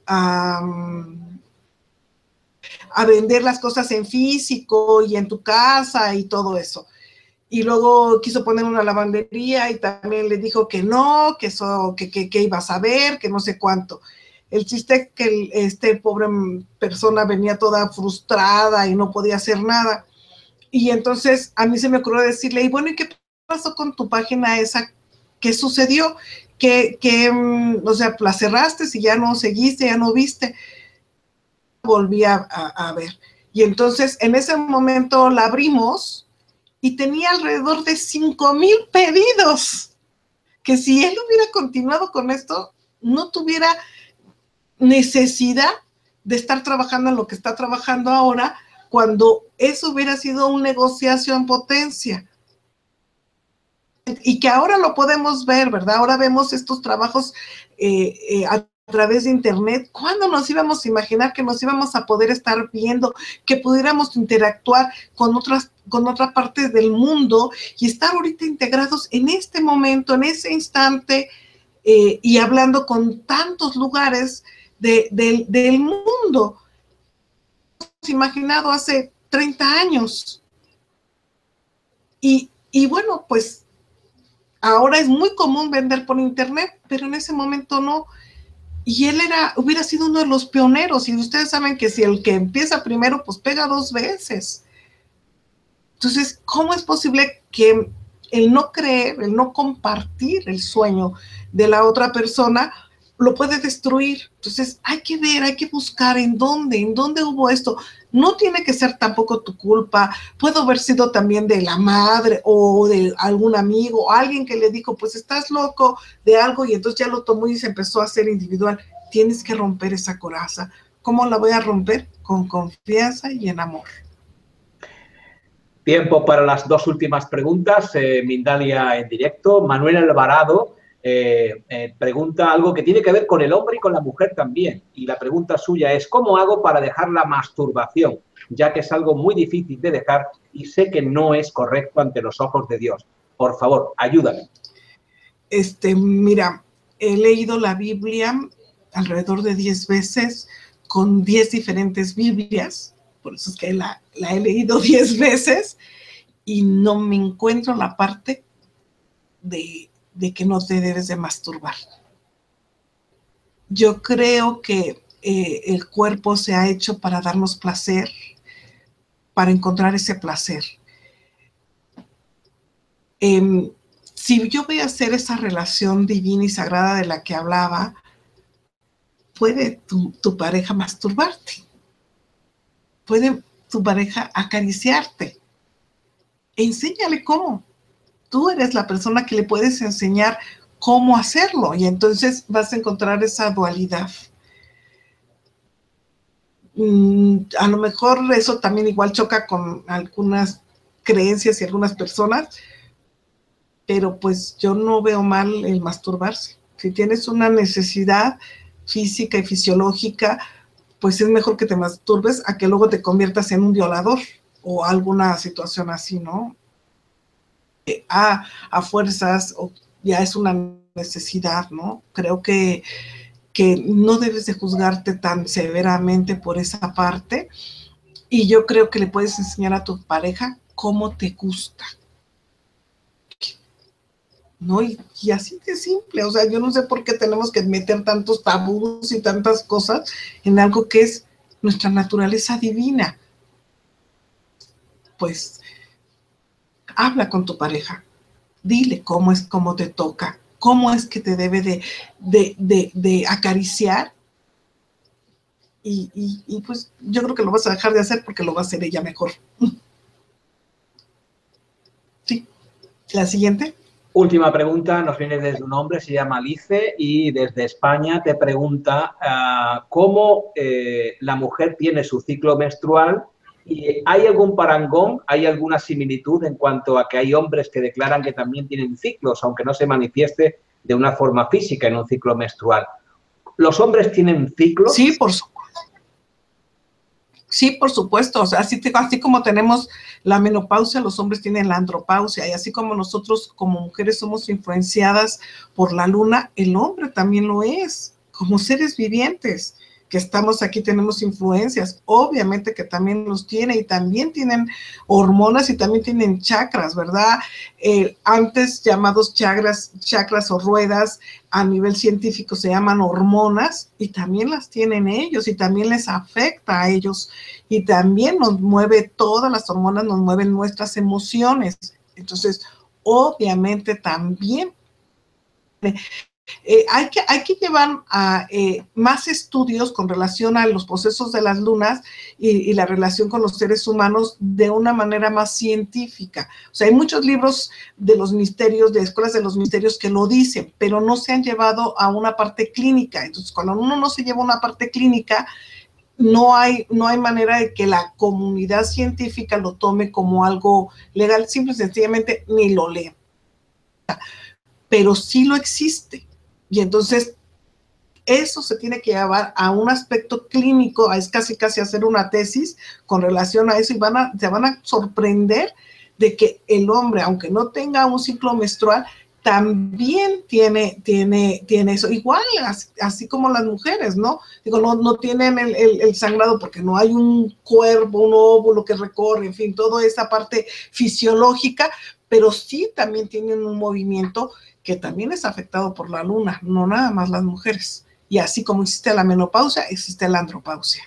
vender las cosas en físico y en tu casa y todo eso. Y luego quiso poner una lavandería y también le dijo que no, que eso, que iba a saber, que no sé cuánto. El chiste es que este pobre persona venía toda frustrada y no podía hacer nada. Y entonces a mí se me ocurrió decirle, y bueno, ¿y qué pasó con tu página esa? ¿Qué sucedió? O sea, la cerraste y ya no seguiste, ya no viste. Volví a ver. Y entonces en ese momento la abrimos y tenía alrededor de 5,000 pedidos. Que si él hubiera continuado con esto, no tuviera necesidad de estar trabajando en lo que está trabajando ahora, cuando eso hubiera sido un negocio en potencia. Y que ahora lo podemos ver, ¿verdad? Ahora vemos estos trabajos a través de internet. ¿Cuándo nos íbamos a imaginar que nos íbamos a poder estar viendo, que pudiéramos interactuar con otras partes del mundo y estar ahorita integrados en este momento, en ese instante, y hablando con tantos lugares del mundo? Hemos imaginado hace 30 años. Y bueno, pues ahora es muy común vender por internet, pero en ese momento no. Y él hubiera sido uno de los pioneros. Y ustedes saben que si el que empieza primero, pues pega 2 veces. Entonces, ¿cómo es posible que el no creer, el no compartir el sueño de la otra persona lo puede destruir? Entonces, hay que ver, hay que buscar en dónde hubo esto. No tiene que ser tampoco tu culpa, puede haber sido también de la madre o de algún amigo, o alguien que le dijo, pues estás loco de algo, y entonces ya lo tomó y se empezó a hacer individual. Tienes que romper esa coraza. ¿Cómo la voy a romper? Con confianza y en amor. Tiempo para las 2 últimas preguntas. Mindalia en directo. Manuel Alvarado pregunta algo que tiene que ver con el hombre y con la mujer también. Y la pregunta suya es, ¿cómo hago para dejar la masturbación? Ya que es algo muy difícil de dejar y sé que no es correcto ante los ojos de Dios. Por favor, ayúdame. Mira, he leído la Biblia alrededor de 10 veces con 10 diferentes Biblias. Por eso es que la he leído 10 veces y no me encuentro la parte de que no te debes de masturbar. Yo creo que el cuerpo se ha hecho para darnos placer, para encontrar ese placer. Si yo voy a hacer esa relación divina y sagrada de la que hablaba, puede tu pareja masturbarte, puede tu pareja acariciarte. Enséñale cómo. Tú eres la persona que le puedes enseñar cómo hacerlo y entonces vas a encontrar esa dualidad. A lo mejor eso también igual choca con algunas creencias y algunas personas, pero pues yo no veo mal el masturbarse. Si tienes una necesidad física y fisiológica, pues es mejor que te masturbes a que luego te conviertas en un violador o alguna situación así, ¿no? A fuerzas, o ya es una necesidad, ¿no? Creo que no debes de juzgarte tan severamente por esa parte, y yo creo que le puedes enseñar a tu pareja cómo te gusta, ¿no? Y así de simple, o sea, yo no sé por qué tenemos que meter tantos tabús y tantas cosas en algo que es nuestra naturaleza divina. Pues habla con tu pareja, dile cómo es, cómo te toca, cómo es que te debe de acariciar, y pues yo creo que lo vas a dejar de hacer porque lo va a hacer ella mejor. Sí. La siguiente. Última pregunta, nos viene desde un hombre, se llama Alice, y desde España te pregunta cómo la mujer tiene su ciclo menstrual, y ¿hay algún parangón, hay alguna similitud en cuanto a que hay hombres que declaran que también tienen ciclos, aunque no se manifieste de una forma física en un ciclo menstrual? ¿Los hombres tienen ciclos? Sí, por supuesto. Sí, por supuesto, o sea, así como tenemos la menopausia, los hombres tienen la andropausia, y así como nosotros como mujeres somos influenciadas por la luna, el hombre también lo es, como seres vivientes que estamos aquí tenemos influencias, obviamente que también los tiene, y también tienen hormonas y también tienen chakras, ¿verdad? Antes llamados chakras o ruedas, a nivel científico se llaman hormonas, y también las tienen ellos, y también les afecta a ellos, y también nos mueve, todas las hormonas nos mueven nuestras emociones. Entonces, obviamente también hay que llevar más estudios con relación a los procesos de las lunas y la relación con los seres humanos de una manera más científica. O sea, hay muchos libros de los misterios, de escuelas de los misterios que lo dicen, pero no se han llevado a una parte clínica. Entonces, cuando uno no se lleva a una parte clínica, no hay manera de que la comunidad científica lo tome como algo legal, simple y sencillamente ni lo lee. Pero sí lo existe. Y entonces eso se tiene que llevar a un aspecto clínico, es casi hacer una tesis con relación a eso, y se van a sorprender de que el hombre, aunque no tenga un ciclo menstrual, también tiene eso, igual, así como las mujeres, ¿no? Digo, no tienen el sangrado porque no hay un cuerpo, un óvulo que recorre, en fin, toda esa parte fisiológica, pero sí también tienen un movimiento que también es afectado por la luna, no nada más las mujeres. Y así como existe la menopausia, existe la andropausia.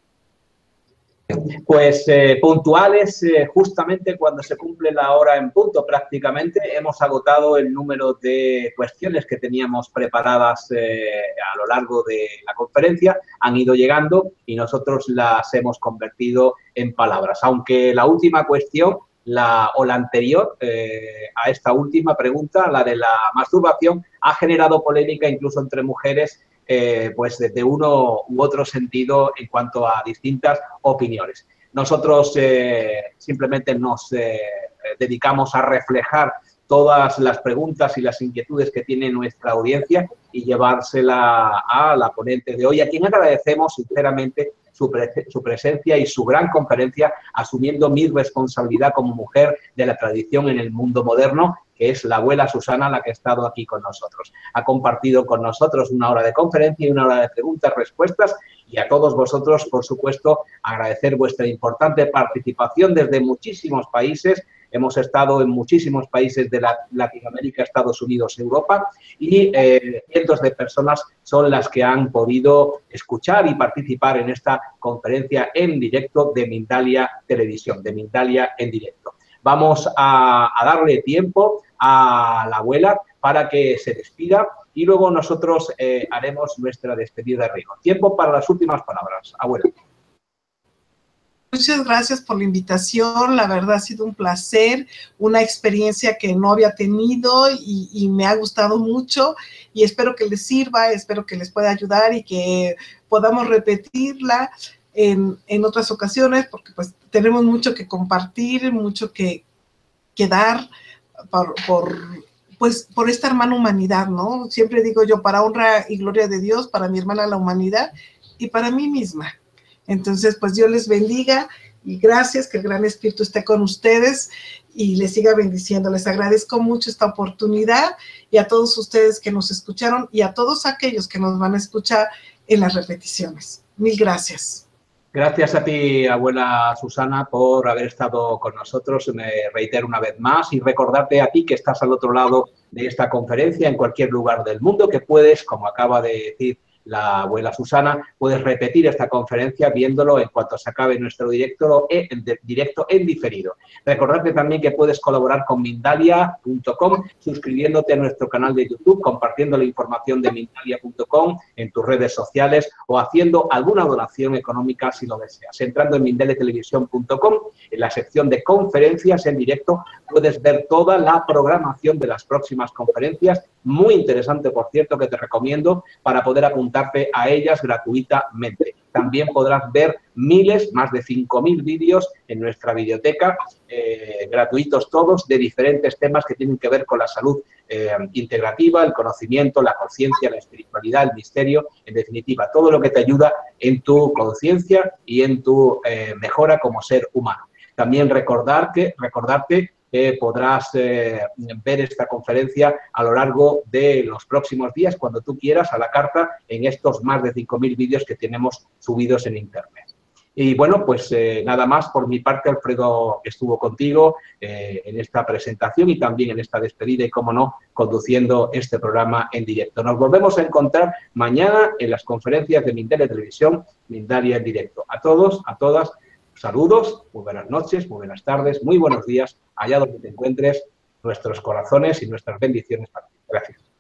Pues puntuales, justamente cuando se cumple la hora en punto prácticamente, hemos agotado el número de cuestiones que teníamos preparadas a lo largo de la conferencia, han ido llegando y nosotros las hemos convertido en palabras, aunque la última cuestión la anterior a esta última pregunta, la de la masturbación, ha generado polémica incluso entre mujeres, pues de uno u otro sentido en cuanto a distintas opiniones. Nosotros simplemente nos dedicamos a reflejar todas las preguntas y las inquietudes que tiene nuestra audiencia y llevársela a la ponente de hoy, a quien agradecemos sinceramente su presencia y su gran conferencia, asumiendo mi responsabilidad como mujer de la tradición en el mundo moderno, que es la abuela Susana, la que ha estado aquí con nosotros. Ha compartido con nosotros una hora de conferencia y una hora de preguntas, respuestas, y a todos vosotros, por supuesto, agradecer vuestra importante participación desde muchísimos países. Hemos estado en muchísimos países de Latinoamérica, Estados Unidos, Europa, y cientos de personas son las que han podido escuchar y participar en esta conferencia en directo de Mindalia Televisión, de Mindalia en directo. Vamos a darle tiempo a la abuela para que se despida y luego nosotros haremos nuestra despedida de rigor. Tiempo para las últimas palabras, abuela. Muchas gracias por la invitación, la verdad ha sido un placer, una experiencia que no había tenido y me ha gustado mucho y espero que les sirva, espero que les pueda ayudar y que podamos repetirla en otras ocasiones porque pues tenemos mucho que compartir, mucho que dar por esta hermana humanidad, ¿no? Siempre digo yo, para honra y gloria de Dios, para mi hermana la humanidad y para mí misma. Entonces, pues Dios les bendiga y gracias, que el Gran Espíritu esté con ustedes y les siga bendiciendo. Les agradezco mucho esta oportunidad y a todos ustedes que nos escucharon y a todos aquellos que nos van a escuchar en las repeticiones. Mil gracias. Gracias a ti, abuela Susana, por haber estado con nosotros. Me reitero una vez más y recordarte a ti que estás al otro lado de esta conferencia en cualquier lugar del mundo que puedes, como acaba de decir la abuela Susana, puedes repetir esta conferencia viéndolo en cuanto se acabe nuestro directo en diferido. Recordarte también que puedes colaborar con Mindalia.com suscribiéndote a nuestro canal de YouTube, compartiendo la información de Mindalia.com en tus redes sociales o haciendo alguna donación económica si lo deseas. Entrando en mindaliatelevisión.com, en la sección de conferencias en directo, puedes ver toda la programación de las próximas conferencias, muy interesante, por cierto, que te recomiendo para poder apuntarte a ellas gratuitamente. También podrás ver más de 5.000 vídeos en nuestra biblioteca, gratuitos todos, de diferentes temas que tienen que ver con la salud integrativa, el conocimiento, la conciencia, la espiritualidad, el misterio, en definitiva, todo lo que te ayuda en tu conciencia y en tu mejora como ser humano. También recordarte podrás ver esta conferencia a lo largo de los próximos días, cuando tú quieras, a la carta, en estos más de 5.000 vídeos que tenemos subidos en Internet. Y bueno, pues nada más por mi parte. Alfredo estuvo contigo en esta presentación y también en esta despedida y, como no, conduciendo este programa en directo. Nos volvemos a encontrar mañana en las conferencias de Mindalia Televisión, Mindalia en directo. A todos, a todas, saludos, muy buenas noches, muy buenas tardes, muy buenos días, allá donde te encuentres, nuestros corazones y nuestras bendiciones para ti. Gracias.